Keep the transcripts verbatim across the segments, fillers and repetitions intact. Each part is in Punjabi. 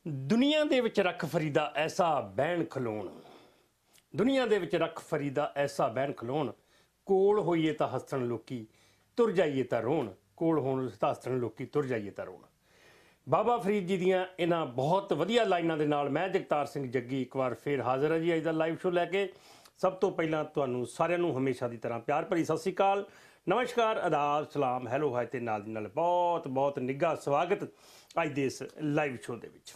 ਦੁਨੀਆ ਦੇ ਵਿੱਚ ਰੱਖ ਫਰੀਦਾ ਐਸਾ ਬਹਿਣ ਖਲੋਣ। ਦੁਨੀਆ ਦੇ ਵਿੱਚ ਰੱਖ ਫਰੀਦਾ ਐਸਾ ਬਹਿਣ ਖਲੋਣ। ਕੋਲ ਹੋਈਏ ਤਾਂ ਹੱਸਣ ਲੋਕੀ, ਤੁਰ ਜਾਈਏ ਤਾਂ ਰੋਣ। ਕੋਲ ਹੋਣ ਤਾਂ ਹੱਸਣ ਲੋਕੀ, ਤੁਰ ਜਾਈਏ ਤਾਂ ਰੋਣ। ਬਾਬਾ ਫਰੀਦ ਜੀ ਦੀਆਂ ਇਹਨਾਂ ਬਹੁਤ ਵਧੀਆ ਲਾਈਨਾਂ ਦੇ ਨਾਲ ਮੈਂ ਜਗਤਾਰ ਸਿੰਘ ਜੱਗੀ ਇੱਕ ਵਾਰ ਫੇਰ ਹਾਜ਼ਰ ਹਾਂ ਜੀ ਅੱਜ ਦਾ ਲਾਈਵ ਸ਼ੋਅ ਲੈ ਕੇ। ਸਭ ਤੋਂ ਪਹਿਲਾਂ ਤੁਹਾਨੂੰ ਸਾਰਿਆਂ ਨੂੰ ਹਮੇਸ਼ਾ ਦੀ ਤਰ੍ਹਾਂ ਪਿਆਰ ਭਰੀ ਸਤਿ ਸ਼੍ਰੀ ਅਕਾਲ, ਨਮਸਕਾਰ, ਆਦਾਬ, ਸਲਾਮ, ਹੈਲੋ ਹਾਏ ਤੇ ਨਾਲ ਦੀ ਨਾਲ ਬਹੁਤ ਬਹੁਤ ਨਿੱਘਾ ਸਵਾਗਤ ਅੱਜ ਦੇ ਇਸ ਲਾਈਵ ਸ਼ੋਅ ਦੇ ਵਿੱਚ।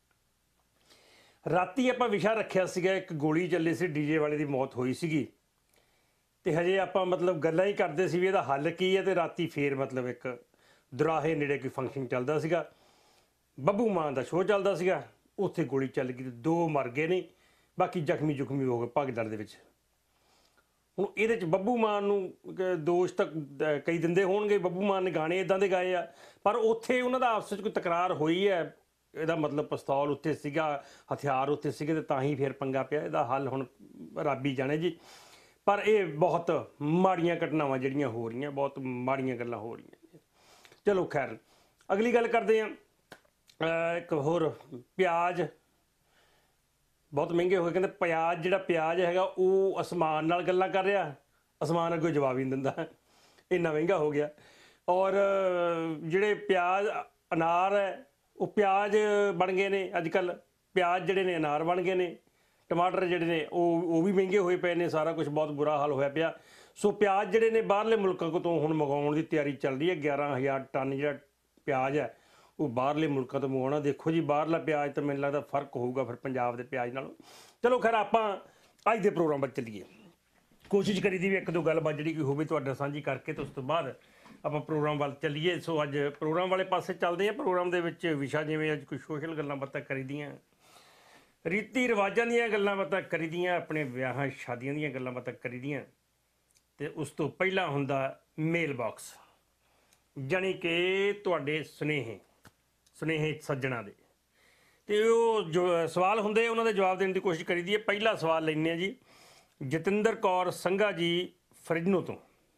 ਰਾਤੀ ਆਪਾਂ ਵਿਸ਼ਾ ਰੱਖਿਆ ਸੀਗਾ, ਇੱਕ ਗੋਲੀ ਚੱਲੀ ਸੀ, ਡੀਜੇ ਵਾਲੇ ਦੀ ਮੌਤ ਹੋਈ ਸੀਗੀ ਤੇ ਹਜੇ ਆਪਾਂ ਮਤਲਬ ਗੱਲਾਂ ਹੀ ਕਰਦੇ ਸੀ ਵੀ ਇਹਦਾ ਹੱਲ ਕੀ ਹੈ। ਤੇ ਰਾਤੀ ਫੇਰ ਮਤਲਬ ਇੱਕ ਦੁਰਾਹੇ ਨੇੜੇ ਕੋਈ ਫੰਕਸ਼ਨ ਚੱਲਦਾ ਸੀਗਾ, ਬੱਬੂ ਮਾਨ ਦਾ ਸ਼ੋਅ ਚੱਲਦਾ ਸੀਗਾ, ਉੱਥੇ ਗੋਲੀ ਚੱਲ ਗਈ ਤੇ ਦੋ ਮਰ ਗਏ ਨੇ, ਬਾਕੀ ਜ਼ਖਮੀ ਜ਼ੁਖਮੀ ਹੋ ਗਏ ਭਗਦੜ ਦੇ ਵਿੱਚ। ਹੁਣ ਇਹਦੇ 'ਚ ਬੱਬੂ ਮਾਨ ਨੂੰ ਦੋਸ਼ ਤਾਂ ਕਈ ਦਿੰਦੇ ਹੋਣਗੇ, ਬੱਬੂ ਮਾਨ ਨੇ ਗਾਣੇ ਇੱਦਾਂ ਦੇ ਗਾਏ ਆ, ਪਰ ਉੱਥੇ ਉਹਨਾਂ ਦਾ ਆਪਸ 'ਚ ਕੋਈ ਤਕਰਾਰ ਹੋਈ ਹੈ। ਇਹਦਾ ਮਤਲਬ ਪਿਸਤੌਲ ਉੱਥੇ ਸੀਗਾ, ਹਥਿਆਰ ਉੱਥੇ ਸੀਗੇ ਤੇ ਤਾਂ ਹੀ ਫਿਰ ਪੰਗਾ ਪਿਆ। ਇਹਦਾ ਹੱਲ ਹੁਣ ਰੱਬ ਹੀ ਜਾਣੇ ਜੀ, ਪਰ ਇਹ ਬਹੁਤ ਮਾੜੀਆਂ ਘਟਨਾਵਾਂ ਜਿਹੜੀਆਂ ਹੋ ਰਹੀਆਂ, ਬਹੁਤ ਮਾੜੀਆਂ ਗੱਲਾਂ ਹੋ ਰਹੀਆਂ। ਚਲੋ ਖੈਰ, ਅਗਲੀ ਗੱਲ ਕਰਦੇ ਹਾਂ। ਇੱਕ ਹੋਰ, ਪਿਆਜ਼ ਬਹੁਤ ਮਹਿੰਗੇ ਹੋਏ। ਕਹਿੰਦੇ ਪਿਆਜ਼, ਜਿਹੜਾ ਪਿਆਜ਼ ਹੈਗਾ ਉਹ ਅਸਮਾਨ ਨਾਲ ਗੱਲਾਂ ਕਰ ਰਿਹਾ, ਅਸਮਾਨ ਅੱਗੋਂ ਜਵਾਬ ਹੀ ਨਹੀਂ ਦਿੰਦਾ, ਇੰਨਾ ਮਹਿੰਗਾ ਹੋ ਗਿਆ। ਔਰ ਜਿਹੜੇ ਪਿਆਜ਼ ਅਨਾਰ ਹੈ ਉਹ ਪਿਆਜ਼ ਬਣ ਗਏ ਨੇ ਅੱਜ ਕੱਲ੍ਹ, ਪਿਆਜ਼ ਜਿਹੜੇ ਨੇ ਅਨਾਰ ਬਣ ਗਏ ਨੇ। ਟਮਾਟਰ ਜਿਹੜੇ ਨੇ ਉਹ ਉਹ ਵੀ ਮਹਿੰਗੇ ਹੋਏ ਪਏ ਨੇ, ਸਾਰਾ ਕੁਝ ਬਹੁਤ ਬੁਰਾ ਹਾਲ ਹੋਇਆ ਪਿਆ। ਸੋ ਪਿਆਜ਼ ਜਿਹੜੇ ਨੇ ਬਾਹਰਲੇ ਮੁਲਕਾਂ ਤੋਂ ਹੁਣ ਮੰਗਵਾਉਣ ਦੀ ਤਿਆਰੀ ਚੱਲ ਰਹੀ ਹੈ। ਗਿਆਰਾਂ ਹਜ਼ਾਰ ਟਨ ਜਿਹੜਾ ਪਿਆਜ਼ ਹੈ ਉਹ ਬਾਹਰਲੇ ਮੁਲਕਾਂ ਤੋਂ ਮੰਗਵਾਉਣਾ। ਦੇਖੋ ਜੀ, ਬਾਹਰਲਾ ਪਿਆਜ਼ ਤਾਂ ਮੈਨੂੰ ਲੱਗਦਾ ਫਰਕ ਹੋਊਗਾ ਫਿਰ ਪੰਜਾਬ ਦੇ ਪਿਆਜ਼ ਨਾਲੋਂ। ਚਲੋ ਖੈਰ, ਆਪਾਂ ਅੱਜ ਦੇ ਪ੍ਰੋਗਰਾਮ ਵੱਲ ਚੱਲੀਏ। ਕੋਸ਼ਿਸ਼ ਕਰੀ ਦੀ ਵੀ ਇੱਕ ਦੋ ਗੱਲਬਾਤ ਜਿਹੜੀ ਕੋਈ ਹੋਵੇ ਤੁਹਾਡੇ ਨਾਲ ਸਾਂਝੀ ਕਰਕੇ, ਤੇ ਉਸ ਤੋਂ ਬਾਅਦ ਆਪਾਂ ਪ੍ਰੋਗਰਾਮ ਵੱਲ ਚੱਲੀਏ। ਸੋ ਅੱਜ ਪ੍ਰੋਗਰਾਮ ਵਾਲੇ ਪਾਸੇ ਚੱਲਦੇ ਹਾਂ। ਪ੍ਰੋਗਰਾਮ ਦੇ ਵਿੱਚ ਵਿਸ਼ਾ ਜਿਵੇਂ ਅੱਜ ਕੋਈ ਸੋਸ਼ਲ ਗੱਲਾਂ ਬਾਤਾਂ ਕਰੀਦੀਆਂ, ਰੀਤੀ ਰਿਵਾਜਾਂ ਦੀਆਂ ਗੱਲਾਂ ਬਾਤਾਂ ਕਰੀਦੀਆਂ, ਆਪਣੇ ਵਿਆਹਾਂ ਸ਼ਾਦੀਆਂ ਦੀਆਂ ਗੱਲਾਂ ਬਾਤਾਂ ਕਰੀਦੀਆਂ, ਅਤੇ ਉਸ ਤੋਂ ਪਹਿਲਾਂ ਹੁੰਦਾ ਮੇਲ ਬਾਕਸ, ਜਾਣੀ ਕਿ ਤੁਹਾਡੇ ਸੁਨੇਹੇ ਸੁਨੇਹੇ ਸੱਜਣਾ ਦੇ, ਅਤੇ ਉਹ ਜੋ ਸਵਾਲ ਹੁੰਦੇ ਉਹਨਾਂ ਦੇ ਜਵਾਬ ਦੇਣ ਦੀ ਕੋਸ਼ਿਸ਼ ਕਰੀਦੀ ਹੈ। ਪਹਿਲਾ ਸਵਾਲ ਲੈਂਦੇ ਹਾਂ ਜੀ, ਜਤਿੰਦਰ ਕੌਰ ਸੰਘਾ ਜੀ ਫਰਿਜਨੋ ਤੋਂ।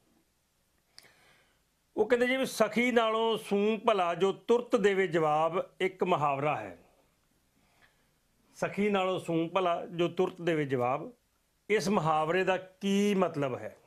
ਉਹ ਕਹਿੰਦੇ ਜੀ ਵੀ ਸਖੀ ਨਾਲੋਂ ਸੂੰ ਭਲਾ ਜੋ ਤੁਰਤ ਦੇਵੇ ਜਵਾਬ, ਇੱਕ ਮੁਹਾਵਰਾ ਹੈ। ਸਖੀ ਨਾਲੋਂ ਸੂੰ ਭਲਾ ਜੋ ਤੁਰਤ ਦੇਵੇ ਜਵਾਬ, ਇਸ ਮੁਹਾਵਰੇ ਦਾ ਕੀ ਮਤਲਬ ਹੈ?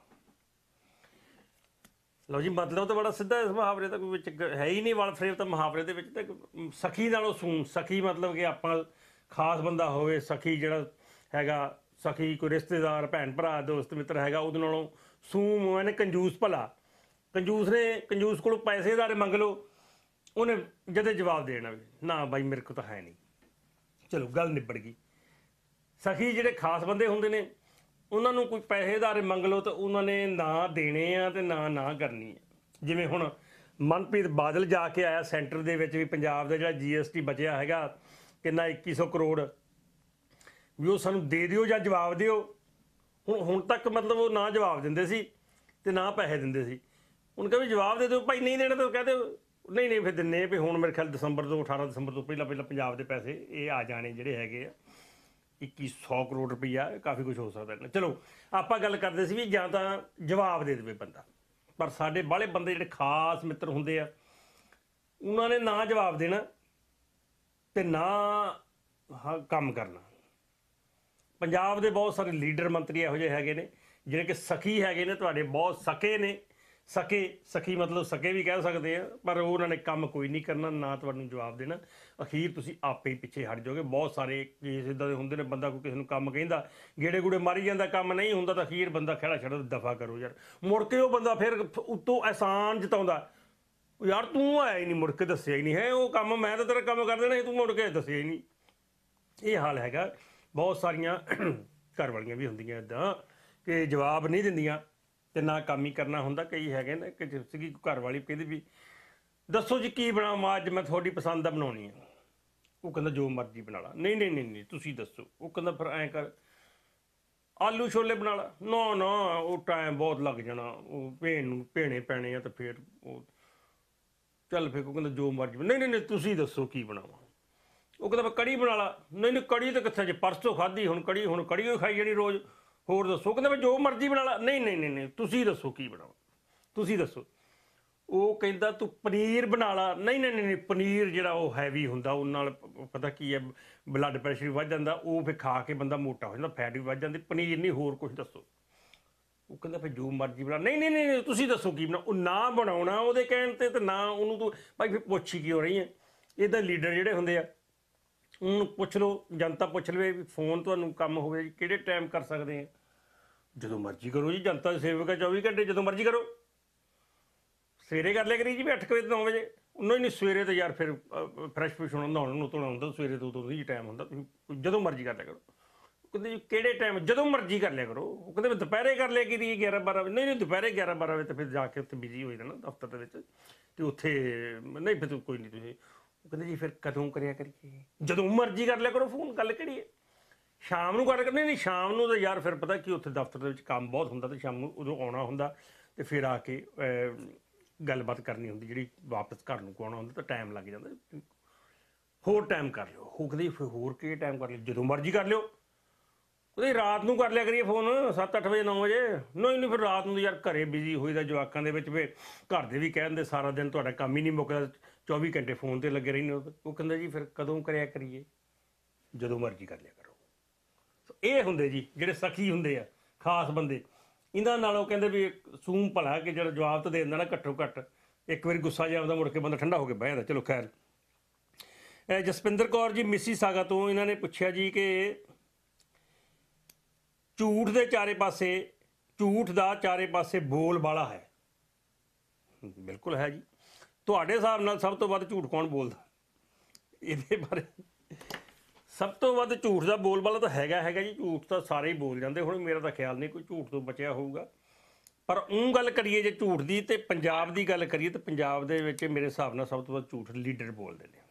ਲਓ ਜੀ, ਮਤਲਬ ਤਾਂ ਬੜਾ ਸਿੱਧਾ, ਇਸ ਮੁਹਾਵਰੇ ਦਾ ਕੋਈ ਵਿੱਚ ਹੈ ਹੀ ਨਹੀਂ ਵਲ ਫਰੇਬ ਤਾਂ ਮੁਹਾਵਰੇ ਦੇ ਵਿੱਚ। ਤਾਂ ਸਖੀ ਨਾਲੋਂ ਸੂੰ, ਸਖੀ ਮਤਲਬ ਕਿ ਆਪਾਂ ਖਾਸ ਬੰਦਾ ਹੋਵੇ, ਸਖੀ ਜਿਹੜਾ ਹੈਗਾ, ਸਖੀ ਕੋਈ ਰਿਸ਼ਤੇਦਾਰ, ਭੈਣ ਭਰਾ, ਦੋਸਤ ਮਿੱਤਰ ਹੈਗਾ, ਉਹਦੇ ਨਾਲੋਂ ਸੂੰ ਮੋਹਨ ਕੰਜੂਸ ਭਲਾ। ਕੰਜੂਸ ਨੇ ਕੰਜੂਸ ਕੋਲੋਂ ਪੈਸੇ ਉਧਾਰੇ ਮੰਗ ਲਓ, ਉਹਨੇ ਜਦੇ ਜਵਾਬ ਦੇਣਾ ਵੀ ਨਾ ਬਾਈ ਮੇਰੇ ਕੋਲ ਤਾਂ ਹੈ ਨਹੀਂ। ਚਲੋ ਗੱਲ ਨਿਬੜ ਗਈ। ਸਖੀ ਜਿਹੜੇ ਖਾਸ ਬੰਦੇ ਹੁੰਦੇ ਨੇ ਉਹਨਾਂ ਨੂੰ ਕੋਈ ਪੈਸੇ ਉਧਾਰੇ ਮੰਗ ਲਓ ਤਾਂ ਉਹਨਾਂ ਨੇ ਨਾ ਦੇਣੇ ਆ ਅਤੇ ਨਾ ਨਾ ਕਰਨੀ ਹੈ। ਜਿਵੇਂ ਹੁਣ ਮਨਪ੍ਰੀਤ ਬਾਦਲ ਜਾ ਕੇ ਆਇਆ ਸੈਂਟਰ ਦੇ ਵਿੱਚ ਵੀ ਪੰਜਾਬ ਦਾ ਜਿਹੜਾ ਜੀ ਐਸ ਟੀ ਬਚਿਆ ਹੈਗਾ ਕਿੰਨਾ ਇੱਕੀ ਸੌ ਕਰੋੜ, ਵੀ ਉਹ ਸਾਨੂੰ ਦੇ ਦਿਓ ਜਾਂ ਜਵਾਬ ਦਿਓ। ਹੁਣ ਹੁਣ ਤੱਕ ਮਤਲਬ ਉਹ ਨਾ ਜਵਾਬ ਦਿੰਦੇ ਸੀ ਅਤੇ ਨਾ ਪੈਸੇ ਦਿੰਦੇ ਸੀ। ਹੁਣ ਕਹੇ ਵੀ ਜਵਾਬ ਦੇ ਦਿਓ ਭਾਈ, ਨਹੀਂ ਦੇਣਾ ਤਾਂ ਕਹਿ ਦਿਓ ਨਹੀਂ ਨਹੀਂ ਫਿਰ ਦਿੰਦੇ ਵੀ ਹੁਣ ਮੇਰੇ ਖਿਆਲ ਦਸੰਬਰ ਤੋਂ ਅਠਾਰਾਂ ਦਸੰਬਰ ਤੋਂ ਪਹਿਲਾਂ ਪਹਿਲਾਂ ਪੰਜਾਬ ਦੇ ਪੈਸੇ ਇਹ ਆ ਜਾਣੇ ਜਿਹੜੇ ਹੈਗੇ ਆ ਇੱਕੀ ਸੌ ਕਰੋੜ ਰੁਪਈਆ, ਕਾਫੀ ਕੁਛ ਹੋ ਸਕਦਾ। ਚਲੋ ਆਪਾਂ ਗੱਲ ਕਰਦੇ ਸੀ ਵੀ ਜਾਂ ਤਾਂ ਜਵਾਬ ਦੇ ਦੇਵੇ ਬੰਦਾ, ਪਰ ਸਾਡੇ ਬਾਹਲੇ ਬੰਦੇ ਜਿਹੜੇ ਖਾਸ ਮਿੱਤਰ ਹੁੰਦੇ ਆ ਉਹਨਾਂ ਨੇ ਨਾ ਜਵਾਬ ਦੇਣਾ ਅਤੇ ਨਾ ਹਾਂ ਕੰਮ ਕਰਨਾ। ਪੰਜਾਬ ਦੇ ਬਹੁਤ ਸਾਰੇ ਲੀਡਰ ਮੰਤਰੀ ਇਹੋ ਜਿਹੇ ਹੈਗੇ ਨੇ ਜਿਹੜੇ ਕਿ ਸਖੀ ਹੈਗੇ ਨੇ, ਤੁਹਾਡੇ ਬਹੁਤ ਸਕੇ ਨੇ। ਸਕੇ ਸਖੀ ਮਤਲਬ ਸਕੇ ਵੀ ਕਹਿ ਸਕਦੇ ਆ, ਪਰ ਉਹਨਾਂ ਨੇ ਕੰਮ ਕੋਈ ਨਹੀਂ ਕਰਨਾ, ਨਾ ਤੁਹਾਨੂੰ ਜਵਾਬ ਦੇਣਾ। ਅਖੀਰ ਤੁਸੀਂ ਆਪੇ ਹੀ ਪਿੱਛੇ ਹਟ ਜਾਓਗੇ। ਬਹੁਤ ਸਾਰੇ ਕੇਸ ਇੱਦਾਂ ਦੇ ਹੁੰਦੇ ਨੇ, ਬੰਦਾ ਕੋਈ ਕਿਸੇ ਨੂੰ ਕੰਮ ਕਹਿੰਦਾ, ਗੇੜੇ ਗੂੜੇ ਮਾਰੀ ਜਾਂਦਾ, ਕੰਮ ਨਹੀਂ ਹੁੰਦਾ ਤਾਂ ਅਖੀਰ ਬੰਦਾ ਖਹਿੜਾ ਛੱਡ ਦਫਾ ਕਰੋ ਯਾਰ। ਮੁੜ ਕੇ ਉਹ ਬੰਦਾ ਫਿਰ ਉੱਤੋਂ ਅਹਿਸਾਨ ਜਤਾਉਂਦਾ, ਯਾਰ ਤੂੰ ਆਇਆ ਹੀ ਨਹੀਂ, ਮੁੜ ਕੇ ਦੱਸਿਆ ਹੀ ਨਹੀਂ ਹੈ ਉਹ ਕੰਮ, ਮੈਂ ਤਾਂ ਤੇਰਾ ਕੰਮ ਕਰ ਦੇਣਾ ਸੀ, ਤੂੰ ਮੁੜ ਕੇ ਦੱਸਿਆ ਹੀ ਨਹੀਂ। ਇਹ ਹਾਲ ਹੈਗਾ। ਬਹੁਤ ਸਾਰੀਆਂ ਘਰ ਵਾਲੀਆਂ ਵੀ ਹੁੰਦੀਆਂ ਇੱਦਾਂ ਕਿ ਜਵਾਬ ਨਹੀਂ ਦਿੰਦੀਆਂ ਅਤੇ ਨਾ ਕੰਮ ਹੀ ਕਰਨਾ ਹੁੰਦਾ। ਕਈ ਹੈਗੇ ਨੇ ਕਿ ਸੀਗੀ ਘਰ ਵਾਲੀ ਕਹਿੰਦੀ ਵੀ ਦੱਸੋ ਜੀ ਕੀ ਬਣਾਵਾਂ ਅੱਜ, ਮੈਂ ਤੁਹਾਡੀ ਪਸੰਦ ਦਾ ਬਣਾਉਣੀ ਆ। ਉਹ ਕਹਿੰਦਾ ਜੋ ਮਰਜ਼ੀ ਬਣਾ ਲਾ। ਨਹੀਂ ਨਹੀਂ ਨਹੀਂ ਨਹੀਂ ਤੁਸੀਂ ਦੱਸੋ। ਉਹ ਕਹਿੰਦਾ ਫਿਰ ਐਂ ਕਰ, ਆਲੂ ਛੋਲੇ ਬਣਾ ਲਾ। ਨਾ ਨਾ ਉਹ ਟਾਈਮ ਬਹੁਤ ਲੱਗ ਜਾਣਾ, ਉਹ ਭੇਣ ਨੂੰ ਭੇਣੇ ਪੈਣੇ ਆ, ਤਾਂ ਫਿਰ ਉਹ ਚੱਲ ਫਿਰ ਉਹ ਕਹਿੰਦਾ ਜੋ ਮਰਜ਼ੀ। ਨਹੀਂ ਨਹੀਂ ਨਹੀਂ ਤੁਸੀਂ ਦੱਸੋ ਕੀ ਬਣਾਵਾਂ। ਉਹ ਕਹਿੰਦਾ ਮੈਂ ਕੜੀ ਬਣਾ ਲਾ। ਨਹੀਂ ਨਹੀਂ ਕੜੀ ਤਾਂ ਕਿੱਥੇ ਜੇ ਪਰਸੋਂ ਖਾਧੀ, ਹੁਣ ਕੜੀ ਹੁਣ ਕੜੀ ਹੋਈ ਖਾਈ ਜਿਹੜੀ ਰੋਜ਼, ਹੋਰ ਦੱਸੋ। ਕਹਿੰਦਾ ਮੈਂ ਜੋ ਮਰਜ਼ੀ ਬਣਾ ਲਾ। ਨਹੀਂ ਨਹੀਂ ਨਹੀਂ ਨਹੀਂ ਤੁਸੀਂ ਦੱਸੋ ਕੀ ਬਣਾਵਾਂ, ਤੁਸੀਂ ਦੱਸੋ। ਉਹ ਕਹਿੰਦਾ ਤੂੰ ਪਨੀਰ ਬਣਾ ਲਾ। ਨਹੀਂ ਨਹੀਂ ਨਹੀਂ, ਪਨੀਰ ਜਿਹੜਾ ਉਹ ਹੈਵੀ ਹੁੰਦਾ, ਉਹ ਨਾਲ ਪਤਾ ਕੀ ਹੈ ਬਲੱਡ ਪ੍ਰੈਸ਼ਰ ਵੀ ਵੱਧ ਜਾਂਦਾ, ਉਹ ਫਿਰ ਖਾ ਕੇ ਬੰਦਾ ਮੋਟਾ ਹੋ ਜਾਂਦਾ, ਫੈਟ ਵੀ ਵੱਧ ਜਾਂਦੀ। ਪਨੀਰ ਨਹੀਂ, ਹੋਰ ਕੁਝ ਦੱਸੋ। ਉਹ ਕਹਿੰਦਾ ਫਿਰ ਜੋ ਮਰਜ਼ੀ ਬਣਾ। ਨਹੀਂ ਨਹੀਂ ਨਹੀਂ, ਤੁਸੀਂ ਦੱਸੋ ਕੀ ਬਣਾ। ਉਹ ਨਾ ਬਣਾਉਣਾ ਉਹਦੇ ਕਹਿਣ 'ਤੇ, ਤੇ ਨਾ ਉਹਨੂੰ ਤੂੰ ਭਾਈ ਫਿਰ ਪੁੱਛ ਹੀ ਕਿਉਂ ਰਹੀ ਹੈ। ਇੱਦਾਂ ਲੀਡਰ ਜਿਹੜੇ ਹੁੰਦੇ ਆ, ਉਹਨੂੰ ਪੁੱਛ ਲਓ, ਜਨਤਾ ਪੁੱਛ ਲਵੇ ਵੀ ਫੋਨ ਤੁਹਾਨੂੰ ਕੰਮ ਹੋਵੇ ਜੀ ਕਿਹੜੇ ਟਾਈਮ ਕਰ ਸਕਦੇ ਆ। ਜਦੋਂ ਮਰਜ਼ੀ ਕਰੋ ਜੀ, ਜਨਤਾ ਦੇ ਸੇਵਕ ਆ ਚੌਵੀ ਘੰਟੇ, ਜਦੋਂ ਮਰਜ਼ੀ ਕਰੋ। ਸਵੇਰੇ ਕਰ ਲਿਆ ਕਰੀ ਜੀ ਵੀ ਅੱਠ ਵਜੇ ਤੋਂ ਨੌ ਵਜੇ। ਉਹਨਾਂ ਹੀ ਨਹੀਂ ਸਵੇਰੇ ਤਾਂ ਯਾਰ ਫਿਰ ਫਰੈਸ਼ ਫਰੈਸ਼ ਹੋਣਾ, ਨਹਾਉਣ ਨੂੰ ਧੋਣਾ ਹੁੰਦਾ, ਸਵੇਰੇ ਤੋਂ ਉਦੋਂ ਹੀ ਟਾਈਮ ਹੁੰਦਾ, ਤੁਸੀਂ ਜਦੋਂ ਮਰਜ਼ੀ ਕਰ ਲਿਆ ਕਰੋ। ਕਹਿੰਦੇ ਜੀ ਕਿਹੜੇ ਟਾਈਮ, ਜਦੋਂ ਮਰਜ਼ੀ ਕਰ ਲਿਆ ਕਰੋ। ਉਹ ਕਹਿੰਦੇ ਦੁਪਹਿਰੇ ਕਰ ਲਿਆ ਕਰੀ ਗਿਆਰਾਂ ਬਾਰਾਂ ਵਜੇ। ਨਹੀਂ ਨਹੀਂ, ਦੁਪਹਿਰੇ ਗਿਆਰਾਂ ਬਾਰਾਂ ਵਜੇ ਤਾਂ ਫਿਰ ਜਾ ਕੇ ਉੱਥੇ ਬਿਜ਼ੀ ਹੋ ਜਾਣਾ ਦਫ਼ਤਰ ਦੇ ਵਿੱਚ, ਅਤੇ ਉੱਥੇ ਨਹੀਂ ਫਿਰ ਕੋਈ ਨਹੀਂ ਤੁਸੀਂ। ਉਹ ਕਹਿੰਦੇ ਜੀ ਫਿਰ ਕਦੋਂ ਕਰਿਆ ਕਰੀਏ। ਜਦੋਂ ਮਰਜ਼ੀ ਕਰ ਲਿਆ ਕਰੋ ਫੋਨ, ਗੱਲ ਕਿਹੜੀ ਹੈ। ਸ਼ਾਮ ਨੂੰ ਕਰ ਕਰਨੀ ਨਹੀਂ, ਸ਼ਾਮ ਨੂੰ ਤਾਂ ਯਾਰ ਫਿਰ ਪਤਾ ਕੀ ਉੱਥੇ ਦਫ਼ਤਰ ਦੇ ਵਿੱਚ ਕੰਮ ਬਹੁਤ ਹੁੰਦਾ, ਅਤੇ ਸ਼ਾਮ ਨੂੰ ਉਦੋਂ ਆਉਣਾ ਹੁੰਦਾ, ਅਤੇ ਫਿਰ ਆ ਕੇ ਗੱਲਬਾਤ ਕਰਨੀ ਹੁੰਦੀ ਜਿਹੜੀ ਵਾਪਸ ਘਰ ਨੂੰ ਆਉਣਾ ਹੁੰਦਾ, ਤਾਂ ਟਾਈਮ ਲੱਗ ਜਾਂਦਾ। ਹੋਰ ਟਾਈਮ ਕਰ ਲਿਓ। ਉਹ ਕਹਿੰਦੇ ਫਿਰ ਹੋਰ ਕਿਹੜੇ ਟਾਈਮ ਕਰ ਲਿਓ, ਜਦੋਂ ਮਰਜ਼ੀ ਕਰ ਲਿਓ। ਉਹਦੇ ਰਾਤ ਨੂੰ ਕਰ ਲਿਆ ਕਰੀਏ ਫੋਨ, ਸੱਤ ਅੱਠ ਵਜੇ ਨੌ ਵਜੇ। ਨਹੀਂ ਨਹੀਂ, ਫਿਰ ਰਾਤ ਨੂੰ ਯਾਰ ਘਰੇ ਬਿਜ਼ੀ ਹੋਈਦਾ ਜਵਾਕਾਂ ਦੇ ਵਿੱਚ, ਫਿਰ ਘਰ ਦੇ ਵੀ ਕਹਿ ਦਿੰਦੇ ਸਾਰਾ ਦਿਨ ਤੁਹਾਡਾ ਕੰਮ ਹੀ ਨਹੀਂ ਮੁੱਕਦਾ, ਚੌਵੀ ਘੰਟੇ ਫੋਨ 'ਤੇ ਲੱਗੇ ਰਹਿੰਦੇ ਹੋ। ਉਹ ਕਹਿੰਦਾ ਜੀ ਫਿਰ ਕਦੋਂ ਕਰਿਆ ਕਰੀਏ, ਜਦੋਂ ਮਰਜ਼ੀ ਕਰ ਲਿਆ ਕਰੋ। ਇਹ ਹੁੰਦੇ ਜੀ ਜਿਹੜੇ ਸਖੀ ਹੁੰਦੇ ਆ, ਖਾਸ ਬੰਦੇ। ਇਹਨਾਂ ਨਾਲੋਂ ਕਹਿੰਦੇ ਵੀ ਸੂਮ ਭਲਾ ਕਿ ਜਿਹੜਾ ਜਵਾਬ ਤਾਂ ਦੇ ਦਿੰਦਾ ਨਾ ਘੱਟੋ ਘੱਟ, ਇੱਕ ਵਾਰੀ ਗੁੱਸਾ ਜਿਹਾ ਆਉਂਦਾ, ਮੁੜ ਕੇ ਬੰਦਾ ਠੰਡਾ ਹੋ ਕੇ ਬਹਿ ਜਾਂਦਾ। ਚਲੋ ਖੈਰ, ਜਸਪਿੰਦਰ ਕੌਰ ਜੀ ਮਿਸੀ ਸਾਗਾ ਤੋਂ, ਇਹਨਾਂ ਨੇ ਪੁੱਛਿਆ ਜੀ ਕਿ ਝੂਠ ਦੇ ਚਾਰੇ ਪਾਸੇ, ਝੂਠ ਦਾ ਚਾਰੇ ਪਾਸੇ ਬੋਲ ਵਾਲਾ ਹੈ। ਬਿਲਕੁਲ ਹੈ ਜੀ। ਤੁਹਾਡੇ ਹਿਸਾਬ ਨਾਲ ਸਭ ਤੋਂ ਵੱਧ ਝੂਠ ਕੌਣ ਬੋਲਦਾ? ਇਹਦੇ ਬਾਰੇ ਸਭ ਤੋਂ ਵੱਧ ਝੂਠ ਦਾ ਬੋਲ ਵਾਲਾ ਤਾਂ ਹੈਗਾ ਹੈਗਾ ਜੀ। ਝੂਠ ਤਾਂ ਸਾਰੇ ਹੀ ਬੋਲ ਜਾਂਦੇ। ਹੁਣ ਮੇਰਾ ਤਾਂ ਖਿਆਲ ਨਹੀਂ ਕੋਈ ਝੂਠ ਤੋਂ ਬਚਿਆ ਹੋਊਗਾ। ਪਰ ਉਹ ਗੱਲ ਕਰੀਏ ਜੇ ਝੂਠ ਦੀ, ਤੇ ਪੰਜਾਬ ਦੀ ਗੱਲ ਕਰੀਏ, ਤਾਂ ਪੰਜਾਬ ਦੇ ਵਿੱਚ ਮੇਰੇ ਹਿਸਾਬ ਨਾਲ ਸਭ ਤੋਂ ਵੱਧ ਝੂਠ ਲੀਡਰ ਬੋਲਦੇ ਨੇ।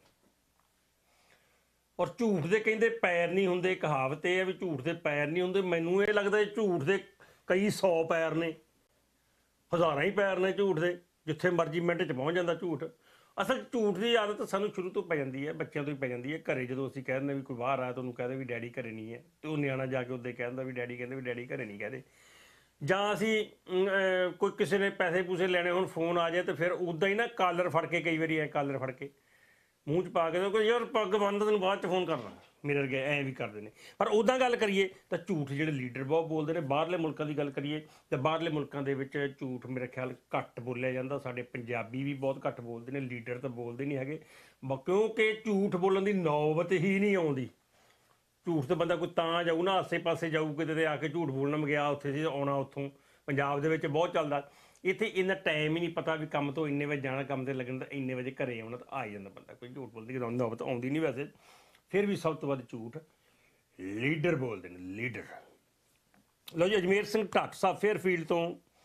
ਔਰ ਝੂਠ ਦੇ ਕਹਿੰਦੇ ਪੈਰ ਨਹੀਂ ਹੁੰਦੇ, ਕਹਾਵਤ ਇਹ ਹੈ ਵੀ ਝੂਠ ਦੇ ਪੈਰ ਨਹੀਂ ਹੁੰਦੇ। ਮੈਨੂੰ ਇਹ ਲੱਗਦਾ ਝੂਠ ਦੇ ਕਈ ਸੌ ਪੈਰ ਨੇ, ਹਜ਼ਾਰਾਂ ਹੀ ਪੈਰ ਨੇ ਝੂਠ ਦੇ, ਜਿੱਥੇ ਮਰਜ਼ੀ ਮਿੰਟ 'ਚ ਪਹੁੰਚ ਜਾਂਦਾ ਝੂਠ। ਅਸਲ ਝੂਠ ਦੀ ਆਦਤ ਸਾਨੂੰ ਸ਼ੁਰੂ ਤੋਂ ਪੈ ਜਾਂਦੀ ਹੈ, ਬੱਚਿਆਂ ਤੋਂ ਹੀ ਪੈ ਜਾਂਦੀ ਹੈ। ਘਰੇ ਜਦੋਂ ਅਸੀਂ ਕਹਿ ਦਿੰਦੇ ਵੀ ਕੋਈ ਬਾਹਰ ਆਇਆ ਤਾਂ ਉਹਨੂੰ ਕਹਦੇ ਵੀ ਡੈਡੀ ਘਰੇ ਨਹੀਂ ਹੈ, ਅਤੇ ਉਹ ਨਿਆਣਾ ਜਾ ਕੇ ਉੱਦੇ ਕਹਿੰਦਾ ਵੀ ਡੈਡੀ ਕਹਿੰਦੇ ਵੀ ਡੈਡੀ ਘਰੇ ਨਹੀਂ ਕਹਦੇ। ਜਾਂ ਅਸੀਂ ਕੋਈ ਕਿਸੇ ਨੇ ਪੈਸੇ ਪੂਸੇ ਲੈਣੇ ਹੋਣ, ਫੋਨ ਆ ਜਾਏ, ਤਾਂ ਫਿਰ ਉੱਦਾਂ ਹੀ ਨਾ ਕਾਲਰ ਫੜ ਕੇ, ਕਈ ਵਾਰੀ ਐ ਕਾਲਰ ਫੜ ਕੇ ਮੂੰਹ 'ਚ ਪਾ ਕੇ ਕੋਈ ਯਾਰ ਪੱਗ ਬੰਨ੍ਹ ਤੈਨੂੰ ਬਾਅਦ 'ਚ ਫੋਨ ਕਰਨਾ, ਮੇਰੇ ਵਰਗੇ ਐਂ ਵੀ ਕਰਦੇ ਨੇ। ਪਰ ਉੱਦਾਂ ਗੱਲ ਕਰੀਏ ਤਾਂ ਝੂਠ ਜਿਹੜੇ ਲੀਡਰ ਬਹੁਤ ਬੋਲਦੇ ਨੇ। ਬਾਹਰਲੇ ਮੁਲਕਾਂ ਦੀ ਗੱਲ ਕਰੀਏ ਤਾਂ ਬਾਹਰਲੇ ਮੁਲਕਾਂ ਦੇ ਵਿੱਚ ਝੂਠ ਮੇਰੇ ਖਿਆਲ ਘੱਟ ਬੋਲਿਆ ਜਾਂਦਾ। ਸਾਡੇ ਪੰਜਾਬੀ ਵੀ ਬਹੁਤ ਘੱਟ ਬੋਲਦੇ ਨੇ, ਲੀਡਰ ਤਾਂ ਬੋਲਦੇ ਨਹੀਂ ਹੈਗੇ, ਕਿਉਂਕਿ ਝੂਠ ਬੋਲਣ ਦੀ ਨੌਬਤ ਹੀ ਨਹੀਂ ਆਉਂਦੀ। ਝੂਠ ਤਾਂ ਬੰਦਾ ਕੋਈ ਤਾਂ ਜਾਊ ਨਾ, ਆਸੇ ਪਾਸੇ ਜਾਊ ਕਿਤੇ, ਤੇ ਆ ਕੇ ਝੂਠ ਬੋਲਣਾ ਮੈਂ ਗਿਆ ਉੱਥੇ ਸੀ, ਆਉਣਾ ਉੱਥੋਂ। ਪੰਜਾਬ ਦੇ ਵਿੱਚ ਬਹੁਤ ਚੱਲਦਾ। ਇੱਥੇ ਇੰਨਾ ਟਾਈਮ ਹੀ ਨਹੀਂ ਪਤਾ ਵੀ ਕੰਮ ਤੋਂ ਇੰਨੇ ਵਜੇ ਜਾਣਾ, ਕੰਮ 'ਤੇ ਲੱਗਣ ਤਾਂ ਇੰਨੇ ਵਜੇ ਘਰੇ ਆਉਣਾ, ਤਾਂ ਆ ਹੀ ਜਾਂਦਾ ਬੰਦਾ। ਕੋਈ ਝੂਠ ਬੋਲਦੀ ਨੌਬਤ ਆਉਂਦੀ ਨਹੀਂ ਵੈਸੇ। ਫਿਰ ਵੀ ਸਭ ਤੋਂ ਵੱਧ ਝੂਠ ਲੀਡਰ ਬੋਲਦੇ ਨੇ, ਲੀਡਰ। ਲਓ ਜੀ, ਅਜਮੇਰ ਸਿੰਘ ਢੱਟ ਸਾਹਿਬ ਫੇਅਰਫੀਲਡ ਤੋਂ,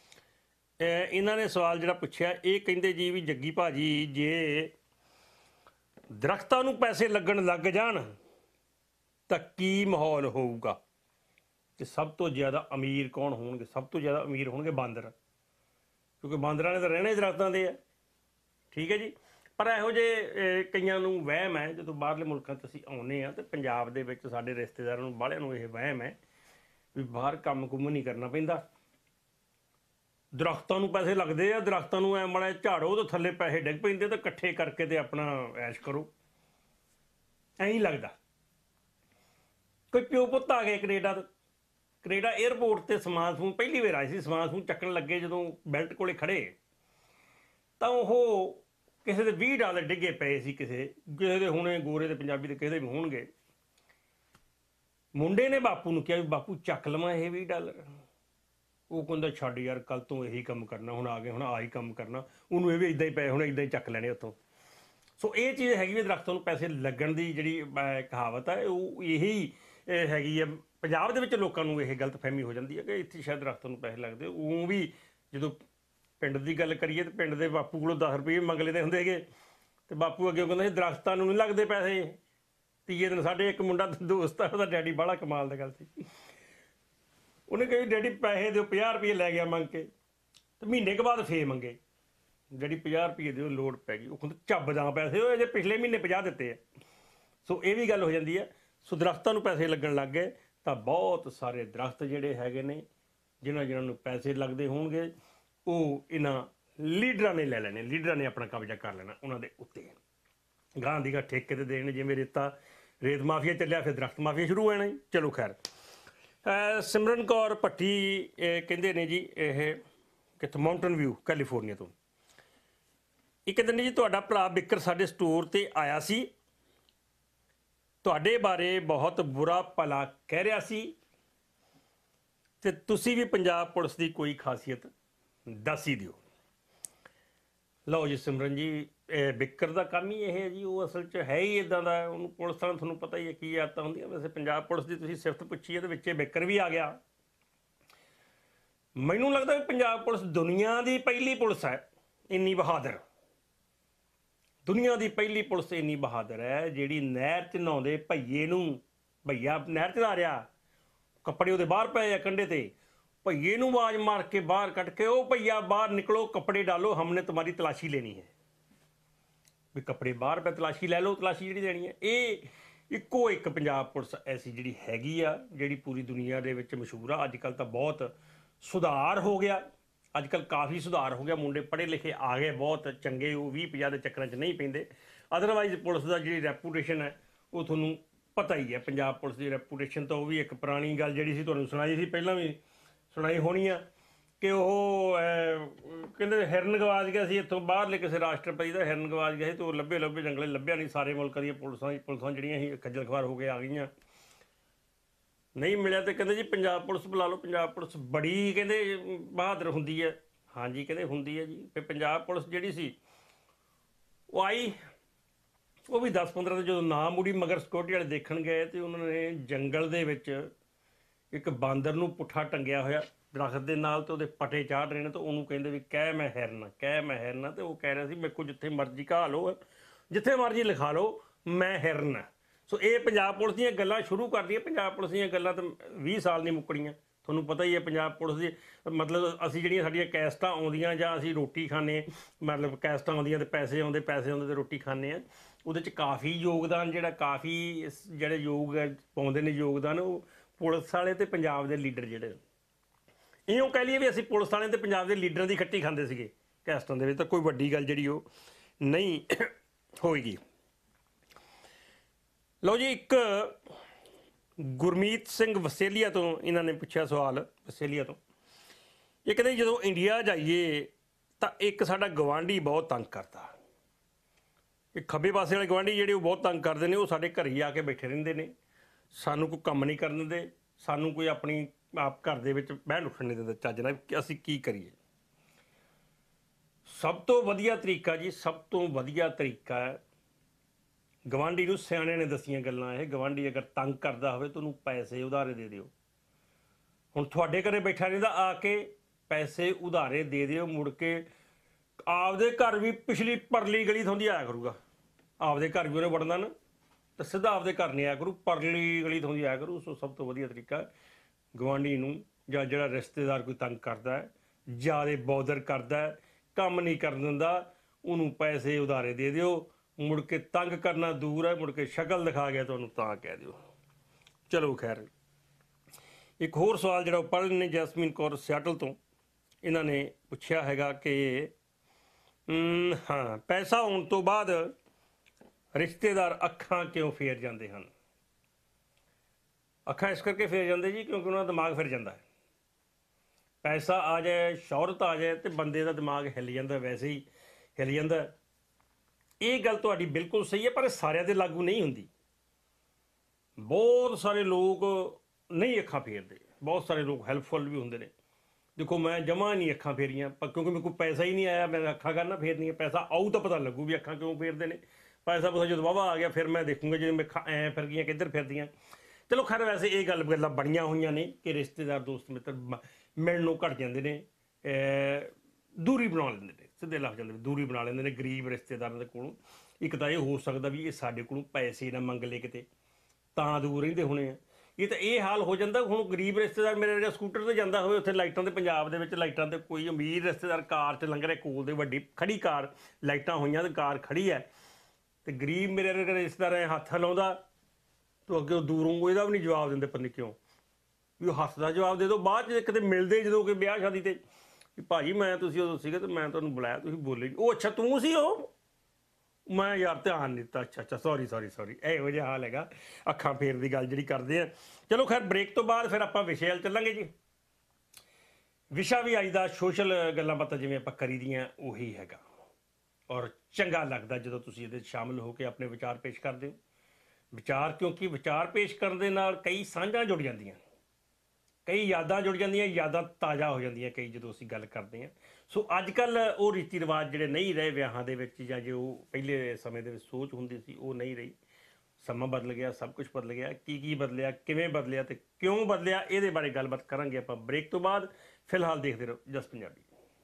ਇਹਨਾਂ ਨੇ ਸਵਾਲ ਜਿਹੜਾ ਪੁੱਛਿਆ, ਇਹ ਕਹਿੰਦੇ ਜੀ ਵੀ ਜੱਗੀ ਭਾਜੀ ਜੇ ਦਰਖਤਾਂ ਨੂੰ ਪੈਸੇ ਲੱਗਣ ਲੱਗ ਜਾਣ ਤਾਂ ਕੀ ਮਾਹੌਲ ਹੋਊਗਾ, ਤੇ ਸਭ ਤੋਂ ਜ਼ਿਆਦਾ ਅਮੀਰ ਕੌਣ ਹੋਣਗੇ? ਸਭ ਤੋਂ ਜ਼ਿਆਦਾ ਅਮੀਰ ਹੋਣਗੇ ਬਾਂਦਰ, ਕਿਉਂਕਿ ਬਾਂਦਰਾਂ ਨੇ ਤਾਂ ਰਹਿਣਾ ਹੀ ਦਰਖਤਾਂ ਦੇ ਆ। ਠੀਕ ਹੈ ਜੀ। ਪਰ ਇਹੋ ਜਿਹੇ ਕਈਆਂ ਨੂੰ ਵਹਿਮ ਹੈ, ਜਦੋਂ ਬਾਹਰਲੇ ਮੁਲਕਾਂ 'ਚ ਅਸੀਂ ਆਉਂਦੇ ਹਾਂ, ਅਤੇ ਪੰਜਾਬ ਦੇ ਵਿੱਚ ਸਾਡੇ ਰਿਸ਼ਤੇਦਾਰਾਂ ਨੂੰ ਬਾਹਲਿਆਂ ਨੂੰ ਇਹ ਵਹਿਮ ਹੈ ਵੀ ਬਾਹਰ ਕੰਮ ਕੁੰਮ ਨਹੀਂ ਕਰਨਾ ਪੈਂਦਾ, ਦਰਖਤਾਂ ਨੂੰ ਪੈਸੇ ਲੱਗਦੇ ਆ, ਦਰਖਤਾਂ ਨੂੰ ਐ ਮਾੜਾ ਝਾੜੋ ਤਾਂ ਥੱਲੇ ਪੈਸੇ ਡਿੱਗ ਪੈਂਦੇ, ਤਾਂ ਇਕੱਠੇ ਕਰਕੇ ਤੇ ਆਪਣਾ ਐਸ਼ ਕਰੋ। ਐਂ ਹੀ ਲੱਗਦਾ। ਕੋਈ ਪਿਓ ਪੁੱਤ ਆ ਗਏ ਕੈਨੇਡਾ ਤੋਂ, ਕੈਨੇਡਾ ਏਅਰਪੋਰਟ 'ਤੇ ਸਮਾਨ ਸਮੂਨ ਪਹਿਲੀ ਵਾਰ ਆਏ ਸੀ, ਸਮਾਨ ਸਮੂਨ ਚੱਕਣ ਲੱਗੇ, ਜਦੋਂ ਬੈਲਟ ਕੋਲੇ ਖੜ੍ਹੇ ਤਾਂ ਉਹ ਕਿਸੇ ਦੇ ਵੀਹ ਡਾਲਰ ਡਿੱਗੇ ਪਏ ਸੀ, ਕਿਸੇ ਕਿਸੇ ਦੇ ਹੋਣੇ, ਗੋਰੇ ਦੇ ਪੰਜਾਬੀ ਦੇ ਕਿਸੇ ਦੇ ਵੀ ਹੋਣਗੇ। ਮੁੰਡੇ ਨੇ ਬਾਪੂ ਨੂੰ ਕਿਹਾ ਵੀ ਬਾਪੂ ਚੱਕ ਲਵਾਂ ਇਹ ਵੀਹ ਡਾਲਰ। ਉਹ ਕਹਿੰਦਾ ਛੱਡ ਯਾਰ, ਕੱਲ੍ਹ ਤੋਂ ਇਹੀ ਕੰਮ ਕਰਨਾ, ਹੁਣ ਆ ਗਏ, ਹੁਣ ਆਹੀ ਕੰਮ ਕਰਨਾ। ਉਹਨੂੰ ਇਹ ਵੀ ਇੱਦਾਂ ਹੀ ਪਏ, ਹੁਣ ਇੱਦਾਂ ਹੀ ਚੱਕ ਲੈਣੇ ਉੱਥੋਂ। ਸੋ ਇਹ ਚੀਜ਼ ਹੈਗੀ ਵੀ ਦਰਖਤਾਂ ਨੂੰ ਪੈਸੇ ਲੱਗਣ ਦੀ ਜਿਹੜੀ ਕਹਾਵਤ ਹੈ, ਉਹ ਇਹੀ ਹੈਗੀ ਹੈ। ਪੰਜਾਬ ਦੇ ਵਿੱਚ ਲੋਕਾਂ ਨੂੰ ਇਹ ਗਲਤ ਫਹਿਮੀ ਹੋ ਜਾਂਦੀ ਹੈ ਕਿ ਇੱਥੇ ਸ਼ਾਇਦ ਦਰਖਤਾਂ ਨੂੰ ਪੈਸੇ ਲੱਗਦੇ। ਉਹ ਵੀ ਜਦੋਂ ਪਿੰਡ ਦੀ ਗੱਲ ਕਰੀਏ ਤਾਂ ਪਿੰਡ ਦੇ ਬਾਪੂ ਕੋਲੋਂ ਦਸ ਰੁਪਏ ਮੰਗ ਲੈਂਦੇ ਹੁੰਦੇ ਹੈਗੇ, ਅਤੇ ਬਾਪੂ ਅੱਗੇ ਕਹਿੰਦਾ ਸੀ ਦਰਖਤਾਂ ਨੂੰ ਨਹੀਂ ਲੱਗਦੇ ਪੈਸੇ। ਤੀਏ ਦਿਨ ਸਾਡੇ ਇੱਕ ਮੁੰਡਾ ਦੋਸਤ ਆ, ਉਹਦਾ ਡੈਡੀ ਬਾਹਲਾ ਕਮਾਲ ਦੀ ਗੱਲ ਸੀ, ਉਹਨੇ ਕਿਹਾ ਡੈਡੀ ਪੈਸੇ ਦਿਓ, ਪੰਜਾਹ ਰੁਪਏ ਲੈ ਗਿਆ ਮੰਗ ਕੇ, ਅਤੇ ਮਹੀਨੇ ਕੁ ਬਾਅਦ ਫੇਰ ਮੰਗੇ, ਡੈਡੀ ਪੰਜਾਹ ਰੁਪਏ ਦਿਓ, ਲੋੜ ਪੈ ਗਈ। ਉਹ ਕਹਿੰਦਾ ਚੱਬਦਾ ਪੈਸੇ, ਉਹ ਅਜੇ ਪਿਛਲੇ ਮਹੀਨੇ ਪੰਜਾਹ ਦਿੱਤੇ ਆ। ਸੋ ਇਹ ਵੀ ਗੱਲ ਹੋ ਜਾਂਦੀ ਹੈ। ਸੋ ਦਰਖਤਾਂ ਨੂੰ ਪੈਸੇ ਲੱਗਣ ਲੱਗ ਗਏ ਤਾਂ ਬਹੁਤ ਸਾਰੇ ਦਰਖਤ ਜਿਹੜੇ ਹੈਗੇ ਨੇ, ਜਿਨ੍ਹਾਂ ਜਿਨ੍ਹਾਂ ਨੂੰ ਪੈਸੇ ਲੱਗਦੇ ਹੋਣਗੇ, ਉਹ ਇਹਨਾਂ ਲੀਡਰਾਂ ਨੇ ਲੈ ਲੈਣੇ, ਲੀਡਰਾਂ ਨੇ ਆਪਣਾ ਕਬਜ਼ਾ ਕਰ ਲੈਣਾ ਉਹਨਾਂ ਦੇ ਉੱਤੇ। ਗਾਂ ਦੀ ਗਾ ਠੇਕੇ ਤੇ ਦੇਣ, ਜਿਵੇਂ ਰੇਤਾ ਰੇਤ ਮਾਫੀਆ ਚੱਲਿਆ, ਫਿਰ ਦਰਖਤ ਮਾਫੀਆ ਸ਼ੁਰੂ ਹੋ ਜਾਣਾ ਜੀ। ਚਲੋ ਖੈਰ, ਸਿਮਰਨ ਕੌਰ ਭੱਟੀ ਇਹ ਕਹਿੰਦੇ ਨੇ ਜੀ, ਇਹ ਕਿੱਥੋਂ, ਮਾਊਂਟਨ ਵਿਊ ਕੈਲੀਫੋਰਨੀਆ ਤੋਂ, ਇਹ ਕਹਿੰਦੇ ਨੇ ਜੀ ਤੁਹਾਡਾ ਭਰਾ ਬਿੱਕਰ ਸਾਡੇ ਸਟੋਰ 'ਤੇ ਆਇਆ ਸੀ, ਤੁਹਾਡੇ ਬਾਰੇ ਬਹੁਤ ਬੁਰਾ ਭਲਾ ਕਹਿ ਰਿਹਾ ਸੀ, ਅਤੇ ਤੁਸੀਂ ਵੀ ਪੰਜਾਬ ਪੁਲਿਸ ਦੀ ਕੋਈ ਖਾਸੀਅਤ ਦੱਸ ਹੀ ਦਿਓ। ਲਓ ਜੀ ਸਿਮਰਨ ਜੀ, ਇਹ ਬਿੱਕਰ ਦਾ ਕੰਮ ਹੀ ਇਹ ਹੈ ਜੀ, ਉਹ ਅਸਲ 'ਚ ਹੈ ਹੀ ਇੱਦਾਂ ਦਾ। ਉਹਨੂੰ ਪੁਲਿਸ ਵਾਲਿਆਂ ਤੁਹਾਨੂੰ ਪਤਾ ਹੀ ਹੈ ਕੀ ਆਦਤਾਂ ਹੁੰਦੀਆਂ। ਵੈਸੇ ਪੰਜਾਬ ਪੁਲਿਸ ਦੀ ਤੁਸੀਂ ਸਿਫਤ ਪੁੱਛੀ ਹੈ, ਇਹਦੇ ਵਿੱਚ ਬਿੱਕਰ ਵੀ ਆ ਗਿਆ। ਮੈਨੂੰ ਲੱਗਦਾ ਵੀ ਪੰਜਾਬ ਪੁਲਿਸ ਦੁਨੀਆ ਦੀ ਪਹਿਲੀ ਪੁਲਿਸ ਹੈ ਇੰਨੀ ਬਹਾਦਰ, ਦੁਨੀਆ ਦੀ ਪਹਿਲੀ ਪੁਲਿਸ ਇੰਨੀ ਬਹਾਦਰ ਹੈ ਜਿਹੜੀ ਨਹਿਰ 'ਚ ਨਹਾਉਂਦੇ ਭਈਏ ਨੂੰ, ਭਈਆ ਨਹਿਰ 'ਚ ਨਹਾ ਰਿਹਾ, ਕੱਪੜੇ ਉਹਦੇ ਬਾਹਰ ਪਏ ਆ ਕੰਢੇ 'ਤੇ, ਭਈਏ ਨੂੰ ਆਵਾਜ਼ ਮਾਰ ਕੇ ਬਾਹਰ ਕੱਢ ਕੇ, ਉਹ ਭਈਆ ਬਾਹਰ ਨਿਕਲੋ, ਕੱਪੜੇ ਡਾਲੋ, ਹਮਨੇ तुम्हारी ਤਲਾਸ਼ੀ ਲੈਣੀ ਹੈ। ਵੀ ਕੱਪੜੇ ਬਾਹਰ ਪੈ, ਤਲਾਸ਼ੀ ਲੈ ਲਓ, ਤਲਾਸ਼ੀ ਜਿਹੜੀ ਦੇਣੀ ਹੈ। ਇਹ ਇੱਕੋ ਇੱਕ ਪੰਜਾਬ ਪੁਲਿਸ ਐਸੀ ਜਿਹੜੀ ਹੈਗੀ ਆ, ਜਿਹੜੀ ਪੂਰੀ ਦੁਨੀਆ ਦੇ ਵਿੱਚ ਮਸ਼ਹੂਰ ਆ। ਅੱਜ ਕੱਲ੍ਹ ਤਾਂ ਬਹੁਤ ਸੁਧਾਰ ਹੋ ਗਿਆ, ਅੱਜ ਕੱਲ੍ਹ ਕਾਫੀ ਸੁਧਾਰ ਹੋ ਗਿਆ, ਮੁੰਡੇ ਪੜ੍ਹੇ ਲਿਖੇ ਆ ਗਏ ਬਹੁਤ ਚੰਗੇ, ਉਹ ਵੀਹ ਪੰਜਾਹ ਦੇ ਚੱਕਰਾਂ 'ਚ ਨਹੀਂ ਪੈਂਦੇ। ਅਦਰਵਾਈਜ਼ ਪੁਲਿਸ ਦਾ ਜਿਹੜੀ ਰੈਪੂਟੇਸ਼ਨ ਹੈ ਉਹ ਤੁਹਾਨੂੰ ਪਤਾ ਹੀ ਹੈ, ਪੰਜਾਬ ਪੁਲਿਸ ਦੀ ਰੈਪੂਟੇਸ਼ਨ ਤਾਂ ਉਹ ਵੀ ਇੱਕ ਪੁਰਾਣੀ ਗੱਲ ਜਿਹੜੀ ਸੀ ਤੁਹਾਨੂੰ ਸੁਣਾਈ ਸੀ, ਪਹਿਲਾਂ ਵੀ ਸੁਣਾਈ ਹੋਣੀ ਆ, ਕਿ ਉਹ ਕਹਿੰਦੇ ਹਿਰਨ ਗਵਾਚ ਗਿਆ ਸੀ ਇੱਥੋਂ ਬਾਹਰਲੇ ਕਿਸੇ ਰਾਸ਼ਟਰਪਤੀ ਦਾ ਹਿਰਨ ਗਵਾਚ ਗਿਆ ਸੀ, ਅਤੇ ਉਹ ਲੱਭੇ ਲੱਭੇ ਜੰਗਲੇ ਲੱਭਿਆ ਨਹੀਂ। ਸਾਰੇ ਮੁਲਕਾਂ ਦੀਆਂ ਪੁਲਿਸਾਂ ਪੁਲਿਸਾਂ ਜਿਹੜੀਆਂ ਸੀ ਖੱਜਲ ਖਵਾਰ ਹੋ ਕੇ ਆ ਗਈਆਂ, ਨਹੀਂ ਮਿਲਿਆ। ਅਤੇ ਕਹਿੰਦੇ ਜੀ ਪੰਜਾਬ ਪੁਲਿਸ ਬੁਲਾ ਲਓ, ਪੰਜਾਬ ਪੁਲਿਸ ਬੜੀ ਕਹਿੰਦੇ ਬਹਾਦਰ ਹੁੰਦੀ ਹੈ। ਹਾਂਜੀ ਕਹਿੰਦੇ ਹੁੰਦੀ ਹੈ ਜੀ। ਫਿਰ ਪੰਜਾਬ ਪੁਲਿਸ ਜਿਹੜੀ ਸੀ ਉਹ ਆਈ, ਉਹ ਵੀ ਦਸ ਪੰਦਰਾਂ ਦੇ ਜਦੋਂ ਨਾ ਮੁੜੀ, ਮਗਰ ਸਿਕਿਉਰਟੀ ਵਾਲੇ ਦੇਖਣ ਗਏ ਅਤੇ ਉਹਨਾਂ ਨੇ ਜੰਗਲ ਦੇ ਵਿੱਚ ਇੱਕ ਬਾਂਦਰ ਨੂੰ ਪੁੱਠਾ ਟੰਗਿਆ ਹੋਇਆ ਦਰਖਤ ਦੇ ਨਾਲ, ਅਤੇ ਉਹਦੇ ਪਟੇ ਚਾੜ ਰਹੇ ਨੇ, ਅਤੇ ਉਹਨੂੰ ਕਹਿੰਦੇ ਵੀ ਕਹਿ ਮੈਂ ਹਿਰਨ, ਕਹਿ ਮੈਂ ਹਿਰਨ। ਅਤੇ ਉਹ ਕਹਿ ਰਿਹਾ ਸੀ ਮੇਰੇ ਕੋਲ ਜਿੱਥੇ ਮਰਜ਼ੀ ਕਹਾ ਲਓ, ਜਿੱਥੇ ਮਰਜ਼ੀ ਲਿਖਾ ਲਓ, ਮੈਂ ਹਿਰਨ। ਸੋ ਇਹ ਪੰਜਾਬ ਪੁਲਿਸ ਦੀਆਂ ਗੱਲਾਂ ਸ਼ੁਰੂ ਕਰਦੀਆਂ। ਪੰਜਾਬ ਪੁਲਿਸ ਦੀਆਂ ਗੱਲਾਂ ਤਾਂ ਵੀਹ ਸਾਲ ਨਹੀਂ ਮੁੱਕਣੀਆਂ। ਤੁਹਾਨੂੰ ਪਤਾ ਹੀ ਹੈ ਪੰਜਾਬ ਪੁਲਿਸ ਦੀ, ਮਤਲਬ ਅਸੀਂ ਜਿਹੜੀਆਂ ਸਾਡੀਆਂ ਕੈਸਟਾਂ ਆਉਂਦੀਆਂ ਜਾਂ ਅਸੀਂ ਰੋਟੀ ਖਾਂਦੇ, ਮਤਲਬ ਕੈਸਟਾਂ ਆਉਂਦੀਆਂ ਅਤੇ ਪੈਸੇ ਆਉਂਦੇ, ਪੈਸੇ ਆਉਂਦੇ ਅਤੇ ਰੋਟੀ ਖਾਂਦੇ ਹਾਂ, ਉਹਦੇ 'ਚ ਕਾਫੀ ਯੋਗਦਾਨ ਜਿਹੜਾ ਕਾਫੀ ਜਿਹੜੇ ਯੋਗ ਪਾਉਂਦੇ ਨੇ ਯੋਗਦਾਨ, ਉਹ ਪੁਲਿਸ ਵਾਲੇ ਅਤੇ ਪੰਜਾਬ ਦੇ ਲੀਡਰ ਜਿਹੜੇ, ਇਉਂ ਕਹਿ ਲਈਏ ਵੀ ਅਸੀਂ ਪੁਲਿਸ ਵਾਲਿਆਂ ਅਤੇ ਪੰਜਾਬ ਦੇ ਲੀਡਰਾਂ ਦੀ ਖੱਟੀ ਖਾਂਦੇ ਸੀਗੇ ਕੈਸਟਾਂ ਦੇ ਵਿੱਚ, ਤਾਂ ਕੋਈ ਵੱਡੀ ਗੱਲ ਜਿਹੜੀ ਉਹ ਨਹੀਂ ਹੋਏਗੀ। ਲਓ ਜੀ, ਇੱਕ ਗੁਰਮੀਤ ਸਿੰਘ ਵਸੇਲੀਆ ਤੋਂ ਇਹਨਾਂ ਨੇ ਪੁੱਛਿਆ ਸਵਾਲ, ਵਸੇਲੀਆ ਤੋਂ, ਇਹ ਕਹਿੰਦੇ ਜਦੋਂ ਇੰਡੀਆ ਜਾਈਏ ਤਾਂ ਇੱਕ ਸਾਡਾ ਗਵਾਂਢੀ ਬਹੁਤ ਤੰਗ ਕਰਦਾ। ਇਹ ਖੱਬੇ ਪਾਸੇ ਵਾਲੇ ਗਵਾਂਢੀ ਜਿਹੜੇ ਉਹ ਬਹੁਤ ਤੰਗ ਕਰਦੇ ਨੇ, ਉਹ ਸਾਡੇ ਘਰ ਹੀ ਆ ਕੇ ਬੈਠੇ ਰਹਿੰਦੇ ਨੇ, ਸਾਨੂੰ ਕੋਈ ਕੰਮ ਨਹੀਂ ਕਰਨ ਦਿੰਦੇ, ਸਾਨੂੰ ਕੋਈ ਆਪਣੀ ਆਪ ਘਰ ਦੇ ਵਿੱਚ ਬਹਿਣ ਉੱਠਣ ਨਹੀਂ ਦਿੰਦੇ ਚੱਜ ਨਾਲ, ਕਿ ਅਸੀਂ ਕੀ ਕਰੀਏ। ਸਭ ਤੋਂ ਵਧੀਆ ਤਰੀਕਾ ਜੀ, ਸਭ ਤੋਂ ਵਧੀਆ ਤਰੀਕਾ ਹੈ ਗਵਾਂਢੀ ਨੂੰ, ਸਿਆਣਿਆਂ ਨੇ ਦੱਸੀਆਂ ਗੱਲਾਂ ਇਹ, ਗਵਾਂਢੀ ਅਗਰ ਤੰਗ ਕਰਦਾ ਹੋਵੇ ਤਾਂ ਉਹਨੂੰ ਪੈਸੇ ਉਧਾਰੇ ਦੇ ਦਿਓ। ਹੁਣ ਤੁਹਾਡੇ ਘਰੇ ਬੈਠਾ ਰਹਿੰਦਾ, ਆ ਕੇ ਪੈਸੇ ਉਧਾਰੇ ਦੇ ਦਿਓ, ਮੁੜ ਕੇ ਆਪਦੇ ਘਰ ਵੀ ਪਿਛਲੀ ਪਰਲੀ ਗਲੀ ਤੋਂ ਦੀ ਆਇਆ ਕਰੂਗਾ। ਆਪਦੇ ਘਰ ਵੀ ਉਹਨੇ ਵੜਨਾ ਨਾ, ਤਾਂ ਸਿੱਧਾ ਆਪਦੇ ਘਰ ਨਹੀਂ ਆਇਆ ਕਰੂ, ਪਰਲੀ ਗਲੀ ਤੋਂ ਦੀ ਆਇਆ ਕਰੂ। ਸੋ ਸਭ ਤੋਂ ਵਧੀਆ ਤਰੀਕਾ ਗਵਾਂਢੀ ਨੂੰ, ਜਾਂ ਜਿਹੜਾ ਰਿਸ਼ਤੇਦਾਰ ਕੋਈ ਤੰਗ ਕਰਦਾ ਹੈ, ਜ਼ਿਆਦਾ ਬੌਦਰ ਕਰਦਾ ਹੈ, ਕੰਮ ਨਹੀਂ ਕਰਨ ਦਿੰਦਾ, ਉਹਨੂੰ ਪੈਸੇ ਉਧਾਰੇ ਦੇ ਦਿਓ। ਮੁੜ ਕੇ ਤੰਗ ਕਰਨਾ ਦੂਰ ਹੈ, ਮੁੜ ਕੇ ਸ਼ਕਲ ਦਿਖਾ ਗਿਆ ਤੁਹਾਨੂੰ ਤਾਂ ਕਹਿ ਦਿਓ। ਚਲੋ ਖੈਰ, ਇੱਕ ਹੋਰ ਸਵਾਲ ਜਿਹੜਾ ਉਹ ਪੜ੍ਹ ਨੇ ਜੈਸਮੀਨ ਕੌਰ ਸਿਆਟਲ ਤੋਂ, ਇਹਨਾਂ ਨੇ ਪੁੱਛਿਆ ਹੈਗਾ ਕਿ ਹਾਂ ਪੈਸਾ ਆਉਣ ਤੋਂ ਬਾਅਦ ਰਿਸ਼ਤੇਦਾਰ ਅੱਖਾਂ ਕਿਉਂ ਫੇਰ ਜਾਂਦੇ ਹਨ? ਅੱਖਾਂ ਇਸ ਕਰਕੇ ਫੇਰ ਜਾਂਦੇ ਜੀ ਕਿਉਂਕਿ ਉਹਨਾਂ ਦਾ ਦਿਮਾਗ ਫਿਰ ਜਾਂਦਾ ਹੈ। ਪੈਸਾ ਆ ਜਾਏ, ਸ਼ੌਹਰਤ ਆ ਜਾਏ, ਅਤੇ ਬੰਦੇ ਦਾ ਦਿਮਾਗ ਹਿੱਲ ਜਾਂਦਾ, ਵੈਸੇ ਹੀ ਹਿੱਲ ਜਾਂਦਾ। ਇਹ ਗੱਲ ਤੁਹਾਡੀ ਬਿਲਕੁਲ ਸਹੀ ਹੈ, ਪਰ ਇਹ ਸਾਰਿਆਂ 'ਤੇ ਲਾਗੂ ਨਹੀਂ ਹੁੰਦੀ। ਬਹੁਤ ਸਾਰੇ ਲੋਕ ਨਹੀਂ ਅੱਖਾਂ ਫੇਰਦੇ, ਬਹੁਤ ਸਾਰੇ ਲੋਕ ਹੈਲਪਫੁਲ ਵੀ ਹੁੰਦੇ ਨੇ। ਦੇਖੋ ਮੈਂ ਜਮਾਂ ਨਹੀਂ ਅੱਖਾਂ ਫੇਰੀਆਂ, ਪਰ ਕਿਉਂਕਿ ਮੇਰੇ ਕੋਲ ਪੈਸਾ ਹੀ ਨਹੀਂ ਆਇਆ, ਮੈਂ ਅੱਖਾਂ ਕਰਨਾ ਫੇਰਨੀਆਂ। ਪੈਸਾ ਆਊ ਤਾਂ ਪਤਾ ਲੱਗੂ ਵੀ ਅੱਖਾਂ ਕਿਉਂ ਫੇਰਦੇ ਨੇ। ਪੈਸਾ ਪੂਸਾ ਜਦੋਂ ਵਾਹਵਾ ਆ ਗਿਆ ਫਿਰ ਮੈਂ ਦੇਖੂੰਗਾ, ਜਿਵੇਂ ਮੈਂ ਅੱਖਾਂ ਐਂ ਫਿਰ ਗਈਆਂ ਕਿੱਧਰ ਫਿਰਦੀਆਂ। ਚਲੋ ਖੈਰ, ਵੈਸੇ ਇਹ ਗੱਲ ਗੱਲਾਂ ਬਣੀਆਂ ਹੋਈਆਂ ਨੇ ਕਿ ਰਿਸ਼ਤੇਦਾਰ ਦੋਸਤ ਮਿੱਤਰ ਮਿਲਣ ਨੂੰ ਘੱਟ ਜਾਂਦੇ ਨੇ, ਦੂਰੀ ਬਣਾ ਲੈਂਦੇ ਨੇ, ਸਿੱਧੇ ਲੱਗ ਜਾਂਦੇ ਨੇ, ਦੂਰੀ ਬਣਾ ਲੈਂਦੇ ਨੇ ਗਰੀਬ ਰਿਸ਼ਤੇਦਾਰਾਂ ਦੇ ਕੋਲੋਂ। ਇੱਕ ਤਾਂ ਇਹ ਹੋ ਸਕਦਾ ਵੀ ਇਹ ਸਾਡੇ ਕੋਲੋਂ ਪੈਸੇ ਨਾ ਮੰਗ ਲਏ ਕਿਤੇ, ਤਾਂ ਦੂਰ ਰਹਿੰਦੇ ਹੋਣੇ ਆ। ਇਹ ਤਾਂ ਇਹ ਹਾਲ ਹੋ ਜਾਂਦਾ, ਹੁਣ ਗਰੀਬ ਰਿਸ਼ਤੇਦਾਰ ਮੇਰੇ ਜਿਹੜਾ ਸਕੂਟਰ 'ਤੇ ਜਾਂਦਾ ਹੋਵੇ, ਉੱਥੇ ਲਾਈਟਾਂ 'ਤੇ, ਪੰਜਾਬ ਦੇ ਵਿੱਚ ਲਾਈਟਾਂ 'ਤੇ ਕੋਈ ਅਮੀਰ ਰਿਸ਼ਤੇਦਾਰ ਕਾਰ 'ਚ ਲੰਘ ਰਿਹਾ, ਕੋਲ ਦੇ ਵੱਡੀ ਖੜੀ ਕਾਰ, ਲਾਈਟਾਂ ਹੋਈਆਂ ਅਤੇ ਕਾਰ ਖੜੀ ਹੈ, ਅਤੇ ਗਰੀਬ ਮੇਰੇ ਰਿਸ਼ਤੇਦਾਰ ਐਂ ਹੱਥ ਲਾਉਂਦਾ, ਤੋ ਅੱਗੇ ਉਹ ਦੂਰੋਂ ਇਹਦਾ ਵੀ ਨਹੀਂ ਜਵਾਬ ਦਿੰਦੇ, ਪਤਾ ਨਹੀਂ ਕਿਉਂ, ਵੀ ਉਹ ਹੱਥ ਦਾ ਜਵਾਬ ਦੇ ਦਿਓ। ਬਾਅਦ 'ਚ ਕਿਤੇ ਮਿਲਦੇ ਜਦੋਂ ਕਿ ਵਿਆਹ ਸ਼ਾਦੀ 'ਤੇ, ਵੀ ਭਾਜੀ ਮੈਂ ਤੁਸੀਂ ਉਦੋਂ ਸੀਗੇ ਤੇ ਮੈਂ ਤੁਹਾਨੂੰ ਬੁਲਾਇਆ, ਤੁਸੀਂ ਬੋਲੇ ਜੀ। ਉਹ ਅੱਛਾ ਤੂੰ ਸੀ ਉਹ? ਮੈਂ ਯਾਰ ਧਿਆਨ ਨਹੀਂ ਦਿੱਤਾ। ਅੱਛਾ ਅੱਛਾ ਸੌਰੀ ਸੌਰੀ ਸੌਰੀ ਇਹੋ ਜਿਹਾ ਹਾਲ ਹੈਗਾ, ਅੱਖਾਂ ਫੇਰ ਦੀ ਗੱਲ ਜਿਹੜੀ ਕਰਦੇ ਆ। ਚਲੋ ਖੈਰ ਬ੍ਰੇਕ ਤੋਂ ਬਾਅਦ ਫਿਰ ਆਪਾਂ ਵਿਸ਼ੇ ਵੱਲ ਚੱਲਾਂਗੇ ਜੀ। ਵਿਸ਼ਾ ਵੀ ਅੱਜ ਦਾ ਸੋਸ਼ਲ ਗੱਲਾਂ ਬਾਤਾਂ ਜਿਵੇਂ ਆਪਾਂ ਕਰੀ ਦੀਆਂ ਉਹੀ ਹੈਗਾ, ਔਰ ਚੰਗਾ ਲੱਗਦਾ ਜਦੋਂ ਤੁਸੀਂ ਇਹਦੇ 'ਚ ਸ਼ਾਮਲ ਹੋ ਕੇ ਆਪਣੇ ਵਿਚਾਰ ਪੇਸ਼ ਕਰਦੇ ਹੋ। ਵਿਚਾਰ, ਕਿਉਂਕਿ ਵਿਚਾਰ ਪੇਸ਼ ਕਰਨ ਦੇ ਨਾਲ ਕਈ ਸਾਂਝਾਂ ਜੁੜ ਜਾਂਦੀਆਂ, ਕਈ ਯਾਦਾਂ ਜੁੜ ਜਾਂਦੀਆਂ, ਯਾਦਾਂ ਤਾਜ਼ਾ ਹੋ ਜਾਂਦੀਆਂ ਕਈ ਜਦੋਂ ਅਸੀਂ ਗੱਲ ਕਰਦੇ ਹਾਂ। ਸੋ ਅੱਜ ਕੱਲ੍ਹ ਉਹ ਰੀਤੀ ਰਿਵਾਜ ਜਿਹੜੇ ਨਹੀਂ ਰਹੇ ਵਿਆਹਾਂ ਦੇ ਵਿੱਚ, ਜਾਂ ਜੋ ਪਹਿਲੇ ਸਮੇਂ ਦੇ ਵਿੱਚ ਸੋਚ ਹੁੰਦੀ ਸੀ ਉਹ ਨਹੀਂ ਰਹੀ। ਸਮਾਂ ਬਦਲ ਗਿਆ, ਸਭ ਕੁਝ ਬਦਲ ਗਿਆ। ਕੀ ਕੀ ਬਦਲਿਆ, ਕਿਵੇਂ ਬਦਲਿਆ ਤੇ ਕਿਉਂ ਬਦਲਿਆ, ਇਹਦੇ ਬਾਰੇ ਗੱਲਬਾਤ ਕਰਾਂਗੇ ਆਪਾਂ ਬ੍ਰੇਕ ਤੋਂ ਬਾਅਦ। ਫਿਲਹਾਲ ਦੇਖਦੇ ਰਹੋ ਜਸ ਪੰਜਾਬੀ।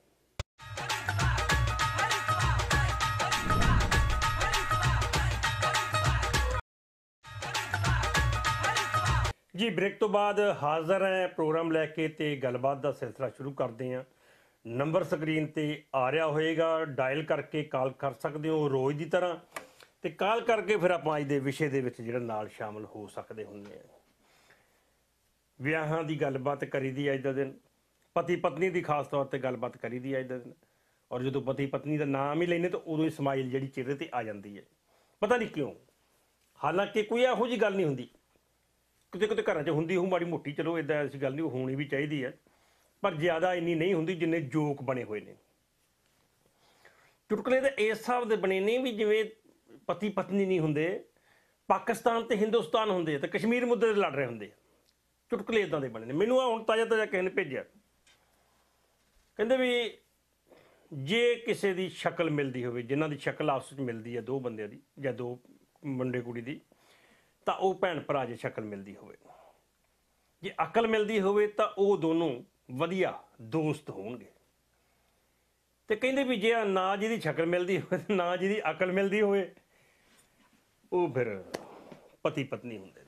ਜੀ ਬ੍ਰੇਕ ਤੋਂ ਬਾਅਦ ਹਾਜ਼ਰ ਹੈ ਪ੍ਰੋਗਰਾਮ ਲੈ ਕੇ, ਤੇ ਗੱਲਬਾਤ ਦਾ ਸਿਲਸਿਲਾ ਸ਼ੁਰੂ ਕਰਦੇ ਹਾਂ। ਨੰਬਰ ਸਕਰੀਨ ਤੇ ਆ ਰਿਹਾ ਹੋਏਗਾ, ਡਾਇਲ ਕਰਕੇ ਕਾਲ ਕਰ ਸਕਦੇ ਹੋ ਰੋਜ਼ ਦੀ ਤਰ੍ਹਾਂ, ਤੇ ਕਾਲ ਕਰਕੇ ਫਿਰ ਆਪਾਂ ਅੱਜ ਦੇ ਵਿਸ਼ੇ ਦੇ ਵਿੱਚ ਜਿਹੜਾ ਨਾਲ ਸ਼ਾਮਲ ਹੋ ਸਕਦੇ ਹੁੰਦੇ ਆ। ਵਿਆਹਾਂ ਦੀ ਗੱਲਬਾਤ ਕਰੀਦੀ ਅੱਜ ਦਾ ਦਿਨ, ਪਤੀ ਪਤਨੀ ਦੀ ਖਾਸ ਤੌਰ ਤੇ ਗੱਲਬਾਤ ਕਰੀਦੀ ਅੱਜ ਦਾ ਦਿਨ। ਔਰ ਜਦੋਂ ਪਤੀ ਪਤਨੀ ਦਾ ਨਾਮ ਹੀ ਲੈਂਦੇ ਤਾਂ ਉਦੋਂ ਹੀ ਸਮਾਈਲ ਜਿਹੜੀ ਚਿਹਰੇ ਤੇ ਆ ਜਾਂਦੀ ਹੈ, ਪਤਾ ਨਹੀਂ ਕਿਉਂ। ਹਾਲਾਂਕਿ ਕੋਈ ਇਹੋ ਜਿਹੀ ਗੱਲ ਨਹੀਂ ਹੁੰਦੀ, ਕਿਤੇ ਕਿਤੇ ਘਰਾਂ 'ਚ ਹੁੰਦੀ ਹੋਊ ਮਾੜੀ ਮੋਟੀ, ਚਲੋ ਇੱਦਾਂ ਐਸੀ ਗੱਲ ਨਹੀਂ, ਉਹ ਹੋਣੀ ਵੀ ਚਾਹੀਦੀ ਹੈ, ਪਰ ਜ਼ਿਆਦਾ ਇੰਨੀ ਨਹੀਂ ਹੁੰਦੀ ਜਿੰਨੇ ਜੋਕ ਬਣੇ ਹੋਏ ਨੇ। ਚੁਟਕਲੇ ਤਾਂ ਇਸ ਹਿਸਾਬ ਦੇ ਬਣੇ ਨੇ ਵੀ ਜਿਵੇਂ ਪਤੀ ਪਤਨੀ ਨਹੀਂ ਹੁੰਦੇ, ਪਾਕਿਸਤਾਨ ਤੇ ਹਿੰਦੁਸਤਾਨ ਹੁੰਦੇ ਤੇ ਕਸ਼ਮੀਰ ਮੁੱਦੇ 'ਤੇ ਲੜ ਰਹੇ ਹੁੰਦੇ। ਚੁਟਕਲੇ ਇੱਦਾਂ ਦੇ ਬਣੇ ਨੇ। ਮੈਨੂੰ ਆ ਹੁਣ ਤਾਜ਼ਾ ਤਾਜ਼ਾ ਕਿਸੇ ਨੇ ਭੇਜਿਆ, ਕਹਿੰਦੇ ਵੀ ਜੇ ਕਿਸੇ ਦੀ ਸ਼ਕਲ ਮਿਲਦੀ ਹੋਵੇ, ਜਿਨ੍ਹਾਂ ਦੀ ਸ਼ਕਲ ਆਪਸ ਵਿੱਚ ਮਿਲਦੀ ਹੈ, ਦੋ ਬੰਦਿਆਂ ਦੀ ਜਾਂ ਦੋ ਮੁੰਡੇ ਕੁੜੀ ਦੀ, ਤਾਂ ਉਹ ਭੈਣ ਭਰਾ ਜੇ ਸ਼ਕਲ ਮਿਲਦੀ ਹੋਵੇ, ਜੇ ਅਕਲ ਮਿਲਦੀ ਹੋਵੇ ਤਾਂ ਉਹ ਦੋਨੋਂ ਵਧੀਆ ਦੋਸਤ ਹੋਣਗੇ। ਤੇ ਕਹਿੰਦੇ ਵੀ ਜੇ ਨਾ ਜਿਹਦੀ ਸ਼ਕਲ ਮਿਲਦੀ ਹੋਵੇ, ਨਾ ਜਿਹਦੀ ਅਕਲ ਮਿਲਦੀ ਹੋਵੇ, ਉਹ ਫਿਰ ਪਤੀ ਪਤਨੀ ਹੁੰਦੇ ਨੇ।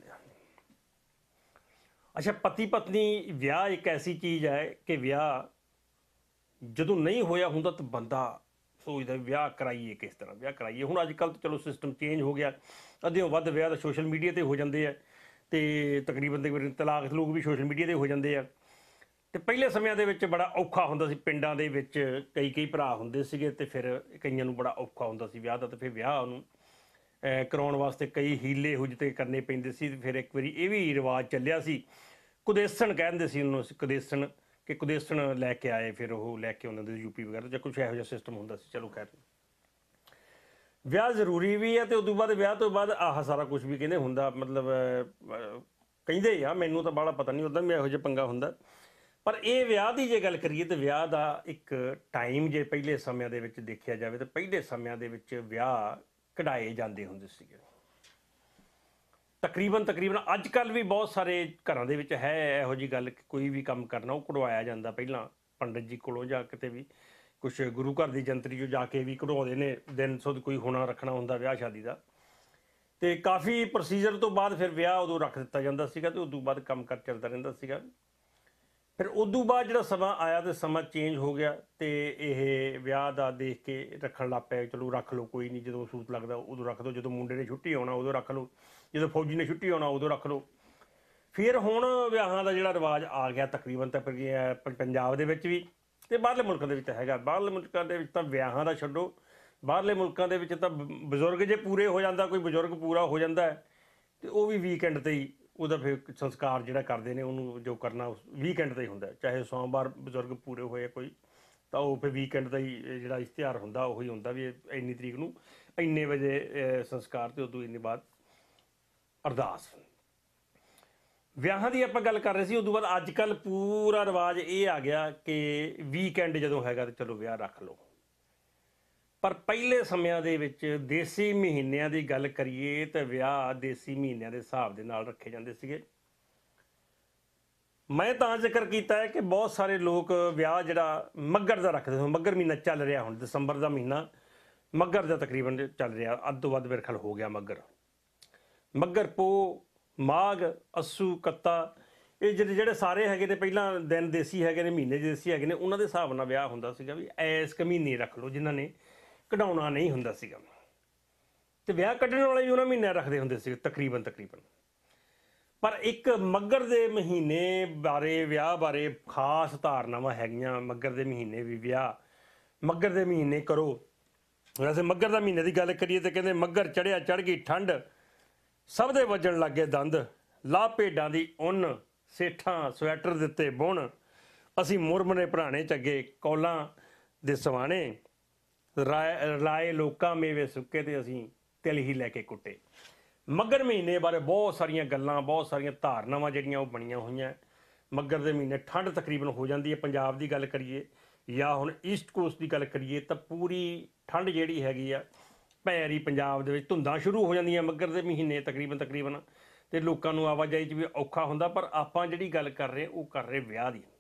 ਅੱਛਾ, ਪਤੀ ਪਤਨੀ ਵਿਆਹ ਇੱਕ ਐਸੀ ਚੀਜ਼ ਹੈ ਕਿ ਵਿਆਹ ਜਦੋਂ ਨਹੀਂ ਹੋਇਆ ਹੁੰਦਾ ਤਾਂ ਬੰਦਾ ਸੋਚਦਾ ਵਿਆਹ ਕਰਾਈਏ, ਕਿਸ ਤਰ੍ਹਾਂ ਵਿਆਹ ਕਰਾਈਏ। ਹੁਣ ਅੱਜ ਕੱਲ੍ਹ ਤਾਂ ਚਲੋ ਸਿਸਟਮ ਚੇਂਜ ਹੋ ਗਿਆ, ਅੱਧਿਓਂ ਵੱਧ ਵਿਆਹ ਤਾਂ ਸੋਸ਼ਲ ਮੀਡੀਆ 'ਤੇ ਹੋ ਜਾਂਦੇ ਆ, ਅਤੇ ਤਕਰੀਬਨ ਤਕਰੀਬਨ ਤਲਾਕ ਤਲੂਕ ਵੀ ਸੋਸ਼ਲ ਮੀਡੀਆ 'ਤੇ ਹੋ ਜਾਂਦੇ ਆ। ਅਤੇ ਪਹਿਲੇ ਸਮਿਆਂ ਦੇ ਵਿੱਚ ਬੜਾ ਔਖਾ ਹੁੰਦਾ ਸੀ, ਪਿੰਡਾਂ ਦੇ ਵਿੱਚ ਕਈ ਕਈ ਭਰਾ ਹੁੰਦੇ ਸੀਗੇ, ਅਤੇ ਫਿਰ ਕਈਆਂ ਨੂੰ ਬੜਾ ਔਖਾ ਹੁੰਦਾ ਸੀ ਵਿਆਹ ਦਾ, ਅਤੇ ਫਿਰ ਵਿਆਹ ਉਹਨੂੰ ਕਰਾਉਣ ਵਾਸਤੇ ਕਈ ਹੀਲੇ ਇਹੋ ਜਿਹੇ ਕਰਨੇ ਪੈਂਦੇ ਸੀ। ਫਿਰ ਇੱਕ ਵਾਰੀ ਇਹ ਵੀ ਰਿਵਾਜ਼ ਚੱਲਿਆ ਸੀ, ਕੁਦੇਸਣ ਕਹਿੰਦੇ ਸੀ ਉਹਨੂੰ, ਕੁਦੇਸਣ, ਕਿ ਕੁਦੇਸਣ ਲੈ ਕੇ ਆਏ, ਫਿਰ ਉਹ ਲੈ ਕੇ ਆਉਂਦੇ ਸੀ ਯੂਪੀ ਵਗੈਰਾ, ਜਾਂ ਕੁਛ ਇਹੋ ਜਿਹਾ ਸਿਸਟਮ ਹੁੰਦਾ ਸੀ। ਚਲੋ ਖੈਰ, ਵਿਆਹ ਜ਼ਰੂਰੀ ਵੀ ਹੈ, ਅਤੇ ਉਦੋਂ ਬਾਅਦ ਵਿਆਹ ਤੋਂ ਬਾਅਦ ਆਹ ਸਾਰਾ ਕੁਛ ਵੀ ਕਹਿੰਦੇ ਹੁੰਦਾ, ਮਤਲਬ ਕਹਿੰਦੇ ਆ, ਮੈਨੂੰ ਤਾਂ ਬਾਹਲਾ ਪਤਾ ਨਹੀਂ, ਉੱਦਾਂ ਵੀ ਇਹੋ ਜਿਹਾ ਪੰਗਾ ਹੁੰਦਾ। ਪਰ ਇਹ ਵਿਆਹ ਦੀ ਜੇ ਗੱਲ ਕਰੀਏ ਤਾਂ ਵਿਆਹ ਦਾ ਇੱਕ ਟਾਈਮ ਜੇ ਪਹਿਲੇ ਸਮਿਆਂ ਦੇ ਵਿੱਚ ਦੇਖਿਆ ਜਾਵੇ ਤਾਂ ਪਹਿਲੇ ਸਮਿਆਂ ਦੇ ਵਿੱਚ ਵਿਆਹ ਕਢਾਏ ਜਾਂਦੇ ਹੁੰਦੇ ਸੀਗੇ। ਤਕਰੀਬਨ ਤਕਰੀਬਨ ਅੱਜ ਕੱਲ੍ਹ ਵੀ ਬਹੁਤ ਸਾਰੇ ਘਰਾਂ ਦੇ ਵਿੱਚ ਹੈ ਇਹੋ ਜਿਹੀ ਗੱਲ ਕਿ ਕੋਈ ਵੀ ਕੰਮ ਕਰਨਾ ਉਹ ਕਢਵਾਇਆ ਜਾਂਦਾ ਪਹਿਲਾਂ ਪੰਡਿਤ ਜੀ ਕੋਲੋਂ, ਜਾਂ ਕਿਤੇ ਵੀ ਕੁਛ ਗੁਰੂ ਘਰ ਦੀ ਜੰਤਰੀ 'ਚੋਂ ਜਾ ਕੇ ਵੀ ਕਢਵਾਉਂਦੇ ਨੇ ਦਿਨ ਸੁਧ, ਕੋਈ ਹੋਣਾ ਰੱਖਣਾ ਹੁੰਦਾ ਵਿਆਹ ਸ਼ਾਦੀ ਦਾ। ਅਤੇ ਕਾਫੀ ਪ੍ਰੋਸੀਜਰ ਤੋਂ ਬਾਅਦ ਫਿਰ ਵਿਆਹ ਉਦੋਂ ਰੱਖ ਦਿੱਤਾ ਜਾਂਦਾ ਸੀਗਾ, ਅਤੇ ਉਦੋਂ ਬਾਅਦ ਕੰਮ ਕਰ ਚੱਲਦਾ ਰਹਿੰਦਾ ਸੀਗਾ। ਫਿਰ ਉਦੋਂ ਬਾਅਦ ਜਿਹੜਾ ਸਮਾਂ ਆਇਆ ਅਤੇ ਸਮਾਂ ਚੇਂਜ ਹੋ ਗਿਆ, ਅਤੇ ਇਹ ਵਿਆਹ ਦਾ ਦੇਖ ਕੇ ਰੱਖਣ ਲੱਗ ਪਏ। ਚਲੋ ਰੱਖ ਲਓ, ਕੋਈ ਨਹੀਂ, ਜਦੋਂ ਸੂਤ ਲੱਗਦਾ ਉਦੋਂ ਰੱਖ ਦਿਓ, ਜਦੋਂ ਮੁੰਡੇ ਨੇ ਛੁੱਟੀ ਆਉਣਾ ਉਦੋਂ ਰੱਖ ਲਓ, ਜਦੋਂ ਫੌਜੀ ਨੇ ਛੁੱਟੀ ਆਉਣਾ ਉਦੋਂ ਰੱਖ ਲਓ। ਫਿਰ ਹੁਣ ਵਿਆਹਾਂ ਦਾ ਜਿਹੜਾ ਰਿਵਾਜ ਆ ਗਿਆ ਤਕਰੀਬਨ ਤਾਂ ਪੰਜਾਬ ਦੇ ਵਿੱਚ ਵੀ, ਅਤੇ ਬਾਹਰਲੇ ਮੁਲਕਾਂ ਦੇ ਵਿੱਚ ਹੈਗਾ। ਬਾਹਰਲੇ ਮੁਲਕਾਂ ਦੇ ਵਿੱਚ ਤਾਂ ਵਿਆਹਾਂ ਦਾ ਛੱਡੋ, ਬਾਹਰਲੇ ਮੁਲਕਾਂ ਦੇ ਵਿੱਚ ਤਾਂ ਬਜ਼ੁਰਗ ਜੇ ਪੂਰੇ ਹੋ ਜਾਂਦਾ, ਕੋਈ ਬਜ਼ੁਰਗ ਪੂਰਾ ਹੋ ਜਾਂਦਾ ਹੈ, ਅਤੇ ਉਹ ਵੀ ਵੀਕਐਂਡ 'ਤੇ ਹੀ ਉਹਦਾ ਫਿਰ ਸੰਸਕਾਰ ਜਿਹੜਾ ਕਰਦੇ ਨੇ, ਉਹਨੂੰ ਜੋ ਕਰਨਾ ਵੀਕਐਂਡ 'ਤੇ ਹੀ ਹੁੰਦਾ। ਚਾਹੇ ਸੋਮਵਾਰ ਬਜ਼ੁਰਗ ਪੂਰੇ ਹੋਏ ਕੋਈ, ਤਾਂ ਉਹ ਫਿਰ ਵੀਕਐਂਡ ਦਾ ਹੀ ਜਿਹੜਾ ਇਸ਼ਤਿਹਾਰ ਹੁੰਦਾ ਉਹੀ ਹੁੰਦਾ ਵੀ ਇੰਨੀ ਤਰੀਕ ਨੂੰ ਇੰਨੇ ਵਜੇ ਸੰਸਕਾਰ, ਅਤੇ ਉਦੋਂ ਇੰਨੇ ਬਾਅਦ ਅਰਦਾਸ। ਵਿਆਹਾਂ ਦੀ ਆਪਾਂ ਗੱਲ ਕਰ ਰਹੇ ਸੀ। ਉਦੋਂ ਬਾਅਦ ਅੱਜ ਕੱਲ੍ਹ ਪੂਰਾ ਰਿਵਾਜ ਇਹ ਆ ਗਿਆ ਕਿ ਵੀਕਐਂਡ ਜਦੋਂ ਹੈਗਾ ਤਾਂ ਚਲੋ ਵਿਆਹ ਰੱਖ ਲਓ। ਪਰ ਪਹਿਲੇ ਸਮਿਆਂ ਦੇ ਵਿੱਚ ਦੇਸੀ ਮਹੀਨਿਆਂ ਦੀ ਗੱਲ ਕਰੀਏ ਤਾਂ ਵਿਆਹ ਦੇਸੀ ਮਹੀਨਿਆਂ ਦੇ ਹਿਸਾਬ ਦੇ ਨਾਲ ਰੱਖੇ ਜਾਂਦੇ ਸੀਗੇ। ਮੈਂ ਤਾਂ ਜ਼ਿਕਰ ਕੀਤਾ ਹੈ ਕਿ ਬਹੁਤ ਸਾਰੇ ਲੋਕ ਵਿਆਹ ਜਿਹੜਾ ਮੱਘਰ ਦਾ ਰੱਖਦੇ ਸੀ। ਮੱਘਰ ਮਹੀਨਾ ਚੱਲ ਰਿਹਾ, ਹੁਣ ਦਸੰਬਰ ਦਾ ਮਹੀਨਾ ਮੱਘਰ ਦਾ ਤਕਰੀਬਨ ਚੱਲ ਰਿਹਾ, ਅੱਧ ਤੋਂ ਵੱਧ ਮੇਰੇ ਖਿਆਲ ਹੋ ਗਿਆ ਮੱਘਰ। ਮੱਘਰ, ਪੋਹ, ਮਾਘ, ਅੱਸੂ, ਕੱਤਾ, ਇਹ ਜਿਹੜੇ ਜਿਹੜੇ ਸਾਰੇ ਹੈਗੇ ਨੇ ਪਹਿਲਾਂ ਦਿਨ ਦੇਸੀ ਹੈਗੇ ਨੇ, ਮਹੀਨੇ ਦੇਸੀ ਹੈਗੇ ਨੇ, ਉਹਨਾਂ ਦੇ ਹਿਸਾਬ ਨਾਲ ਵਿਆਹ ਹੁੰਦਾ ਸੀਗਾ ਵੀ ਐਸ ਕੁ ਮਹੀਨੇ ਰੱਖ ਲਓ, ਜਿਨ੍ਹਾਂ ਨੇ ਕਢਾਉਣਾ ਨਹੀਂ ਹੁੰਦਾ ਸੀਗਾ। ਅਤੇ ਵਿਆਹ ਕੱਢਣ ਵਾਲੇ ਵੀ ਉਹਨਾਂ ਮਹੀਨਿਆਂ ਰੱਖਦੇ ਹੁੰਦੇ ਸੀ ਤਕਰੀਬਨ ਤਕਰੀਬਨ ਪਰ ਇੱਕ ਮੱਘਰ ਦੇ ਮਹੀਨੇ ਬਾਰੇ, ਵਿਆਹ ਬਾਰੇ ਖਾਸ ਧਾਰਨਾਵਾਂ ਹੈਗੀਆਂ। ਮੱਘਰ ਦੇ ਮਹੀਨੇ ਵੀ ਵਿਆਹ, ਮੱਘਰ ਦੇ ਮਹੀਨੇ ਕਰੋ। ਵੈਸੇ ਮੱਘਰ ਦਾ ਮਹੀਨੇ ਦੀ ਗੱਲ ਕਰੀਏ ਤਾਂ ਕਹਿੰਦੇ ਮੱਘਰ ਚੜ੍ਹਿਆ ਚੜ੍ਹ ਗਈ ਠੰਡ, ਸਭ ਦੇ ਵੱਜਣ ਲੱਗੇ ਦੰਦ, ਲਾ ਭੇਡਾਂ ਦੀ ਉੱਨ, ਸੇਠਾਂ ਸਵੈਟਰ ਦਿੱਤੇ ਬੁਣ, ਅਸੀਂ ਮੁਰਮਰੇ ਭਰਾਣੇ ਚੱਗੇ ਕੌਲਾਂ ਦੇ ਸਵਾਣੇ, ਰਾਏ ਲਾਏ ਲੋਕਾਂ ਮੇਵੇ ਸੁੱਕੇ ਤੇ ਅਸੀਂ ਤਿਲ ਹੀ ਲੈ ਕੇ ਕੁੱਟੇ। ਮੱਘਰ ਮਹੀਨੇ ਬਾਰੇ ਬਹੁਤ ਸਾਰੀਆਂ ਗੱਲਾਂ, ਬਹੁਤ ਸਾਰੀਆਂ ਧਾਰਨਾਵਾਂ ਜਿਹੜੀਆਂ ਉਹ ਬਣੀਆਂ ਹੋਈਆਂ। ਮੱਘਰ ਦੇ ਮਹੀਨੇ ਠੰਡ ਤਕਰੀਬਨ ਹੋ ਜਾਂਦੀ ਹੈ। ਪੰਜਾਬ ਦੀ ਗੱਲ ਕਰੀਏ ਜਾਂ ਹੁਣ ਈਸਟ ਕੋਸਟ ਦੀ ਗੱਲ ਕਰੀਏ ਤਾਂ ਪੂਰੀ ਠੰਡ ਜਿਹੜੀ ਹੈਗੀ ਆ ਭੈਰੀ ਪੰਜਾਬ ਦੇ ਵਿੱਚ, ਧੁੰਦਾਂ ਸ਼ੁਰੂ ਹੋ ਜਾਂਦੀਆਂ ਮੱਘਰ ਦੇ ਮਹੀਨੇ ਤਕਰੀਬਨ ਤਕਰੀਬਨ ਅਤੇ ਲੋਕਾਂ ਨੂੰ ਆਵਾਜਾਈ 'ਚ ਵੀ ਔਖਾ ਹੁੰਦਾ। ਪਰ ਆਪਾਂ ਜਿਹੜੀ ਗੱਲ ਕਰ ਰਹੇ ਉਹ ਕਰ ਰਹੇ ਵਿਆਹ ਦੀ।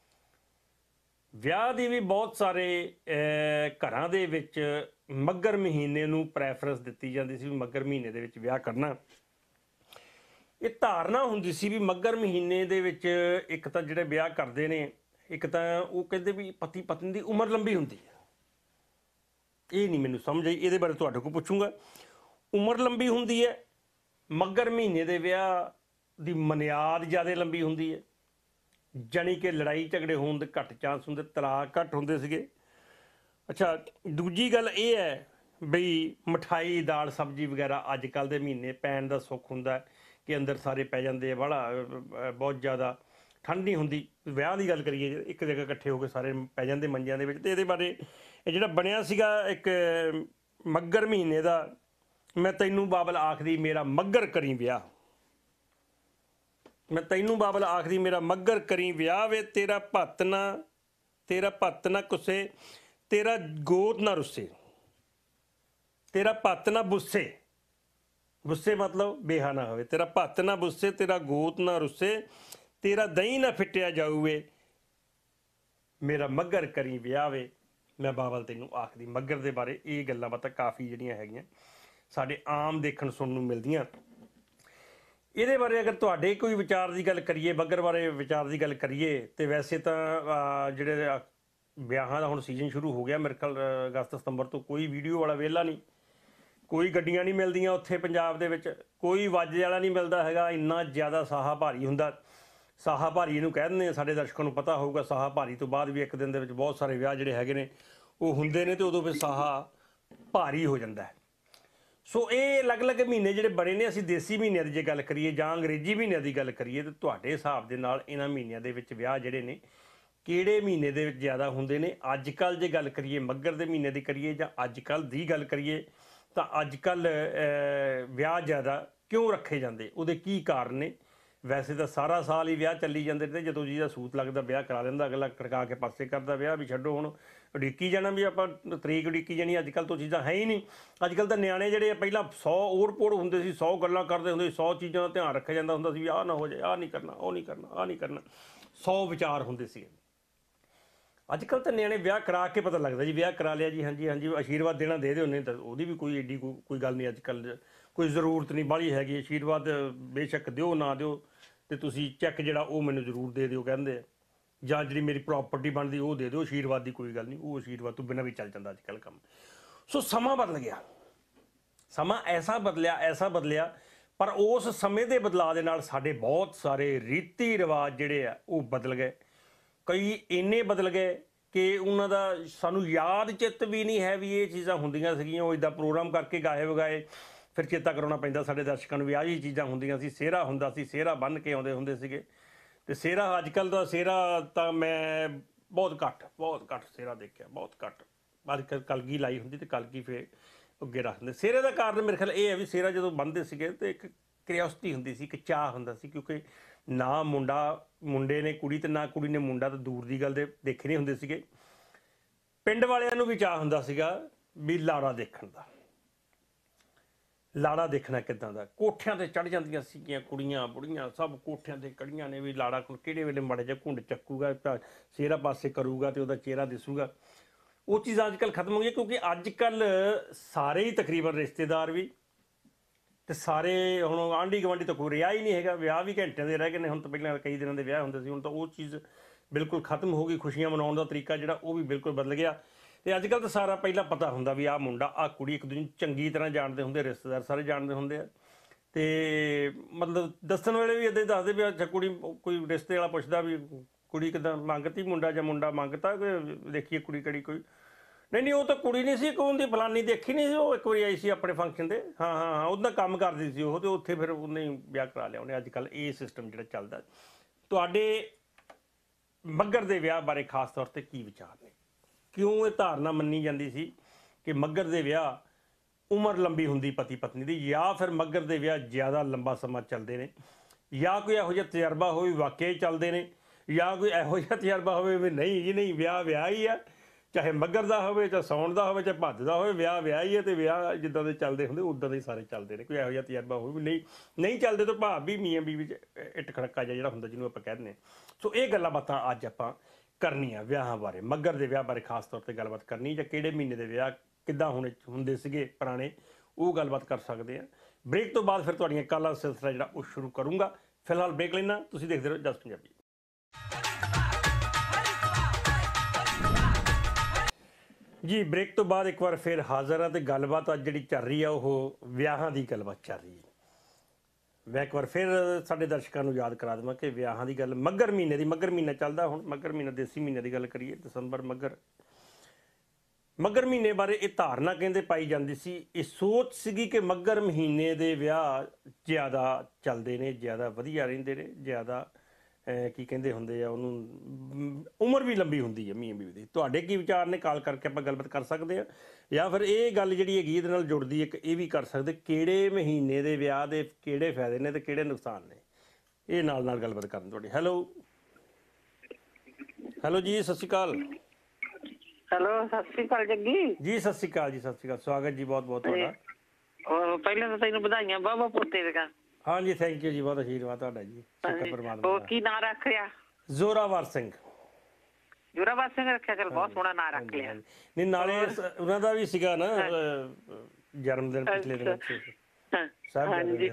ਵਿਆਹ ਦੀ ਵੀ ਬਹੁਤ ਸਾਰੇ ਘਰਾਂ ਦੇ ਵਿੱਚ ਮੱਘਰ ਮਹੀਨੇ ਨੂੰ ਪ੍ਰੈਫਰੈਂਸ ਦਿੱਤੀ ਜਾਂਦੀ ਸੀ ਵੀ ਮੱਘਰ ਮਹੀਨੇ ਦੇ ਵਿੱਚ ਵਿਆਹ ਕਰਨਾ। ਇਹ ਧਾਰਨਾ ਹੁੰਦੀ ਸੀ ਵੀ ਮੱਘਰ ਮਹੀਨੇ ਦੇ ਵਿੱਚ ਇੱਕ ਤਾਂ ਜਿਹੜੇ ਵਿਆਹ ਕਰਦੇ ਨੇ, ਇੱਕ ਤਾਂ ਉਹ ਕਹਿੰਦੇ ਵੀ ਪਤੀ ਪਤਨੀ ਦੀ ਉਮਰ ਲੰਬੀ ਹੁੰਦੀ ਹੈ। ਇਹ ਨਹੀਂ ਮੈਨੂੰ ਸਮਝ ਆਈ, ਇਹਦੇ ਬਾਰੇ ਤੁਹਾਡੇ ਕੋਲ ਪੁੱਛੂੰਗਾ। ਉਮਰ ਲੰਬੀ ਹੁੰਦੀ ਹੈ, ਮੱਘਰ ਮਹੀਨੇ ਦੇ ਵਿਆਹ ਦੀ ਮਨਿਆਦ ਜ਼ਿਆਦਾ ਲੰਬੀ ਹੁੰਦੀ ਹੈ, ਜਾਣੀ ਕਿ ਲੜਾਈ ਝਗੜੇ ਹੋਣ ਦੇ ਘੱਟ ਚਾਂਸ ਹੁੰਦੇ, ਤਲਾਕ ਘੱਟ ਹੁੰਦੇ ਸੀਗੇ। ਅੱਛਾ, ਦੂਜੀ ਗੱਲ ਇਹ ਹੈ ਬਈ ਮਠਾਈ ਦਾਲ ਸਬਜ਼ੀ ਵਗੈਰਾ ਅੱਜ ਕੱਲ੍ਹ ਦੇ ਮਹੀਨੇ ਪੈਣ ਦਾ ਸੁੱਖ ਹੁੰਦਾ ਕਿ ਅੰਦਰ ਸਾਰੇ ਪੈ ਜਾਂਦੇ ਆ, ਬੜਾ ਬਹੁਤ ਜ਼ਿਆਦਾ ਠੰਡ ਨਹੀਂ ਹੁੰਦੀ। ਵਿਆਹ ਦੀ ਗੱਲ ਕਰੀਏ ਇੱਕ ਜਗ੍ਹਾ ਇਕੱਠੇ ਹੋ ਕੇ ਸਾਰੇ ਪੈ ਜਾਂਦੇ ਮੰਜਿਆਂ ਦੇ ਵਿੱਚ। ਅਤੇ ਇਹਦੇ ਬਾਰੇ ਇਹ ਜਿਹੜਾ ਬਣਿਆ ਸੀਗਾ ਇੱਕ ਮੱਘਰ ਮਹੀਨੇ ਦਾ, ਮੈਂ ਤੈਨੂੰ ਬਾਬਲ ਆਖਦੀ ਮੇਰਾ ਮੱਘਰ ਕਰੀ ਵਿਆਹ, ਮੈਂ ਤੈਨੂੰ ਬਾਬਲ ਆਖਦੀ ਮੇਰਾ ਮੱਘਰ ਕਰੀ ਵਿਆਹ ਵੇ, ਤੇਰਾ ਭੱਤ ਨਾ ਤੇਰਾ ਭੱਤ ਨਾ ਕੁੱਸੇ, ਤੇਰਾ ਗੋਤ ਨਾ ਰੁੱਸੇ, ਤੇਰਾ ਭੱਤ ਨਾ ਬੁੱਸੇ, ਬੁੱਸੇ ਮਤਲਬ ਬੇਹਾ ਨਾ ਹੋਵੇ, ਤੇਰਾ ਭੱਤ ਨਾ ਬੁੱਸੇ, ਤੇਰਾ ਗੋਤ ਨਾ ਰੁੱਸੇ, ਤੇਰਾ ਦਹੀਂ ਨਾ ਫਿੱਟਿਆ ਜਾਊਵੇ, ਮੇਰਾ ਮੱਘਰ ਕਰੀ ਵਿਆਹ ਵੇ, ਮੈਂ ਬਾਬਲ ਤੈਨੂੰ ਆਖਦੀ। ਮੱਘਰ ਦੇ ਬਾਰੇ ਇਹ ਗੱਲਾਂ ਬਾਤਾਂ ਕਾਫੀ ਜਿਹੜੀਆਂ ਹੈਗੀਆਂ ਸਾਡੇ ਆਮ ਦੇਖਣ ਸੁਣਨ ਨੂੰ ਮਿਲਦੀਆਂ। ਇਹਦੇ ਬਾਰੇ ਅਗਰ ਤੁਹਾਡੇ ਕੋਈ ਵਿਚਾਰ ਦੀ ਗੱਲ ਕਰੀਏ, ਮੱਘਰ ਬਾਰੇ ਵਿਚਾਰ ਦੀ ਗੱਲ ਕਰੀਏ, ਤਾਂ ਵੈਸੇ ਤਾਂ ਜਿਹੜੇ ਵਿਆਹਾਂ ਦਾ ਹੁਣ ਸੀਜ਼ਨ ਸ਼ੁਰੂ ਹੋ ਗਿਆ, ਮੇਰੇ ਖਿਆਲ ਅਗਸਤ ਸਤੰਬਰ ਤੋਂ ਕੋਈ ਵੀਡੀਓ ਵਾਲਾ ਵਿਹਲਾ ਨਹੀਂ, ਕੋਈ ਗੱਡੀਆਂ ਨਹੀਂ ਮਿਲਦੀਆਂ ਉੱਥੇ ਪੰਜਾਬ ਦੇ ਵਿੱਚ, ਕੋਈ ਵਾਜੇ ਵਾਲਾ ਨਹੀਂ ਮਿਲਦਾ ਹੈਗਾ। ਇੰਨਾ ਜ਼ਿਆਦਾ ਸਾਹਾ ਭਾਰੀ ਹੁੰਦਾ। ਸਾਹਾ ਭਾਰੀ ਇਹਨੂੰ ਕਹਿ ਦਿੰਦੇ ਆ, ਸਾਡੇ ਦਰਸ਼ਕਾਂ ਨੂੰ ਪਤਾ ਹੋਊਗਾ। ਸਾਹਾ ਭਾਰੀ ਤੋਂ ਬਾਅਦ ਵੀ ਇੱਕ ਦਿਨ ਦੇ ਵਿੱਚ ਬਹੁਤ ਸਾਰੇ ਵਿਆਹ ਜਿਹੜੇ ਹੈਗੇ ਨੇ ਉਹ ਹੁੰਦੇ ਨੇ, ਅਤੇ ਉਦੋਂ ਫਿਰ ਸਾਹਾ ਭਾਰੀ ਹੋ ਜਾਂਦਾ ਹੈ। ਸੋ ਇਹ ਅਲੱਗ-ਅਲੱਗ ਮਹੀਨੇ ਜਿਹੜੇ ਬਣੇ ਨੇ। ਅਸੀਂ ਦੇਸੀ ਮਹੀਨਿਆਂ ਦੀ ਜੇ ਗੱਲ ਕਰੀਏ ਜਾਂ ਅੰਗਰੇਜ਼ੀ ਮਹੀਨਿਆਂ ਦੀ ਗੱਲ ਕਰੀਏ, ਤਾਂ ਤੁਹਾਡੇ ਹਿਸਾਬ ਦੇ ਨਾਲ ਇਹਨਾਂ ਮਹੀਨਿਆਂ ਦੇ ਵਿੱਚ ਵਿਆਹ ਜਿਹੜੇ ਨੇ ਕਿਹੜੇ ਮਹੀਨੇ ਦੇ ਵਿੱਚ ਜ਼ਿਆਦਾ ਹੁੰਦੇ ਨੇ? ਅੱਜ ਕੱਲ੍ਹ ਜੇ ਗੱਲ ਕਰੀਏ ਮੱਘਰ ਦੇ ਮਹੀਨੇ ਦੀ ਕਰੀਏ ਜਾਂ ਅੱਜ ਕੱਲ੍ਹ ਦੀ ਗੱਲ ਕਰੀਏ, ਤਾਂ ਅੱਜ ਕੱਲ੍ਹ ਵਿਆਹ ਜ਼ਿਆਦਾ ਕਿਉਂ ਰੱਖੇ ਜਾਂਦੇ, ਉਹਦੇ ਕੀ ਕਾਰਨ ਨੇ? ਵੈਸੇ ਤਾਂ ਸਾਰਾ ਸਾਲ ਹੀ ਵਿਆਹ ਚੱਲੀ ਜਾਂਦੇ ਨੇ, ਜਦੋਂ ਜਿਹਦਾ ਸੂਤ ਲੱਗਦਾ ਵਿਆਹ ਕਰਾ ਲੈਂਦਾ ਅਗਲਾ, ਖੜਕਾ ਕੇ ਪਾਸੇ ਕਰਦਾ ਵਿਆਹ ਵੀ ਛੱਡੋ। ਹੁਣ ਉਡੀਕੀ ਜਾਣਾ ਵੀ ਆਪਾਂ ਤਰੀਕ ਉਡੀਕੀ ਜਾਣੀ, ਅੱਜ ਕੱਲ੍ਹ ਤੋਂ ਚੀਜ਼ਾਂ ਹੈ ਹੀ ਨਹੀਂ। ਅੱਜ ਕੱਲ੍ਹ ਤਾਂ ਨਿਆਣੇ ਜਿਹੜੇ ਆ ਪਹਿਲਾਂ ਸੌ ਓੜ ਪੋੜ ਹੁੰਦੇ ਸੀ, ਸੌ ਗੱਲਾਂ ਕਰਦੇ ਹੁੰਦੇ ਸੀ, ਸੌ ਚੀਜ਼ਾਂ ਦਾ ਧਿਆਨ ਰੱਖਿਆ ਜਾਂਦਾ ਹੁੰਦਾ ਸੀ ਵੀ ਆਹ ਨਾ ਹੋ ਜਾਏ, ਆਹ ਨਹੀਂ ਕਰਨਾ, ਉਹ ਨਹੀਂ ਕਰਨਾ, ਆਹ ਨਹੀਂ ਕਰਨਾ, ਸੌ ਵਿਚਾਰ ਹੁੰਦੇ ਸੀ। ਅੱਜ ਕੱਲ੍ਹ ਤਾਂ ਨਿਆਣੇ ਵਿਆਹ ਕਰਾ ਕੇ ਪਤਾ ਲੱਗਦਾ ਜੀ ਵਿਆਹ ਕਰਾ ਲਿਆ ਜੀ, ਹਾਂਜੀ ਹਾਂਜੀ ਆਸ਼ੀਰਵਾਦ ਦੇਣਾ ਦੇ ਦਿਓ, ਨਹੀਂ ਤਾਂ ਉਹਦੀ ਵੀ ਕੋਈ ਐਡੀ ਕੋਈ ਗੱਲ ਨਹੀਂ। ਅੱਜ ਕੱਲ੍ਹ ਕੋਈ ਜ਼ਰੂਰਤ ਨਹੀਂ ਬਾਹਲੀ ਹੈਗੀ, ਆਸ਼ੀਰਵਾਦ ਬੇਸ਼ੱਕ ਦਿਓ ਨਾ ਦਿਓ, ਅਤੇ ਤੁਸੀਂ ਚੈੱਕ ਜਿਹੜਾ ਉਹ ਮੈਨੂੰ ਜ਼ਰੂਰ ਦੇ ਦਿਓ ਕਹਿੰਦੇ ਆ, ਜਾਂ ਜਿਹੜੀ ਮੇਰੀ ਪ੍ਰੋਪਰਟੀ ਬਣਦੀ ਉਹ ਦੇ ਦਿਓ, ਆਸ਼ੀਰਵਾਦ ਦੀ ਕੋਈ ਗੱਲ ਨਹੀਂ, ਉਹ ਆਸ਼ੀਰਵਾਦ ਤੋਂ ਬਿਨਾਂ ਵੀ ਚੱਲ ਜਾਂਦਾ ਅੱਜ ਕੱਲ੍ਹ ਕੰਮ। ਸੋ ਸਮਾਂ ਬਦਲ ਗਿਆ, ਸਮਾਂ ਐਸਾ ਬਦਲਿਆ ਐਸਾ ਬਦਲਿਆ ਪਰ ਉਸ ਸਮੇਂ ਦੇ ਬਦਲਾਅ ਦੇ ਨਾਲ ਸਾਡੇ ਬਹੁਤ ਸਾਰੇ ਰੀਤੀ ਰਿਵਾਜ ਜਿਹੜੇ ਆ ਉਹ ਬਦਲ ਗਏ। ਕਈ ਇੰਨੇ ਬਦਲ ਗਏ ਕਿ ਉਹਨਾਂ ਦਾ ਸਾਨੂੰ ਯਾਦ ਚਿੱਤ ਵੀ ਨਹੀਂ ਹੈ ਵੀ ਇਹ ਚੀਜ਼ਾਂ ਹੁੰਦੀਆਂ ਸੀਗੀਆਂ। ਉਹ ਇੱਦਾਂ ਪ੍ਰੋਗਰਾਮ ਕਰਕੇ ਗਾਏ ਵਗਾਏ ਫਿਰ ਚੇਤਾ ਕਰਾਉਣਾ ਪੈਂਦਾ ਸਾਡੇ ਦਰਸ਼ਕਾਂ ਨੂੰ ਵੀ ਆਹ ਜੀ ਚੀਜ਼ਾਂ ਹੁੰਦੀਆਂ ਸੀ। ਸਿਹਰਾ ਹੁੰਦਾ ਸੀ, ਸਿਹਰਾ ਬੰਨ੍ਹ ਕੇ ਆਉਂਦੇ ਹੁੰਦੇ ਸੀਗੇ। ਅਤੇ ਸਿਹਰਾ ਅੱਜ ਕੱਲ੍ਹ ਦਾ ਸਿਹਰਾ ਤਾਂ ਮੈਂ ਬਹੁਤ ਘੱਟ ਬਹੁਤ ਘੱਟ ਸਿਹਰਾ ਦੇਖਿਆ, ਬਹੁਤ ਘੱਟ। ਅੱਜ ਕੱਲ੍ਹ ਕਲਗੀ ਲਾਈ ਹੁੰਦੀ ਅਤੇ ਕਲਗੀ ਫਿਰ ਅੱਗੇ ਰੱਖ ਦਿੰਦੇ। ਸਿਹਰੇ ਦਾ ਕਾਰਨ ਮੇਰੇ ਖਿਆਲ ਇਹ ਹੈ ਵੀ ਸਿਹਰਾ ਜਦੋਂ ਬੰਨ੍ਹਦੇ ਸੀਗੇ ਤਾਂ ਇੱਕ ਕਿਰਿਓਸਿਟੀ ਹੁੰਦੀ ਸੀ, ਇੱਕ ਚਾਅ ਹੁੰਦਾ ਸੀ, ਕਿਉਂਕਿ ਨਾ ਮੁੰਡਾ ਮੁੰਡੇ ਨੇ ਕੁੜੀ ਅਤੇ ਨਾ ਕੁੜੀ ਨੇ ਮੁੰਡਾ, ਤਾਂ ਦੂਰ ਦੀ ਗੱਲ ਦੇ ਦੇਖੇ ਨਹੀਂ ਹੁੰਦੇ ਸੀਗੇ। ਪਿੰਡ ਵਾਲਿਆਂ ਨੂੰ ਵੀ ਚਾਅ ਹੁੰਦਾ ਸੀਗਾ ਵੀ ਲਾੜਾ ਦੇਖਣ ਦਾ, ਲਾੜਾ ਦੇਖਣਾ ਕਿੱਦਾਂ ਦਾ। ਕੋਠਿਆਂ 'ਤੇ ਚੜ੍ਹ ਜਾਂਦੀਆਂ ਸੀਗੀਆਂ ਕੁੜੀਆਂ ਬੁੜੀਆਂ, ਸਭ ਕੋਠਿਆਂ 'ਤੇ ਕੜੀਆਂ ਨੇ ਵੀ ਲਾੜਾ ਕੋਲ ਕਿਹੜੇ ਵੇਲੇ ਮਾੜੇ ਜਿਹਾ ਘੁੰਡ ਚੱਕੂਗਾ, ਤਾਂ ਸਿਹਰਾ ਪਾਸੇ ਕਰੂਗਾ ਅਤੇ ਉਹਦਾ ਚਿਹਰਾ ਦਿਸੂਗਾ। ਉਹ ਚੀਜ਼ਾਂ ਅੱਜ ਕੱਲ੍ਹ ਖਤਮ ਹੋ ਗਈਆਂ, ਕਿਉਂਕਿ ਅੱਜ ਕੱਲ੍ਹ ਸਾਰੇ ਹੀ ਤਕਰੀਬਨ ਰਿਸ਼ਤੇਦਾਰ ਵੀ ਅਤੇ ਸਾਰੇ ਹੁਣ ਆਂਢੀ ਗੁਆਂਢੀ ਤਾਂ ਕੋਈ ਰਿਹਾ ਹੀ ਨਹੀਂ ਹੈਗਾ। ਵਿਆਹ ਵੀ ਘੰਟਿਆਂ ਦੇ ਰਹਿ ਗਏ ਨੇ ਹੁਣ, ਤਾਂ ਪਹਿਲਾਂ ਕਈ ਦਿਨਾਂ ਦੇ ਵਿਆਹ ਹੁੰਦੇ ਸੀ, ਹੁਣ ਤਾਂ ਉਹ ਚੀਜ਼ ਬਿਲਕੁਲ ਖਤਮ ਹੋ ਗਈ। ਖੁਸ਼ੀਆਂ ਮਨਾਉਣ ਦਾ ਤਰੀਕਾ ਜਿਹੜਾ ਉਹ ਵੀ ਬਿਲਕੁਲ ਬਦਲ ਗਿਆ। ਅਤੇ ਅੱਜ ਕੱਲ੍ਹ ਤਾਂ ਸਾਰਾ ਪਹਿਲਾਂ ਪਤਾ ਹੁੰਦਾ ਵੀ ਆਹ ਮੁੰਡਾ ਆਹ ਕੁੜੀ ਇੱਕ ਦੂਜੇ ਨੂੰ ਚੰਗੀ ਤਰ੍ਹਾਂ ਜਾਣਦੇ ਹੁੰਦੇ, ਰਿਸ਼ਤੇਦਾਰ ਸਾਰੇ ਜਾਣਦੇ ਹੁੰਦੇ ਆ। ਤੇ ਮਤਲਬ ਦੱਸਣ ਵੇਲੇ ਵੀ ਇੱਦਾਂ ਦੱਸਦੇ ਵੀ ਅੱਛਾ ਕੁੜੀ ਕੋਈ ਰਿਸ਼ਤੇ ਵਾਲਾ ਪੁੱਛਦਾ ਵੀ ਕੁੜੀ ਕਿੱਦਾਂ ਮੰਗਤੀ ਮੁੰਡਾ ਜਾਂ ਮੁੰਡਾ ਮੰਗਤਾ ਕੋਈ ਦੇਖੀਏ ਕੁੜੀ ਕੜੀ ਕੋਈ ਨਹੀਂ ਨਹੀਂ ਉਹ ਤਾਂ ਕੁੜੀ ਨਹੀਂ ਸੀ ਕੋਈ ਉਹਦੀ ਫਲਾਨੀ ਦੇਖੀ ਨਹੀਂ ਸੀ ਉਹ ਇੱਕ ਵਾਰੀ ਆਈ ਸੀ ਆਪਣੇ ਫੰਕਸ਼ਨ 'ਤੇ ਹਾਂ ਹਾਂ ਹਾਂ ਉਹਦਾ ਕੰਮ ਕਰਦੀ ਸੀ ਉਹ ਅਤੇ ਉੱਥੇ ਫਿਰ ਉਹਨੇ ਵਿਆਹ ਕਰਾ ਲਿਆ ਉਹਨੇ ਅੱਜ ਕੱਲ੍ਹ ਇਹ ਸਿਸਟਮ ਜਿਹੜਾ ਚੱਲਦਾ ਤੁਹਾਡੇ ਮੱਘਰ ਦੇ ਵਿਆਹ ਬਾਰੇ ਖਾਸ ਤੌਰ 'ਤੇ ਕੀ ਵਿਚਾਰ ਨੇ ਕਿਉਂ ਇਹ ਧਾਰਨਾ ਮੰਨੀ ਜਾਂਦੀ ਸੀ ਕਿ ਮੱਘਰ ਦੇ ਵਿਆਹ ਉਮਰ ਲੰਬੀ ਹੁੰਦੀ ਪਤੀ ਪਤਨੀ ਦੀ ਜਾਂ ਫਿਰ ਮੱਘਰ ਦੇ ਵਿਆਹ ਜ਼ਿਆਦਾ ਲੰਬਾ ਸਮਾਂ ਚੱਲਦੇ ਨੇ ਜਾਂ ਕੋਈ ਇਹੋ ਜਿਹਾ ਤਜਰਬਾ ਹੋਵੇ ਵਾਕਿਆ ਹੀ ਚੱਲਦੇ ਨੇ ਜਾਂ ਕੋਈ ਇਹੋ ਜਿਹਾ ਤਜਰਬਾ ਹੋਵੇ ਵੀ ਨਹੀਂ ਜੀ ਨਹੀਂ ਵਿਆਹ ਵਿਆਹ ਹੀ ਆ ਚਾਹੇ ਮੱਘਰ ਦਾ ਹੋਵੇ ਚਾਹੇ ਸਾਉਣ ਦਾ ਹੋਵੇ ਚਾਹੇ ਭੱਜ ਦਾ ਹੋਵੇ ਵਿਆਹ ਵਿਆਹ ਹੀ ਹੈ ਅਤੇ ਵਿਆਹ ਜਿੱਦਾਂ ਦੇ ਚੱਲਦੇ ਹੁੰਦੇ ਉੱਦਾਂ ਦੇ ਸਾਰੇ ਚੱਲਦੇ ਨੇ ਕੋਈ ਇਹੋ ਜਿਹਾ ਤਜਰਬਾ ਹੋਵੇ ਵੀ ਨਹੀਂ ਨਹੀਂ ਚੱਲਦੇ ਤਾਂ ਭਾਵ ਵੀ ਮੀਆਂ ਬੀਵੀ 'ਚ ਇੱਟ ਖੜਕਾ ਜਿਹਾ ਜਿਹੜਾ ਹੁੰਦਾ ਜਿਹਨੂੰ ਆਪਾਂ ਕਹਿ ਦਿੰਦੇ ਹਾਂ ਸੋ ਇਹ ਗੱਲਾਂ ਬਾਤਾਂ ਅੱਜ ਆਪਾਂ ਕਰਨੀਆਂ ਵਿਆਹਾਂ ਬਾਰੇ ਮੱਘਰ ਦੇ ਵਿਆਹ ਬਾਰੇ ਖਾਸ ਤੌਰ 'ਤੇ ਗੱਲਬਾਤ ਕਰਨੀ ਜਾਂ ਕਿਹੜੇ ਮਹੀਨੇ ਦੇ ਵਿਆਹ ਕਿੱਦਾਂ ਹੋਣੇ ਹੁੰਦੇ ਸੀਗੇ ਪੁਰਾਣੇ ਉਹ ਗੱਲਬਾਤ ਕਰ ਸਕਦੇ ਆ ਬ੍ਰੇਕ ਤੋਂ ਬਾਅਦ ਫਿਰ ਤੁਹਾਡੀਆਂ ਕਾਲਾਂ ਦਾ ਸਿਲਸਿਲਾ ਜਿਹੜਾ ਉਹ ਸ਼ੁਰੂ ਕਰੂੰਗਾ ਫਿਲਹਾਲ ਬ੍ਰੇਕ ਲੈਣਾ ਤੁਸੀਂ ਦੇਖਦੇ ਰਹੋ ਜਸ ਪੰਜਾਬੀ ਜੀ ਬ੍ਰੇਕ ਤੋਂ ਬਾਅਦ ਇੱਕ ਵਾਰ ਫਿਰ ਹਾਜ਼ਰ ਆ ਤੇ ਗੱਲਬਾਤ ਅੱਜ ਜਿਹੜੀ ਚੱਲ ਰਹੀ ਆ ਉਹ ਵਿਆਹਾਂ ਦੀ ਗੱਲਬਾਤ ਚੱਲ ਰਹੀ ਹੈ ਮੈਂ ਇੱਕ ਵਾਰ ਫਿਰ ਸਾਡੇ ਦਰਸ਼ਕਾਂ ਨੂੰ ਯਾਦ ਕਰਾ ਦੇਵਾਂ ਕਿ ਵਿਆਹਾਂ ਦੀ ਗੱਲ ਮੱਘਰ ਮਹੀਨੇ ਦੀ ਮੱਘਰ ਮਹੀਨਾ ਚੱਲਦਾ ਹੁਣ ਮੱਘਰ ਮਹੀਨਾ ਦੇਸੀ ਮਹੀਨੇ ਦੀ ਗੱਲ ਕਰੀਏ ਦਸੰਬਰ ਮੱਘਰ ਮੱਘਰ ਮਹੀਨੇ ਬਾਰੇ ਇਹ ਧਾਰਨਾ ਕਹਿੰਦੇ ਪਾਈ ਜਾਂਦੀ ਸੀ ਇਹ ਸੋਚ ਸੀਗੀ ਕਿ ਮੱਘਰ ਮਹੀਨੇ ਦੇ ਵਿਆਹ ਜ਼ਿਆਦਾ ਚੱਲਦੇ ਨੇ ਜ਼ਿਆਦਾ ਵਧੀਆ ਰਹਿੰਦੇ ਨੇ ਜ਼ਿਆਦਾ ਕੀ ਕਹਿੰਦੇ ਹੁੰਦੇ ਆ ਉਹਨੂੰ ਉਮਰ ਵੀ ਲੰਬੀ ਹੁੰਦੀ ਹੈ ਮੀਆਂ ਬੀਵੀ ਦੀ ਤੁਹਾਡੇ ਕੀ ਵਿਚਾਰ ਨੇ ਕਾਲ ਕਰਕੇ ਆਪਾਂ ਗੱਲਬਾਤ ਕਰ ਸਕਦੇ ਹਾਂ ਜਾਂ ਫਿਰ ਇਹ ਗੱਲ ਜਿਹੜੀ ਹੈਗੀ ਇਹਦੇ ਨਾਲ ਜੁੜਦੀ ਇੱਕ ਇਹ ਵੀ ਕਰ ਸਕਦੇ ਕਿਹੜੇ ਮਹੀਨੇ ਦੇ ਵਿਆਹ ਦੇ ਕਿਹੜੇ ਫਾਇਦੇ ਨੇ ਤੇ ਕਿਹੜੇ ਨੁਕਸਾਨ ਨੇ ਇਹ ਨਾਲ ਨਾਲ ਗੱਲਬਾਤ ਕਰਨ ਤੁਹਾਡੀ ਹੈਲੋ ਹੈਲੋ ਜੀ ਸਤਿ ਸ਼੍ਰੀ ਅਕਾਲ ਹੈਲੋ ਸਤਿ ਸ਼੍ਰੀ ਅਕਾਲ ਜੱਗੀ ਜੀ ਸਤਿ ਸ਼੍ਰੀ ਅਕਾਲ ਜੀ ਸਤਿ ਸ਼੍ਰੀ ਅਕਾਲ ਸਵਾਗਤ ਜੀ ਬਹੁਤ ਬਹੁਤ ਤੁਹਾਡਾ ਹੋਰ ਪਹਿਲਾਂ ਤਾਂ ਤੈਨੂੰ ਵਧਾਈਆਂ ਬਾਬਾ ਪੋਤੇ ਦੀਆਂ ਹਾਂਜੀ ਥੈਂਕ ਯੂ ਜੀ ਬਹੁਤ ਆਸ਼ੀਰਵਾਦ ਤੁਹਾਡਾ ਜੀ ਸ਼ੁਕਰ ਪਰਮਾਤਮਾ ਹੋਰ ਕੀ ਨਾਂ ਰੱਖ ਲਿਆ ਜ਼ੋਰਾਵਰ ਸਿੰਘ ਜ਼ੋਰਾਵਰ ਸਿੰਘ ਰੱਖਿਆ ਚਲ ਬਹੁਤ ਸੋਹਣਾ ਨਾਂ ਰੱਖ ਲਿਆ ਨਹੀਂ ਨਾਲੇ ਉਹਨਾਂ ਦਾ ਵੀ ਸੀਗਾ ਨਾ ਜਨਮ ਦਿਨ ਪਿਛਲੇ ਦਿਨ ਹਾਂਜੀ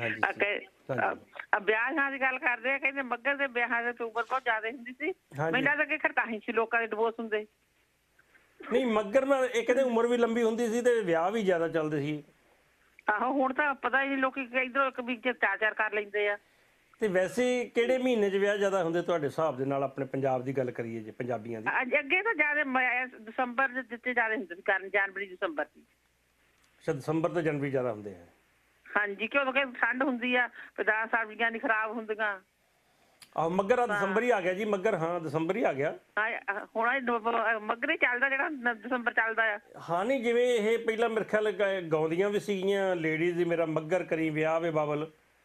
ਆ ਵਿਆਹਾਂ ਦੀ ਗੱਲ ਕਰਦੇ ਆ ਕਹਿੰਦੇ ਮੱਘਰ ਦੇ ਵਿਆਹਾਂ ਦੇ ਉਮਰ ਬਹੁਤ ਜ਼ਿਆਦਾ ਹੁੰਦੀ ਸੀ ਮੈਨੂੰ ਲੱਗਦਾ ਕਿ ਖਰ ਤਾਂ ਹੀ ਸੀ ਲੋਕਾਂ ਦੇ ਡਿਵੋਰਸ ਹੁੰਦੇ ਨਹੀਂ ਮੱਘਰ ਨਾਲ ਇਹ ਕਹਿੰਦੇ ਉਮਰ ਵੀ ਲੰਬੀ ਹੁੰਦੀ ਸੀ ਤੇ ਵਿਆਹ ਵੀ ਜ਼ਿਆਦਾ ਚੱਲਦੇ ਸੀ ਆਹੋ ਹੁਣ ਤਾਂ ਪਤਾ ਹੀ ਨਹੀਂ ਲੋਕੀ ਇਧਰੋਂ ਇੱਕ ਵੀ ਚਾਰ ਚਾਰ ਕਰ ਲੈਂਦੇ ਆ ਤੇ ਵੈਸੇ ਕਿਹੜੇ ਮਹੀਨੇ 'ਚ ਵਿਆਹ ਜ਼ਿਆਦਾ ਹੁੰਦੇ ਤੁਹਾਡੇ ਹਿਸਾਬ ਦੇ ਨਾਲ ਆਪਣੇ ਪੰਜਾਬ ਦੀ ਗੱਲ ਕਰੀਏ ਜੇ ਪੰਜਾਬੀਆਂ ਦੀ ਅੱਗੇ ਤਾਂ ਜ਼ਿਆਦਾ ਦਸੰਬਰ ਦੇ ਜਿੱਥੇ ਜ਼ਿਆਦਾ ਹੁੰਦੇ ਸੀ ਕਰਨ ਜਨਵਰੀ ਦਸੰਬਰ ਦੀ ਅੱਛਾ ਦਸੰਬਰ ਤੋਂ ਜਨਵਰੀ ਜ਼ਿਆਦਾ ਹੁੰਦੇ ਆ ਹਾਂਜੀ ਕਿਉਂਕਿ ਠੰਡ ਹੁੰਦੀ ਆ ਪਦਾਰਥ ਸਬਜ਼ੀਆਂ ਨਹੀਂ ਖਰਾਬ ਹੁੰਦੀਆਂ ਆਹ ਮੱਘਰ ਆ ਦਸੰਬਰ ਹੀ ਆ ਗਿਆ ਜੀ ਮੱਘਰ ਹਾਂ ਦਸੰਬਰ ਹੀ ਆ ਗਿਆ ਹੁਣ ਮੱਘਰ ਹੀ ਚੱਲਦਾ ਜਿਹੜਾ ਦਸੰਬਰ ਚੱਲਦਾ ਆ ਹਾਂ ਨਹੀਂ ਜਿਵੇਂ ਇਹ ਪਹਿਲਾਂ ਮੇਰੇ ਖਿਆਲ ਗਾਉਂਦੀਆਂ ਵੀ ਸੀਗੀਆਂ ਲੇਡੀਜ਼ ਮੇਰਾ ਮੱਘਰ ਕਰੀ ਵਿਆਹ ਵੇ ਬਾਬਲ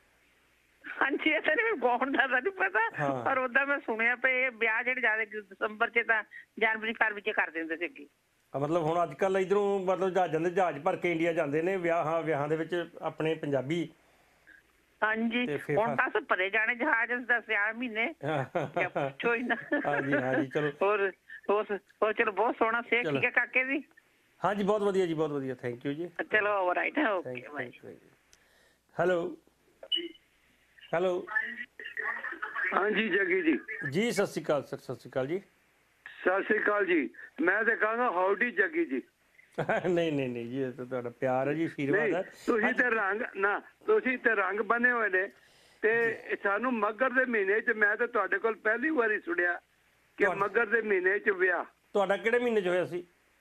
ਹਾਂਜੀ ਇਹ ਤਾਂ ਨਹੀਂ ਗਾਉਣ ਦਾ ਤਾਂ ਨਹੀਂ ਪਤਾ ਪਰ ਓਦਾਂ ਮੈਂ ਸੁਣਿਆ ਪਏ ਵਿਆਹ ਜਿਹੜੇ ਜ਼ਿਆਦਾ ਦਸੰਬਰ ਚ ਤਾਂ ਜਨਵਰੀ ਫਰਵਰੀ ਚ ਕਰ ਦਿੰਦੇ ਸੀ ਅੱਗੇ ਮਤਲਬ ਹੁਣ ਅੱਜ ਕੱਲ੍ਹ ਇੱਧਰੋਂ ਮਤਲਬ ਜਹਾਜ਼ਾਂ ਦੇ ਜਹਾਜ਼ ਭਰ ਕੇ ਇੰਡੀਆ ਜਾਂਦੇ ਨੇ ਵਿਆਹਾਂ ਵਿਆਹਾਂ ਦੇ ਵਿੱਚ ਆਪਣੇ ਪੰਜਾਬੀ ਹਾਂਜੀ ਹੁਣ ਤਾਂ ਭਰੇ ਜਾਣੇ ਜਹਾਜ਼ ਦੱਸਿਆ ਮਹੀਨੇ ਪੁੱਛੋ ਹੀ ਨਾ ਹਾਂਜੀ ਹਾਂਜੀ ਚਲੋ ਹੋਰ ਹੋਰ ਚਲੋ ਬਹੁਤ ਸੋਹਣਾ ਸਿਹਤ ਠੀਕ ਹੈ ਕਾਕੇ ਦੀ ਹਾਂਜੀ ਬਹੁਤ ਵਧੀਆ ਜੀ ਬਹੁਤ ਵਧੀਆ ਥੈਂਕ ਯੂ ਜੀ ਚਲੋ ਓਵਰਰਾਈਟ ਹੈ ਓਕੇ ਬਾਏ ਹੈਲੋ ਹੈਲੋ ਹਾਂਜੀ ਜੱਗੀ ਜੀ ਜੀ ਸਤਿ ਸ਼੍ਰੀ ਅਕਾਲ ਸਰ ਸਤਿ ਸ਼੍ਰੀ ਅਕਾਲ ਜੀ ਸਤਿ ਸ਼੍ਰੀ ਅਕਾਲ ਜੀ ਮੈਂ ਤਾਂ ਕਹਾਂਗਾ ਹਾਊਡੀ ਜੱਗੀ ਜੀ ਨਹੀਂ ਨਹੀਂ ਨਹੀਂ ਜੀ ਇਹ ਤਾਂ ਤੁਹਾਡਾ ਪਿਆਰ ਹੈ ਜੀ ਆਸ਼ੀਰਵਾਦ ਹੈ ਤੁਸੀਂ ਤੇ ਰੰਗ ਨਾ ਤੁਸੀਂ ਤੇ ਰੰਗ ਬਣੇ ਹੋਏ ਨੇ ਤੇ ਸਾਨੂੰ ਮੱਘਰ ਦੇ ਮਹੀਨੇ 'ਚ ਮੈਂ ਤਾਂ ਤੁਹਾਡੇ ਕੋਲ ਪਹਿਲੀ ਵਾਰੀ ਸੁਣਿਆ ਕਿ ਮੱਘਰ ਦੇ ਮਹੀਨੇ 'ਚ ਵਿਆਹ ਤੁਹਾਡਾ ਕਿਹੜੇ ਮਹੀਨੇ 'ਚ ਹੋਇਆ ਸੀ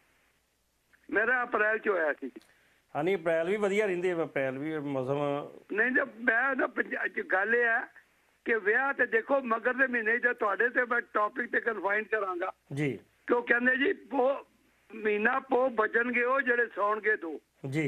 ਮੇਰਾ ਅਪ੍ਰੈਲ 'ਚ ਹੋਇਆ ਸੀ ਹਾਂ ਨਹੀਂ ਅਪ੍ਰੈਲ ਵੀ ਵਧੀਆ ਰਹਿੰਦੇ ਅਪ੍ਰੈਲ ਵੀ ਮੌਸਮ ਨਹੀਂ ਜੇ ਮੈਂ ਨਾ ਗੱਲ ਇਹ ਹੈ ਕਿ ਵਿਆਹ ਤੇ ਦੇਖੋ ਮੱਘਰ ਦੇ ਮਹੀਨੇ 'ਚ ਤੁਹਾਡੇ ਤੇ ਮੈਂ ਟੌਪਿਕ ਤੇ ਕਨਫਾਈਨ ਕਰਾਂਗਾ ਜੀ ਕਿਉਂ ਕਹਿੰਦੇ ਜੀ ਪੋ ਮਹੀਨਾ ਪੋ ਬਚਣਗੇ ਉਹ ਜਿਹੜੇ ਸੌਣਗੇ ਦੋ ਜੀ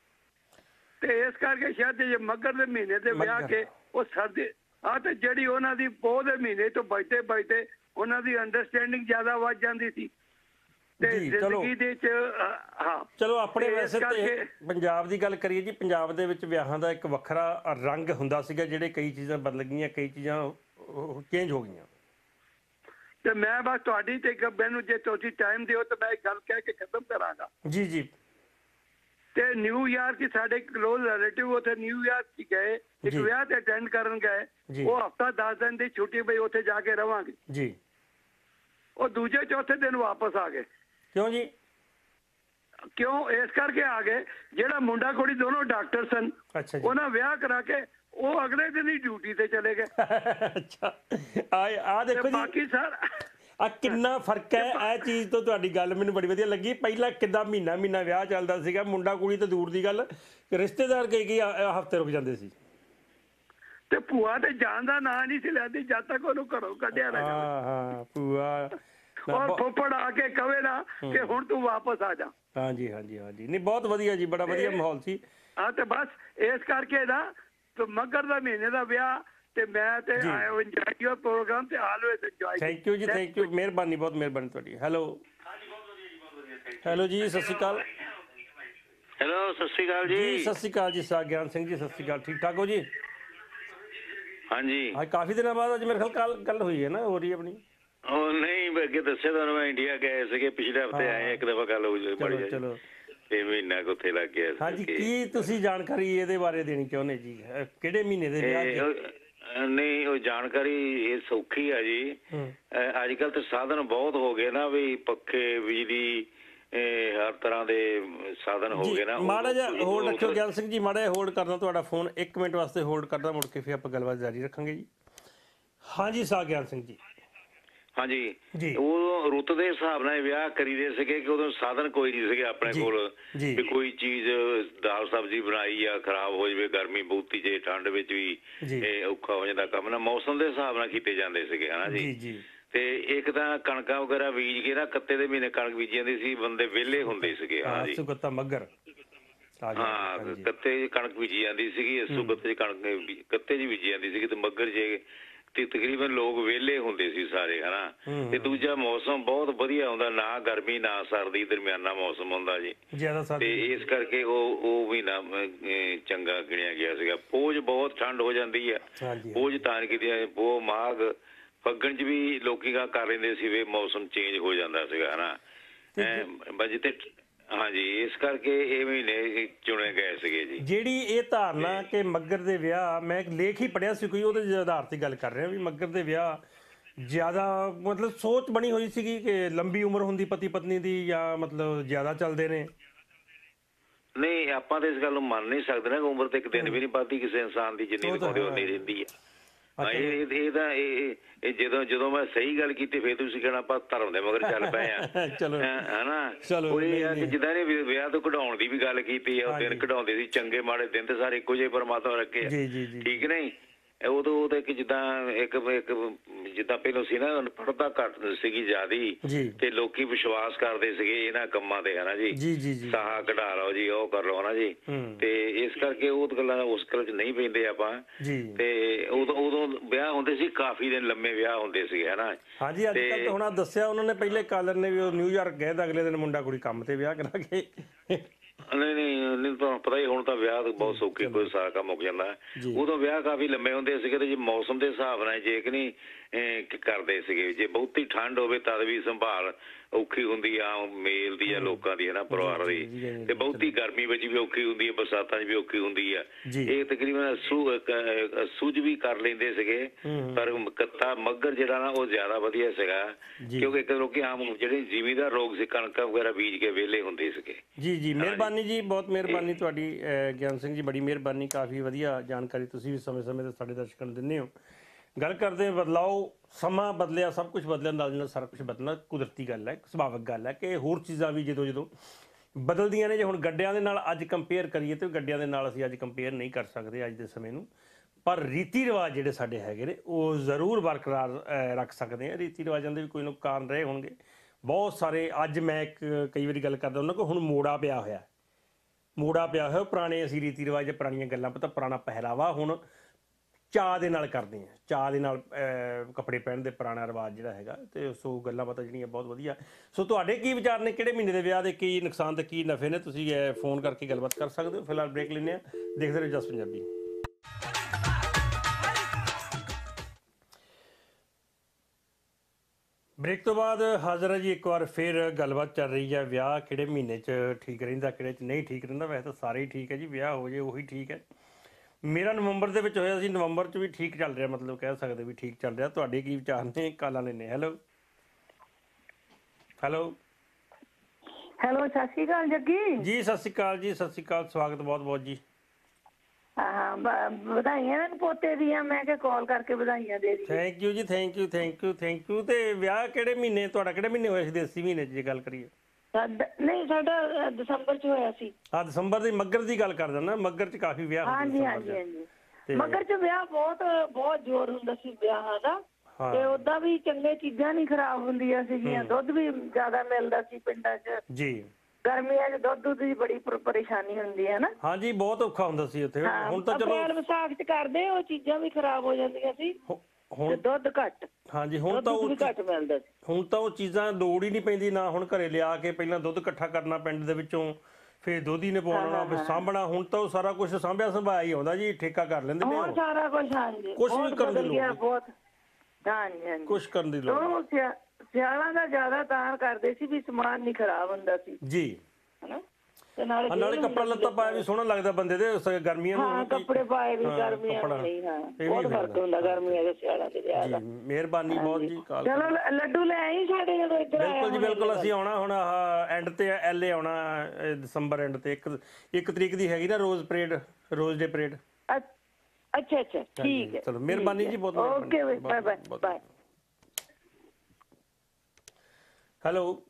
ਤੇ ਇਸ ਕਰਕੇ ਸ਼ਾਇਦ ਜੇ ਮੱਘਰ ਦੇ ਮਹੀਨੇ ਤੇ ਵਿਆਹ ਕੇ ਉਹ ਸਰਦੀ ਆ ਤੇ ਜਿਹੜੀ ਉਹਨਾਂ ਦੀ ਪੋ ਦੇ ਮਹੀਨੇ ਤੋਂ ਬਚਦੇ ਬਚਦੇ ਉਹਨਾਂ ਦੀ ਅੰਡਰਸਟੈਂਡਿੰਗ ਜ਼ਿਆਦਾ ਵੱਧ ਜਾਂਦੀ ਸੀ ਤੇ ਜ਼ਿੰਦਗੀ ਦੇ ਚ ਹਾਂ ਚਲੋ ਆਪਣੇ ਵੈਸੇ ਤੇ ਪੰਜਾਬ ਦੀ ਗੱਲ ਕਰੀਏ ਜੀ ਪੰਜਾਬ ਦੇ ਵਿੱਚ ਵਿਆਹਾਂ ਦਾ ਇੱਕ ਵੱਖਰਾ ਰੰਗ ਹੁੰਦਾ ਸੀਗਾ ਜਿਹੜੇ ਕਈ ਚੀਜ਼ਾਂ ਬਦਲ ਗਈਆਂ ਕਈ ਚੀਜ਼ਾਂ ਚੇਂਜ ਹੋ ਗਈਆਂ ਤੇ ਮੈਂ ਬਸ ਤੁਹਾਡੀ ਤੇ ਮੈਨੂੰ ਜੇ ਤੁਸੀਂ ਟਾਈਮ ਦਿਓ ਤਾਂ ਮੈਂ ਇੱਕ ਗੱਲ ਕਹਿ ਕੇ ਖਤਮ ਕਰਾਂਗਾ ਜੀ ਜੀ ਤੇ ਨਿਊਯਾਰਕ ਸਾਡੇ ਕਲੋਜ਼ ਰਿਲੇਟਿਵ ਉੱਥੇ ਨਿਊਯਾਰਕ ਚ ਗਏ ਇੱਕ ਵਿਆਹ ਤੇ ਅਟੈਂਡ ਕਰਨ ਗਏ ਉਹ ਹਫਤਾ ਦਸ ਦਿਨ ਦੀ ਛੁੱਟੀ ਪਈ ਉੱਥੇ ਜਾ ਕੇ ਰਵਾਂਗੇ ਜੀ ਉਹ ਦੂਜੇ ਚੌਥੇ ਦਿਨ ਵਾਪਸ ਆ ਗਏ ਕਿਉਂ ਜੀ ਕਿਉਂ ਇਸ ਕਰਕੇ ਆ ਗਏ, ਜਿਹੜਾ ਮੁੰਡਾ ਕੁੜੀ ਦੋਨੋਂ ਡਾਕਟਰ ਸਨ, ਅੱਛਾ ਜੀ, ਉਹਨਾਂ ਵਿਆਹ ਕਰਾ ਕੇ ਉਹ ਅਗਲੇ ਦਿਨ ਹੀ ਡਿਊਟੀ ਤੇ ਚਲੇ ਗਏ। ਅੱਛਾ, ਆ ਆ ਦੇਖੋ ਜੀ, ਬਾਕੀ ਸਰ ਆ ਕਿੰਨਾ ਫਰਕ ਹੈ। ਇਹ ਚੀਜ਼ ਤੋਂ ਤੁਹਾਡੀ ਗੱਲ ਮੈਨੂੰ ਬੜੀ ਵਧੀਆ ਲੱਗੀ। ਪਹਿਲਾਂ ਕਿੱਦਾਂ ਮਹੀਨਾ ਮਹੀਨਾ ਵਿਆਹ ਚੱਲਦਾ ਸੀਗਾ, ਮੁੰਡਾ ਕੁੜੀ ਤਾਂ ਦੂਰ ਦੀ ਗੱਲ, ਰਿਸ਼ਤੇਦਾਰ ਕਈ ਕਈ ਹਫ਼ਤੇ ਰੁਕ ਜਾਂਦੇ ਸੀ, ਤੇ ਭੂਆ ਤੇ ਜਾਣ ਦਾ ਨਾਂ ਨਹੀਂ ਸੀ ਲੈਂਦੀ ਜਦ ਤੱਕ ਉਹਨੂੰ ਘਰੋਂ ਕੱਢਿਆ ਨਾ ਜਾਵੇ। ਹਾਂ ਹਾਂ ਭੂਆ ਔਰ ਫੁੱਫੜ ਆ ਕੇ ਕਵੇ ਨਾ ਕਿ ਹੁਣ ਤੂੰ ਵਾਪਸ ਆ ਜਾ। ਹਾਂਜੀ ਹਾਂਜੀ ਹਾਂਜੀ, ਨਹੀਂ ਬਹੁਤ ਵਧੀਆ ਜੀ, ਬੜਾ ਵਧੀਆ ਮਾਹੌਲ ਸੀ। ਹਾਂ ਤੇ ਬਸ ਇਸ ਕਰਕੇ ਨਾ ਤੇ ਮੱਘਰ ਦਾ ਮਹੀਨੇ ਦਾ ਵਿਆਹ ਤੇ ਮੈਂ ਤੇ ਆਇਆ ਇੰਜੋਏ ਯੂਰ ਪ੍ਰੋਗਰਾਮ ਤੇ ਆਲਵੇਜ਼ ਇੰਜੋਏ। ਥੈਂਕ ਯੂ ਜੀ, ਥੈਂਕ ਯੂ, ਮਿਹਰਬਾਨੀ, ਬਹੁਤ ਮਿਹਰਬਾਨੀ ਤੁਹਾਡੀ। ਹੈਲੋ ਹੈਲੋ ਜੀ, ਸਤਿ ਸ਼੍ਰੀ ਅਕਾਲ। ਹੈਲੋ ਸਤਿ ਸ਼੍ਰੀ ਅਕਾਲ ਜੀ। ਸਤਿ ਸ਼੍ਰੀ ਅਕਾਲ ਜੀ, ਸਾਗਿਆਨ ਸਿੰਘ ਜੀ, ਸਤਿ ਸ਼੍ਰੀ ਅਕਾਲ, ਠੀਕ ਠਾਕ ਹੋ ਜੀ? ਹਾਂਜੀ, ਅੱਜ ਕਾਫੀ ਦਿਨਾਂ ਬਾਅਦ ਅੱਜ ਮੇਰੇ ਖਿਆਲ ਕੱਲ ਗੱਲ ਹੋਈ ਹੈ ਨਾ, ਹੋ ਰਹੀ ਆਪਣੀ। ਉਹ ਨਹੀਂ ਮੈਂ ਅੱਗੇ ਦੱਸਿਆ ਤੁਹਾਨੂੰ, ਮੈਂ ਇੰਡੀਆ ਗਏ ਸੀਗੇ ਪਿਛਲੇ ਹਫ਼ਤੇ, ਆਏ ਇੱਕ ਦਫਾ ਗੱਲ ਹੋਈ ਬੜੀ, ਚਲੋ ਤੇ ਮਹੀਨਾ ਕੁ ਉੱਥੇ ਲੱਗ ਗਿਆ। ਹਾਂਜੀ, ਕੀ ਤੁਸੀਂ ਜਾਣਕਾਰੀ ਇਹਦੇ ਬਾਰੇ ਦੇਣੀ ਚਾਹੁੰਦੇ ਜੀ? ਕਿਹੜੇ ਮਹੀਨੇ ਦੇ ਵਿਆਹ? ਨਹੀਂ ਉਹ ਜਾਣਕਾਰੀ ਇਹ ਸੌਖੀ ਆ ਜੀ। ਅੱਜ ਕੱਲ ਤੇ ਸਾਧਨ ਬਹੁਤ ਹੋ ਗਏ ਨਾ, ਵੀ ਪੱਖੇ, ਬਿਜਲੀ, ਹਰ ਤਰ੍ਹਾਂ ਦੇ ਸਾਧਨ ਹੋ ਗਏ ਨਾ। ਮਾੜਾ ਜਿਹਾ ਹੋਲਡ ਰੱਖਿਓ ਗਿਆਨ ਸਿੰਘ ਜੀ, ਮਾੜਾ ਜਿਹਾ ਹੋਲਡ ਕਰਨਾ ਤੁਹਾਡਾ ਫੋਨ, ਇੱਕ ਮਿੰਟ ਵਾਸਤੇ ਹੋਲਡ ਕਰਨਾ, ਮੁੜ ਕੇ ਫਿਰ ਆਪਾਂ ਗੱਲਬਾਤ ਜਾਰੀ ਰੱਖਾਂਗੇ ਜੀ। ਹਾਂਜੀ ਸਾਗਿਆਨ ਸਿੰਘ ਜੀ। ਹਾਂਜੀ, ਉਹ ਰੁੱਤ ਦੇ ਹਿਸਾਬ ਨਾਲ ਵਿਆਹ ਕਰੀਦੇ ਸੀਗੇ ਕਿ ਉਦੋਂ ਸਾਧਨ ਕੋਈ ਨਹੀਂ ਸੀਗੇ ਆਪਣੇ ਕੋਲ, ਵੀ ਕੋਈ ਚੀਜ਼ ਦਾਲ ਸਬਜ਼ੀ ਬਣਾਈ ਆ ਖਰਾਬ ਹੋ ਜਾਵੇ, ਗਰਮੀ ਬਹੁਤੀ ਜੇ ਠੰਡ ਵਿੱਚ ਵੀ ਇਹ ਔਖਾ ਹੋ ਜਾਂਦਾ ਕੰਮ ਨਾ, ਮੌਸਮ ਦੇ ਹਿਸਾਬ ਨਾਲ ਕੀਤੇ ਜਾਂਦੇ ਸੀਗੇ ਹਨਾ ਜੀ। ਤੇ ਇੱਕ ਤਾਂ ਕਣਕਾਂ ਵਗੈਰਾ ਬੀਜ ਕੇ ਨਾ, ਕੱਤੇ ਦੇ ਮਹੀਨੇ ਕਣਕ ਬੀਜੀ ਜਾਂਦੀ ਸੀ, ਬੰਦੇ ਵਿਹਲੇ ਹੁੰਦੇ ਸੀਗੇ ਹਨਾ ਜੀ। ਮੱਘਰ, ਹਾਂ, ਕੱਤੇ ਕਣਕ ਬੀਜੀ ਜਾਂਦੀ ਸੀਗੀ, ਸੁਗਤ ਚ ਕਣਕ ਕੱਤੇ ਚ ਬੀਜੀ ਜਾਂਦੀ ਸੀਗੀ, ਤੇ ਮੱਘਰ ਜੇ ਤੇ ਤਕਰੀਬਨ ਲੋਕ ਵਿਹਲੇ ਹੁੰਦੇ ਸੀ ਸਾਰੇ ਹਨਾ। ਤੇ ਦੂਜਾ ਮੌਸਮ ਬਹੁਤ ਵਧੀਆ ਹੁੰਦਾ, ਨਾ ਗਰਮੀ ਨਾ ਸਰਦੀ, ਦਰਮਿਆਨਾ ਮੌਸਮ ਹੁੰਦਾ ਜੀ। ਤੇ ਇਸ ਕਰਕੇ ਉਹ ਉਹ ਵੀ ਨਾ ਚੰਗਾ ਗਿਣਿਆ ਗਿਆ ਸੀਗਾ। ਪੋਜ ਬਹੁਤ ਠੰਡ ਹੋ ਜਾਂਦੀ ਆ, ਪੋਜ ਤਾਂ ਕੀਤੀ, ਪੋਹ ਮਾਘ ਫੱਗਣ ਚ ਵੀ ਲੋਕੀ ਕਰ ਲੈਂਦੇ ਸੀ, ਵੀ ਮੌਸਮ ਚੇਂਜ ਹੋ ਜਾਂਦਾ ਸੀਗਾ ਹਨਾ ਜਿੱਥੇ। ਹਾਂਜੀ, ਇਸ ਕਰਕੇ ਇਹ ਮਹੀਨੇ ਚੁਣੇ ਗਏ ਸੀਗੇ ਜੀ। ਜਿਹੜੀ ਇਹ ਧਾਰਨਾ ਕਿ ਮੱਘਰ ਦੇ ਵਿਆਹ, ਮੈਂ ਇੱਕ ਲੇਖ ਹੀ ਪੜ੍ਹਿਆ ਸੀ ਕੋਈ, ਉਹਦੇ ਆਧਾਰ ਤੇ ਗੱਲ ਕਰ ਰਿਹਾ ਵੀ ਮੱਘਰ ਦੇ ਵਿਆਹ ਜ਼ਿਆਦਾ ਮਤਲਬ ਸੋਚ ਬਣੀ ਹੋਈ ਸੀਗੀ ਕਿ ਲੰਬੀ ਉਮਰ ਹੁੰਦੀ ਪਤੀ ਪਤਨੀ ਦੀ, ਜਾਂ ਮਤਲਬ ਜ਼ਿਆਦਾ ਚੱਲਦੇ ਨੇ। ਨਹੀਂ, ਆਪਾਂ ਤਾਂ ਇਸ ਗੱਲ ਨੂੰ ਮੰਨ ਨਹੀਂ ਸਕਦੇ ਨਾ, ਉਮਰ ਤੇ ਇੱਕ ਦਿਨ ਵੀ ਨਹੀਂ ਵੱਧਦੀ ਕਿਸੇ ਇਨਸਾਨ ਦੀ, ਜਿੰਨੀ ਦਿਖਾਉਂਦੇ ਉਨੀ ਰਹਿੰਦੀ ਹੈ। ਇਹ ਇਹ ਤਾਂ ਇਹ ਜਦੋਂ ਜਦੋਂ ਮੈਂ ਸਹੀ ਗੱਲ ਕੀਤੀ ਫਿਰ ਤੁਸੀਂ ਕਹਿਣਾ ਆਪਾਂ ਧਰਮ ਦੇ ਮਗਰ ਚੱਲ ਪਏ ਆ ਹਨਾ। ਕੋਈ ਆ ਕਿ ਜਿੱਦਾਂ ਨੇ ਵਿਆਹ ਤੋਂ ਕਢਾਉਣ ਦੀ ਵੀ ਗੱਲ ਕੀਤੀ ਆ, ਦਿਨ ਕਢਾਉਂਦੇ ਸੀ, ਚੰਗੇ ਮਾੜੇ ਦਿਨ ਤੇ ਸਾਰੇ ਇੱਕੋ ਜਿਹੇ ਪਰਮਾਤਮਾ ਰੱਖੇ ਆ, ਠੀਕ ਨਹੀਂ। ਉਦੋਂ ਉਦੋਂ ਇੱਕ ਜਿੱਦਾਂ ਇੱਕ ਇੱਕ ਜਿੱਦਾਂ ਪਹਿਲਾਂ ਸੀ ਨਾ, ਅਨਪੜ੍ਹਤਾ ਘੱਟ ਸੀਗੀ ਜ਼ਿਆਦੀ, ਤੇ ਲੋਕੀ ਵਿਸ਼ਵਾਸ ਕਰਦੇ ਸੀਗੇ ਇਹਨਾਂ ਕੰਮਾਂ ਤੇ ਹਨਾ ਜੀ, ਸਾਹਾ ਕਢਾ ਲਓ ਜੀ, ਉਹ ਕਰ ਲਓ ਹਨਾ ਜੀ। ਤੇ ਇਸ ਕਰਕੇ ਉਹ ਗੱਲਾਂ ਉਸ ਗੱਲ ਚ ਨਹੀਂ ਪੈਂਦੇ ਆਪਾਂ। ਤੇ ਉਦੋਂ ਉਦੋਂ ਵਿਆਹ ਹੁੰਦੇ ਸੀ, ਕਾਫੀ ਦਿਨ ਲੰਮੇ ਵਿਆਹ ਹੁੰਦੇ ਸੀਗੇ ਹਨਾ। ਹਾਂਜੀ, ਅੱਜ ਕੱਲ੍ਹ ਤਾਂ ਹੁਣ ਦੱਸਿਆ ਉਹਨਾਂ ਨੇ, ਪਹਿਲੇ ਕਾਲਰ ਨੇ ਵੀ ਉਹ ਨਿਊਯਾਰਕ ਗਏ ਤਾਂ ਅਗਲੇ ਦਿਨ ਮੁੰਡਾ ਕੁੜੀ ਕੰਮ ਤੇ ਵਿਆਹ ਕਰਾ ਕੇ। ਨਹੀਂ ਨਹੀਂ, ਤੁਹਾਨੂੰ ਪਤਾ ਹੀ ਹੁਣ ਤਾਂ ਵਿਆਹ ਬਹੁਤ ਸੌਖੇ, ਕੋਈ ਸਾਰਾ ਕੰਮ ਮੁੱਕ ਜਾਂਦਾ। ਉਦੋਂ ਵਿਆਹ ਕਾਫੀ ਲੰਮੇ ਹੁੰਦੇ ਸੀਗੇ, ਤੇ ਜੇ ਮੌਸਮ ਦੇ ਹਿਸਾਬ ਨਾਲ ਜੇ ਕਿ ਨਹੀਂ ਕਰਦੇ ਸੀਗੇ, ਜੇ ਬਹੁਤੀ ਠੰਡ ਹੋਵੇ ਤਦ ਵੀ ਸੰਭਾਲ ਔਖੀ ਹੁੰਦੀ ਆ ਮੇਲ ਦੀ ਆ ਲੋਕਾਂ ਦੀ ਹਨਾ, ਪਰਿਵਾਰ ਦੀ, ਤੇ ਬਹੁਤੀ ਗਰਮੀ ਵਿੱਚ ਵੀ ਔਖੀ ਹੁੰਦੀ ਹੈ, ਬਰਸਾਤਾਂ ਚ ਵੀ ਔਖੀ ਹੁੰਦੀ ਆ। ਇਹ ਤਕਰੀਬਨ ਸੁੱਝ ਵੀ ਕਰ ਲੈਂਦੇ ਸੀਗੇ, ਪਰ ਕੱਤਾ ਮੱਘਰ ਜਿਹੜਾ ਨਾ ਉਹ ਜ਼ਿਆਦਾ ਵਧੀਆ ਸੀਗਾ, ਕਿਉਂਕਿ ਇੱਕ ਲੋਕੀ ਆਮ ਜਿਹੜੇ ਜ਼ਿਮੀਂਦਾਰ ਲੋਕ ਸੀ, ਕਣਕਾਂ ਵਗੈਰਾ ਬੀਜ ਕੇ ਵਿਹਲੇ ਹੁੰਦੇ ਸੀਗੇ। ਜੀ ਜੀ, ਮਿਹਰਬਾਨੀ ਜੀ, ਬਹੁਤ ਮਿਹਰਬਾਨੀ ਤੁਹਾਡੀ ਗਿਆਨ ਸਿੰਘ ਜੀ, ਬੜੀ ਮਿਹਰਬਾਨੀ, ਕਾਫੀ ਵਧੀਆ ਜਾਣਕਾਰੀ ਤੁਸੀਂ ਵੀ ਸਮੇਂ ਸਮੇਂ ਤੇ ਸਾਡੇ ਦਰਸ਼ਕਾਂ ਨੂੰ ਦਿੰਦੇ ਹੋ। ਗੱਲ ਕਰਦੇ ਹਾਂ ਬਦਲਾਓ, ਸਮਾਂ ਬਦਲਿਆ, ਸਭ ਕੁਝ ਬਦਲਿਆ, ਨਾਲ ਨਾਲ ਸਾਰਾ ਕੁਝ ਬਦਲਣਾ ਕੁਦਰਤੀ ਗੱਲ ਹੈ, ਸੁਭਾਵਿਕ ਗੱਲ ਹੈ ਕਿ ਹੋਰ ਚੀਜ਼ਾਂ ਵੀ ਜਦੋਂ ਜਦੋਂ ਬਦਲਦੀਆਂ ਨੇ। ਜੇ ਹੁਣ ਗੱਡਿਆਂ ਦੇ ਨਾਲ ਅੱਜ ਕੰਪੇਅਰ ਕਰੀਏ ਤਾਂ ਗੱਡਿਆਂ ਦੇ ਨਾਲ ਅਸੀਂ ਅੱਜ ਕੰਪੇਅਰ ਨਹੀਂ ਕਰ ਸਕਦੇ ਅੱਜ ਦੇ ਸਮੇਂ ਨੂੰ, ਪਰ ਰੀਤੀ ਰਿਵਾਜ ਜਿਹੜੇ ਸਾਡੇ ਹੈਗੇ ਨੇ ਉਹ ਜ਼ਰੂਰ ਬਰਕਰਾਰ ਰੱਖ ਸਕਦੇ ਹਾਂ। ਰੀਤੀ ਰਿਵਾਜਾਂ ਦੇ ਵੀ ਕੋਈ ਨਾ ਕਾਰਨ ਰਹੇ ਹੋਣਗੇ ਬਹੁਤ ਸਾਰੇ। ਅੱਜ ਮੈਂ ਇੱਕ ਕਈ ਵਾਰੀ ਗੱਲ ਕਰਦਾ ਉਹਨਾਂ ਕੋਲ ਹੁਣ ਮੋੜਾ ਪਿਆ ਹੋਇਆ, ਮੋੜਾ ਪਿਆ ਹੋਇਆ, ਪੁਰਾਣੇ ਅਸੀਂ ਰੀਤੀ ਰਿਵਾਜ, ਪੁਰਾਣੀਆਂ ਗੱਲਾਂ, ਪਤਾ ਪੁਰਾਣਾ ਪਹਿਰਾਵਾ ਹੁਣ ਚਾਅ ਦੇ ਨਾਲ ਕਰਦੇ ਹਾਂ, ਚਾਅ ਦੇ ਨਾਲ ਕੱਪੜੇ ਪਹਿਨਣ ਦੇ, ਪੁਰਾਣਾ ਰਿਵਾਜ ਜਿਹੜਾ ਹੈਗਾ। ਤੇ ਸੋ ਗੱਲਾਂ ਬਾਤਾਂ ਜਿਹੜੀਆਂ ਬਹੁਤ ਵਧੀਆ। ਸੋ ਤੁਹਾਡੇ ਕੀ ਵਿਚਾਰ ਨੇ, ਕਿਹੜੇ ਮਹੀਨੇ ਦੇ ਵਿਆਹ ਦੇ ਕੀ ਨੁਕਸਾਨ ਤੇ ਕੀ ਨਫੇ ਨੇ, ਤੁਸੀਂ ਫੋਨ ਕਰਕੇ ਗੱਲਬਾਤ ਕਰ ਸਕਦੇ ਹੋ। ਫਿਲਹਾਲ ਬ੍ਰੇਕ ਲੈਂਦੇ ਹਾਂ, ਦੇਖਦੇ ਰਹੋ ਜਸ ਪੰਜਾਬੀ। ਬ੍ਰੇਕ ਤੋਂ ਬਾਅਦ ਹਾਜ਼ਰ ਹੈ ਜੀ, ਇੱਕ ਵਾਰ ਫਿਰ ਗੱਲਬਾਤ ਚੱਲ ਰਹੀ ਹੈ, ਵਿਆਹ ਕਿਹੜੇ ਮਹੀਨੇ 'ਚ ਠੀਕ ਰਹਿੰਦਾ, ਕਿਹੜੇ 'ਚ ਨਹੀਂ ਠੀਕ ਰਹਿੰਦਾ। ਵੈਸੇ ਤਾਂ ਸਾਰੇ ਹੀ ਠੀਕ ਹੈ ਜੀ, ਵਿਆਹ ਹੋ ਜੇ ਉਹੀ ਠੀਕ ਹੈ। ਮੇਰਾ ਨਵੰਬਰ ਦੇ ਵਿੱਚ ਹੋਇਆ ਸੀ, ਨਵੰਬਰ 'ਚ ਵੀ ਠੀਕ ਚੱਲ ਰਿਹਾ, ਮਤਲਬ ਕਹਿ ਸਕਦੇ ਵੀ ਠੀਕ ਚੱਲ ਰਿਹਾ। ਤੁਹਾਡੇ ਕੀ ਵਿਚਾਰ ਨੇ? ਕਾਲਾਂ ਲੈਂਦੇ। ਹੈਲੋ ਹੈਲੋ ਹੈਲੋ, ਸਤਿ ਸ਼੍ਰੀ ਅਕਾਲ ਜੱਗੀ ਜੀ। ਸਤਿ ਸ਼੍ਰੀ ਅਕਾਲ ਜੀ, ਸਤਿ ਸ਼੍ਰੀ ਅਕਾਲ, ਸਵਾਗਤ ਬਹੁਤ ਬਹੁਤ ਜੀ। ਹਾਂ, ਵਧਾਈਆਂ ਮੈਨੂੰ ਪੋਤੇ ਦੀਆਂ, ਮੈਂ ਕਿਹਾ ਕਾਲ ਕਰਕੇ ਵਧਾਈਆਂ ਦੇ ਦੀ। ਥੈਂਕ ਯੂ ਜੀ, thank you thank you thank you. ਤੇ ਵਿਆਹ ਕਿਹੜੇ ਮਹੀਨੇ, ਤੁਹਾਡਾ ਕਿਹੜੇ ਮਹੀਨੇ ਹੋਇਆ ਸੀ? ਦੇਸੀ ਮਹੀਨੇ 'ਚ ਜੇ ਗੱਲ ਕਰੀਏ। ਸਾਡਾ ਨਹੀਂ, ਸਾਡਾ ਦਸੰਬਰ 'ਚ ਹੋਇਆ ਸੀ। ਹਾਂ, ਦਸੰਬਰ ਦੀ ਮੱਘਰ ਦੀ ਗੱਲ ਕਰਦਾ ਨਾ, ਮੱਘਰ 'ਚ ਕਾਫੀ ਵਿਆਹ ਹਾਂਜੀ ਹਾਂਜੀ ਹਾਂਜੀ। ਮੱਘਰ 'ਚ ਵਿਆਹ ਬਹੁਤ ਬਹੁਤ ਜ਼ੋਰ ਹੁੰਦਾ ਸੀ ਵਿਆਹਾਂ ਦਾ, ਤੇ ਓਦਾਂ ਵੀ ਚੰਗੇ ਚੀਜ਼ਾਂ ਨਹੀਂ ਖਰਾਬ ਹੁੰਦੀਆਂ ਸੀਗੀਆਂ, ਦੁੱਧ ਵੀ ਜ਼ਿਆਦਾ ਮਿਲਦਾ ਸੀ ਪਿੰਡਾਂ 'ਚ ਜੀ। ਗਰਮੀਆਂ 'ਚ ਦੁੱਧ ਦੀ ਬੜੀ ਪਰੇਸ਼ਾਨੀ ਹੁੰਦੀ ਹੈ ਨਾ। ਹਾਂਜੀ, ਬਹੁਤ ਔਖਾ ਹੁੰਦਾ ਸੀ ਉੱਥੇ। ਹੁਣ ਤਾਂ ਚਲੋ ਅਪ੍ਰੈਲ ਵਿਸਾਖ 'ਚ ਕਰਦੇ, ਉਹ ਚੀਜ਼ਾਂ ਵੀ ਖਰਾਬ ਹੋ ਜਾਂਦੀਆਂ ਸੀ, ਹੁਣ ਦੁੱਧ ਘੱਟ। ਹਾਂਜੀ, ਹੁਣ ਤਾਂ ਉਹ ਘੱਟ ਮਿਲਦਾ ਸੀ। ਹੁਣ ਤਾਂ ਉਹ ਚੀਜ਼ਾਂ ਲੋੜ ਹੀ ਨਹੀਂ ਪੈਂਦੀ ਨਾ। ਹੁਣ ਘਰੇ ਲਿਆ ਕੇ ਪਹਿਲਾਂ ਦੁੱਧ ਇਕੱਠਾ ਕਰਨਾ ਪਿੰਡ ਦੇ ਵਿੱਚੋਂ, ਫਿਰ ਦੋਧੀ ਨੇ ਪਵਾਉਣਾ, ਫਿਰ ਸਾਂਭਣਾ। ਹੁਣ ਤਾਂ ਉਹ ਸਾਰਾ ਕੁਝ ਸਾਂਭਿਆ ਸੰਭਾਇਆ ਹੀ ਆਉਂਦਾ ਜੀ, ਠੇਕਾ ਕਰ ਲੈਂਦੇ ਨੇ ਹੁਣ ਸਾਰਾ ਕੁਝ। ਹਾਂਜੀ, ਕੁਝ ਵੀ ਕਰਨ ਦੀ ਲੋੜ ਬਹੁਤ। ਹਾਂਜੀ ਹਾਂਜੀ, ਕੁਝ ਕਰਨ ਦੀ ਲੋੜ। ਸਿਆਲਾਂ ਦਾ ਜ਼ਿਆਦਾ ਤਾਂ ਕਰਦੇ ਸੀ ਵੀ ਸਮਾਨ ਨਹੀਂ ਖਰਾਬ ਹੁੰਦਾ ਸੀ ਜੀ, ਹਨਾ। ਤੇ ਨਾਲੇ ਨਾਲੇ ਕੱਪੜਾ ਲੱਤਾ ਪਾਇਆ ਵੀ ਸੋਹਣਾ ਲੱਗਦਾ ਬੰਦੇ ਦੇ। ਗਰਮੀਆਂ ਨੂੰ ਹਾਂ, ਕੱਪੜੇ ਪਾਏ ਵੀ ਗਰਮੀਆਂ ਨੂੰ ਨਹੀਂ। ਹਾਂ, ਬਹੁਤ ਫਰਕ ਹੁੰਦਾ ਗਰਮੀਆਂ ਦੇ ਸਿਆਲਾਂ ਦੇ ਵਿਆਹ ਦਾ। ਮਿਹਰਬਾਨੀ ਬਹੁਤ ਜੀ। ਚਲੋ, ਲੱਡੂ ਲੈ ਆਈ ਸਾਡੇ ਜਦੋਂ ਇੱਧਰ ਆਏ। ਬਿਲਕੁਲ ਜੀ, ਬਿਲਕੁਲ। ਅਸੀਂ ਆਉਣਾ ਹੁਣ, ਐਂਡ ਤੇ ਐਲਏ ਆਉਣਾ ਦਸੰਬਰ ਐਂਡ ਤੇ। ਇੱਕ ਇੱਕ ਤਰੀਕ ਦੀ ਹੈਗੀ ਨਾ ਰੋਜ਼ ਪਰੇਡ, ਰੋਜ਼ ਡੇ ਪਰੇਡ। ਅੱਛਾ ਅੱਛਾ, ਠੀਕ ਹੈ। ਚਲੋ, ਮਿਹਰਬਾਨੀ ਜੀ ਬਹੁਤ। Okay, bye bye bye. Hello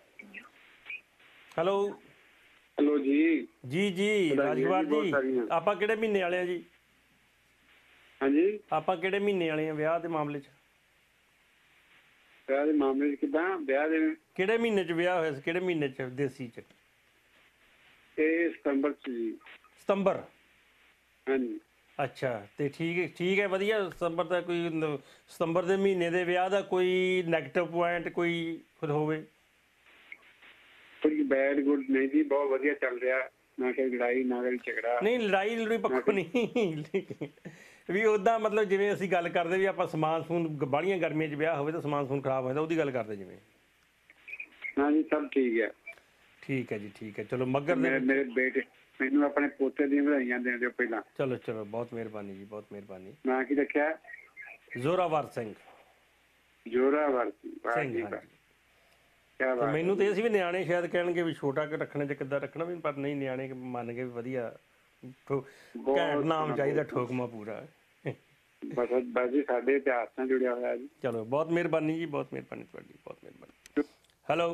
hello hello ਜੀ। ਜੀ ਜੀ, ਰਾਜਕੁਮਾਰ ਜੀ, ਆਪਾਂ ਕਿਹੜੇ ਮਹੀਨੇ ਵਾਲੇ ਆ ਜੀ? ਹਾਂਜੀ, ਆਪਾਂ ਕਿਹੜੇ ਮਹੀਨੇ ਵਾਲੇ ਆ ਵਿਆਹ ਦੇ ਮਾਮਲੇ 'ਚ? ਵਿਆਹ ਦੇ ਮਾਮਲੇ 'ਚ ਕਿੱਦਾਂ? ਵਿਆਹ ਦੇ ਕਿਹੜੇ ਮਹੀਨੇ 'ਚ ਵਿਆਹ ਹੋਇਆ ਸੀ? ਕਿਹੜੇ ਮਹੀਨੇ 'ਚ ਦੇਸੀ 'ਚ? ਇਹ ਸਤੰਬਰ 'ਚ ਜੀ। ਸਤੰਬਰ? ਹਾਂਜੀ। ਅੱਛਾ, ਤੇ ਠੀਕ ਹੈ ਠੀਕ ਹੈ, ਵਧੀਆ। ਸਤੰਬਰ ਦਾ ਕੋਈ, ਸਤੰਬਰ ਦੇ ਮਹੀਨੇ ਦੇ ਵਿਆਹ ਦਾ ਕੋਈ ਨੈਗੇਟਿਵ ਪੁਆਇੰਟ ਕੋਈ ਹੋਵੇ? ਕੋਈ ਬੈਡ ਗੁੱਡ ਨਹੀਂ ਜੀ, ਬਹੁਤ ਵਧੀਆ ਚੱਲ ਰਿਹਾ। ਨਾ ਕੋਈ ਲੜਾਈ, ਨਾ ਕੋਈ ਝਗੜਾ। ਨਹੀਂ, ਲੜਾਈ ਲੜਾਈ ਪੱਖੋਂ ਨਹੀਂ ਵੀ ਉੱਦਾਂ, ਮਤਲਬ ਜਿਵੇਂ ਅਸੀਂ ਗੱਲ ਕਰਦੇ ਵੀ ਆਪਾਂ ਸਮਾਨ ਸਮੂਨ, ਬਾਹਲੀਆਂ ਗਰਮੀਆਂ 'ਚ ਵਿਆਹ ਹੋਵੇ ਤਾਂ ਸਮਾਨ ਸਮੂਨ ਖਰਾਬ ਹੋ ਜਾਂਦਾ, ਉਹਦੀ ਗੱਲ ਕਰਦੇ ਜਿਵੇਂ। ਹਾਂਜੀ, ਸਭ ਠੀਕ ਹੈ। ਠੀਕ ਹੈ ਜੀ, ਠੀਕ ਹੈ। ਚਲੋ, ਮੱਘਰ ਦੇ ਮੇਰੇ ਬੇਟੇ ਮੈਨੂੰ ਆਪਣੇ ਪੋਤੇ ਦੀਆਂ ਵਧਾਈਆਂ ਦੇ ਦਿਓ ਪਹਿਲਾਂ। ਚਲੋ ਚਲੋ, ਬਹੁਤ ਮਿਹਰਬਾਨੀ ਜੀ, ਬਹੁਤ ਮਿਹਰਬਾਨੀ। ਨਾਂ ਕੀ ਰੱਖਿਆ? ਜ਼ੋਰਾਵਰ ਸਿੰਘ। ਜ਼ੋਰਾਵਰ ਸਿੰਘ, ਹਾਂਜੀ। ਮੈਨੂੰ ਤੇ ਅਸੀਂ ਵੀ ਨਿਆਣੇ ਸ਼ਾਇਦ ਕਹਿਣਗੇ ਵੀ ਛੋਟਾ ਕਿ ਰੱਖਣੇ 'ਚ ਕਿੱਦਾਂ ਰੱਖਣਾ, ਵੀ ਪਰ ਨਹੀਂ, ਨਿਆਣੇ ਮੰਨ ਗਏ ਵੀ ਵਧੀਆ। ਘੈਂਟ ਨਾਮ ਚਾਹੀਦਾ, ਠੋਕਮਾ ਪੂਰਾ। ਬਸ ਬਸ ਜੀ, ਸਾਡੇ ਇਤਿਹਾਸ ਨਾਲ ਜੁੜਿਆ ਹੋਇਆ ਜੀ। ਚਲੋ, ਬਹੁਤ ਮਿਹਰਬਾਨੀ ਜੀ, ਬਹੁਤ ਮਿਹਰਬਾਨੀ ਤੁਹਾਡੀ, ਬਹੁਤ ਮਿਹਰਬਾਨੀ। Hello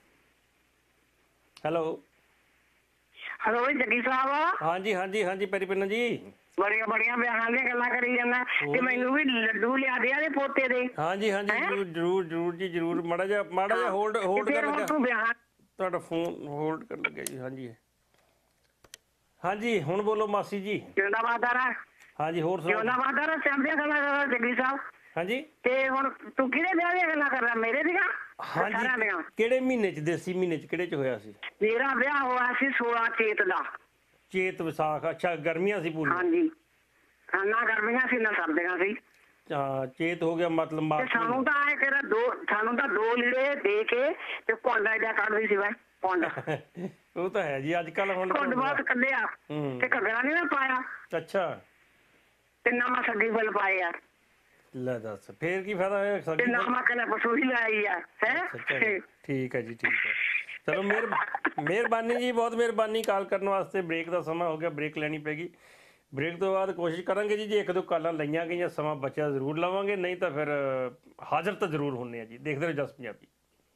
hello hello, Jaggi Sahib. ਹਾਂਜੀ ਹਾਂਜੀ ਹਾਂਜੀ, ਪੈਰੀਪੰਨਾ ਜੀ। ਬੜੀਆਂ ਬੜੀਆਂ ਵਿਆਹਾਂ ਦੀਆਂ ਗੱਲਾਂ ਕਰੀ ਜਾਂਦਾ, ਤੇ ਮੈਨੂੰ ਵੀ ਲੱਡੂ ਲਿਆ ਦੇ ਆਦੇ ਪੋਤੇ ਦੇ। ਹਾਂਜੀ ਹਾਂਜੀ, ਜਰੂਰ ਜਰੂਰ ਜਰੂਰ ਜੀ, ਜਰੂਰ। ਮਾੜਾ ਜਿਹਾ ਮਾੜਾ ਜਿਹਾ ਹੋਲਡ ਹੋਲਡ ਕਰ ਲੱਗਾ, ਤੁਹਾਡਾ ਫੋਨ ਹੋਲਡ ਕਰ ਲੱਗਿਆ ਜੀ। ਹਾਂਜੀ ਹਾਂਜੀ, ਹੁਣ ਬੋਲੋ ਮਾਸੀ ਜੀ। ਕਿਹੜਾ ਵਾਦਾਰਾ? ਹਾਂਜੀ, ਹੋਰ ਸੁਣਾਓ। ਕਿਹੜਾ ਵਾਦਾਰਾ? ਸਿਆਂਦੀਆਂ ਗੱਲਾਂ ਕਰਦਾ ਜੱਗੀ ਸਾਹਿਬ। ਹਾਂਜੀ, ਤੇ ਹੁਣ ਤੂੰ ਕਿਹੜੇ ਵਿਆਹ ਦੀਆਂ ਗੱਲਾਂ ਕਰਦਾ? ਮੇਰੇ ਦੀਆਂ? ਹਾਂਜੀ, ਕਿਹੜੇ ਮਹੀਨੇ 'ਚ? ਦੇਸੀ ਮਹੀਨੇ 'ਚ ਕਿਹੜੇ 'ਚ ਹੋਇਆ ਸੀ? ਮੇਰਾ ਵਿਆਹ ਹੋਇਆ ਸੀ ਸੋਲਾਂ ਚੇਤ ਦਾ। ਚੇਤ ਵਿਸਾਖ? ਅੱਛਾ, ਗਰਮੀਆਂ ਸੀ ਪੂਰੀ? ਹਾਂਜੀ, ਨਾ ਗਰਮੀਆਂ ਸੀ ਨਾ ਸਰਦੀਆਂ ਸੀ। ਹਾਂ, ਚੇਤ ਹੋ ਗਿਆ ਮਤਲਬ। ਸਾਨੂੰ ਤਾਂ ਆਏ ਕਿਹੜਾ ਦੋ, ਸਾਨੂੰ ਤਾਂ ਦੋ ਲੀੜੇ ਦੇ ਕੇ ਤੇ ਕੁੰਡ ਇਹਦਾ ਕੱਢਦੀ ਸੀ। ਮੈਂ ਕੁੰਡ ਉਹ ਤਾਂ ਹੈ ਜੀ, ਅੱਜ ਕੱਲ ਹੁਣ ਕੁੰਡ ਬਾਅਦ ਕੱਢਿਆ ਤੇ ਘੱਗਰਾ ਨੀ ਨਾ ਪਾਇਆ। ਅੱਛਾ, ਤੇ ਨਾ ਮੈਂ ਸੱਗੀ ਫੁੱਲ ਪਾਏ ਆ। ਲੈ ਦੱਸ, ਫੇਰ ਕੀ ਫਾਇਦਾ ਹੋਇਆ? ਤੇ ਨਾ ਮੈਂ ਕਹਿੰਦਾ ਪਸੂਹੀ ਲਾਈ ਆ। ਹੈ, ਠੀਕ ਹੈ ਜੀ, ਠੀਕ ਹੈ। ਚਲੋ, ਮਿਹਰ ਮਿਹਰਬਾਨੀ ਜੀ, ਬਹੁਤ ਮਿਹਰਬਾਨੀ ਕਾਲ ਕਰਨ ਵਾਸਤੇ। ਬ੍ਰੇਕ ਦਾ ਸਮਾਂ ਹੋ ਗਿਆ, ਬ੍ਰੇਕ ਲੈਣੀ ਪੈਗੀ। ਬ੍ਰੇਕ ਤੋਂ ਬਾਅਦ ਕੋਸ਼ਿਸ਼ ਕਰਾਂਗੇ ਜੀ, ਜੇ ਇੱਕ ਦੋ ਕਾਲਾਂ ਲਈਆਂ ਗਈਆਂ, ਸਮਾਂ ਬਚਿਆ ਜ਼ਰੂਰ ਲਵਾਂਗੇ, ਨਹੀਂ ਤਾਂ ਫਿਰ ਹਾਜ਼ਰ ਤਾਂ ਜ਼ਰੂਰ ਹੁੰਦੇ ਆ ਜੀ। ਦੇਖਦੇ ਰਹੋ ਜਸ ਪੰਜਾਬੀ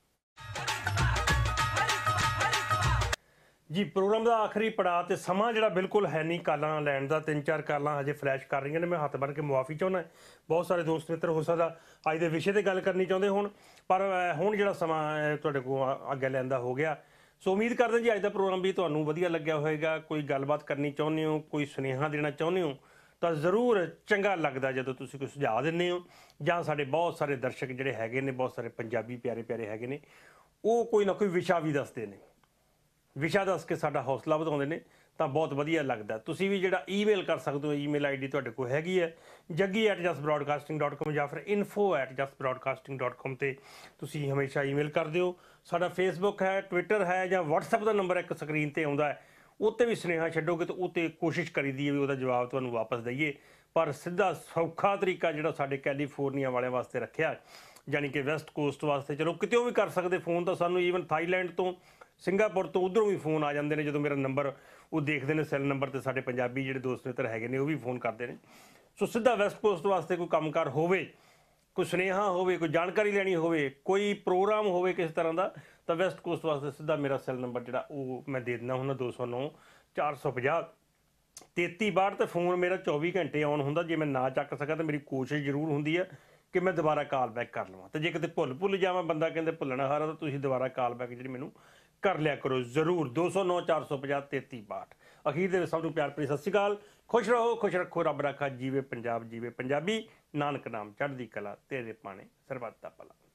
ਜੀ। ਪ੍ਰੋਗਰਾਮ ਦਾ ਆਖਰੀ ਪੜਾਅ ਤੇ ਸਮਾਂ ਜਿਹੜਾ ਬਿਲਕੁਲ ਹੈ ਨਹੀਂ ਕਾਲਾਂ ਲੈਣ ਦਾ। ਤਿੰਨ ਚਾਰ ਕਾਲਾਂ ਹਜੇ ਫਲੈਸ਼ ਕਰ ਰਹੀਆਂ ਨੇ, ਮੈਂ ਹੱਥ ਬੰਨ੍ਹ ਕੇ ਮੁਆਫੀ ਚਾਹੁੰਦਾ। ਬਹੁਤ ਸਾਰੇ ਦੋਸਤ ਮਿੱਤਰ ਹੋ ਸਕਦਾ ਅੱਜ ਦੇ ਵਿਸ਼ੇ 'ਤੇ ਗੱਲ ਕਰਨੀ ਚਾਹੁੰਦੇ ਹੋਣ, ਪਰ ਹੁਣ ਜਿਹੜਾ ਸਮਾਂ ਤੁਹਾਡੇ ਕੋਲ ਅੱਗੇ ਲੈਂਦਾ ਹੋ ਗਿਆ। ਸੋ ਉਮੀਦ ਕਰਦੇ ਜੀ ਅੱਜ ਦਾ ਪ੍ਰੋਗਰਾਮ ਵੀ ਤੁਹਾਨੂੰ ਵਧੀਆ ਲੱਗਿਆ ਹੋਵੇਗਾ। ਕੋਈ ਗੱਲਬਾਤ ਕਰਨੀ ਚਾਹੁੰਦੇ ਹੋ, ਕੋਈ ਸੁਨੇਹਾ ਦੇਣਾ ਚਾਹੁੰਦੇ ਹੋ, ਤਾਂ ਜ਼ਰੂਰ ਚੰਗਾ ਲੱਗਦਾ ਜਦੋਂ ਤੁਸੀਂ ਕੋਈ ਸੁਝਾਅ ਦਿੰਦੇ ਹੋ, ਜਾਂ ਸਾਡੇ ਬਹੁਤ ਸਾਰੇ ਦਰਸ਼ਕ ਜਿਹੜੇ ਹੈਗੇ ਨੇ, ਬਹੁਤ ਸਾਰੇ ਪੰਜਾਬੀ ਪਿਆਰੇ ਪਿਆਰੇ ਹੈਗੇ ਨੇ, ਉਹ ਕੋਈ ਨਾ ਕੋਈ ਵਿਸ਼ਾ ਵੀ ਦੱਸਦੇ ਨੇ। ਵਿਸ਼ਾ ਦੱਸ ਕੇ ਸਾਡਾ ਹੌਸਲਾ ਵਧਾਉਂਦੇ ਨੇ, ਤਾਂ ਬਹੁਤ ਵਧੀਆ ਲੱਗਦਾ। ਤੁਸੀਂ ਵੀ ਜਿਹੜਾ ਈਮੇਲ ਕਰ ਸਕਦੇ ਹੋ, ਈਮੇਲ ਆਈ ਡੀ ਤੁਹਾਡੇ ਕੋਲ ਹੈਗੀ ਹੈ, Jaggi at Jus broadcasting dot com ਜਾਂ ਫਿਰ info at Jus broadcasting dot com 'ਤੇ ਤੁਸੀਂ ਹਮੇਸ਼ਾ ਈਮੇਲ ਕਰ ਦਿਓ। ਸਾਡਾ ਫੇਸਬੁੱਕ ਹੈ, ਟਵਿੱਟਰ ਹੈ, ਜਾਂ ਵਟਸਐਪ ਦਾ ਨੰਬਰ ਇੱਕ ਸਕਰੀਨ 'ਤੇ ਆਉਂਦਾ ਹੈ, ਉੱਤੇ ਵੀ ਸੁਨੇਹਾ ਛੱਡੋਗੇ ਤਾਂ ਉੱਤੇ ਕੋਸ਼ਿਸ਼ ਕਰੀਦੀ ਹੈ ਵੀ ਉਹਦਾ ਜਵਾਬ ਤੁਹਾਨੂੰ ਵਾਪਸ ਦਈਏ। ਪਰ ਸਿੱਧਾ ਸੌਖਾ ਤਰੀਕਾ ਜਿਹੜਾ ਸਾਡੇ ਕੈਲੀਫੋਰਨੀਆ ਵਾਲਿਆਂ ਵਾਸਤੇ ਰੱਖਿਆ, ਯਾਨੀ ਕਿ ਵੈਸਟ ਕੋਸਟ ਵਾਸਤੇ, ਚਲੋ ਕਿਤੇੋਂ ਵੀ ਕਰ ਸਕਦੇ ਫੋਨ, ਤਾਂ ਸਾਨੂੰ ਈਵਨ ਥਾਈਲੈਂਡ ਤੋਂ ਸਿੰਗਾਪੁਰ ਤੋਂ ਉਧਰੋਂ ਵੀ ਫੋਨ ਆ ਜਾਂਦੇ ਨੇ ਜਦੋਂ ਮੇਰਾ ਨੰਬਰ ਉਹ ਦੇਖਦੇ ਨੇ ਸੈੱਲ ਨੰਬਰ ਤੇ ਸਾਡੇ ਪੰਜਾਬੀ ਜਿਹੜੇ ਦੋਸਤ ਮਿੱਤਰ ਹੈਗੇ ਨੇ ਉਹ ਵੀ ਫੋਨ ਕਰਦੇ ਨੇ। ਸੋ ਸਿੱਧਾ ਵੈਸਟ ਕੋਸਟ ਵਾਸਤੇ ਕੋਈ ਕੰਮਕਾਰ ਹੋਵੇ, ਕੋਈ ਸੁਨੇਹਾ ਹੋਵੇ, ਕੋਈ ਜਾਣਕਾਰੀ ਲੈਣੀ ਹੋਵੇ, ਕੋਈ ਪ੍ਰੋਗਰਾਮ ਹੋਵੇ ਕਿਸੇ ਤਰ੍ਹਾਂ ਦਾ, ਤਾਂ ਵੈਸਟ ਕੋਸਟ ਵਾਸਤੇ ਸਿੱਧਾ ਮੇਰਾ ਸੈੱਲ ਨੰਬਰ ਜਿਹੜਾ ਉਹ ਮੈਂ ਦੇ ਦਿੰਦਾ ਹੁੰਦਾ ਦੋ ਸੌ ਨੌ ਚਾਰ ਸੌ ਪੰਜਾਹ ਤੇਤੀ ਬਾਹਠ। ਤੇ ਫੋਨ ਮੇਰਾ ਚੌਵੀ ਘੰਟੇ ਆਨ ਹੁੰਦਾ। ਜੇ ਮੈਂ ਨਾ ਚੱਕ ਸਕਾਂ ਤਾਂ ਮੇਰੀ ਕੋਸ਼ਿਸ਼ ਜ਼ਰੂਰ ਹੁੰਦੀ ਹੈ ਕਿ ਮੈਂ ਦੁਬਾਰਾ ਕਾਲ ਬੈਕ ਕਰ ਲਵਾਂ। ਤੇ ਜੇ ਕਿਤੇ ਭੁੱਲ ਭੁੱਲ ਜਾਵਾਂ, ਬੰਦਾ ਕਹਿੰਦੇ ਭੁੱਲਣਾ ਹਾਰਾ, ਤਾਂ ਤੁਸੀਂ ਦੁਬਾਰਾ ਕਾਲ ਬੈਕ ਜਿਹੜੀ ਮੈਨੂੰ ਕਰ ਲਿਆ ਕਰੋ ਜ਼ਰੂਰ। ਦੋ ਸੌ ਨੌ ਚਾਰ ਸੌ ਪੰਜਾਹ ਤੇਤੀ ਬਾਹਠ। ਅਖੀਰ ਦੇ ਵਿੱਚ ਸਭ ਨੂੰ ਪਿਆਰ ਭਰੀ ਸਤਿ ਸ਼੍ਰੀ ਅਕਾਲ। ਖੁਸ਼ ਰਹੋ, ਖੁਸ਼ ਰੱਖੋ, ਰੱਬ ਰਾਖਾ, ਜੀਵੇ ਪੰਜਾਬ, ਜੀਵੇ ਪੰਜਾਬੀ, ਨਾਨਕ ਨਾਮ ਚੜ੍ਹਦੀ ਕਲਾ, ਤੇਰੇ ਪਾਣੇ ਸਰਬੱਤ ਦਾ ਭਲਾ।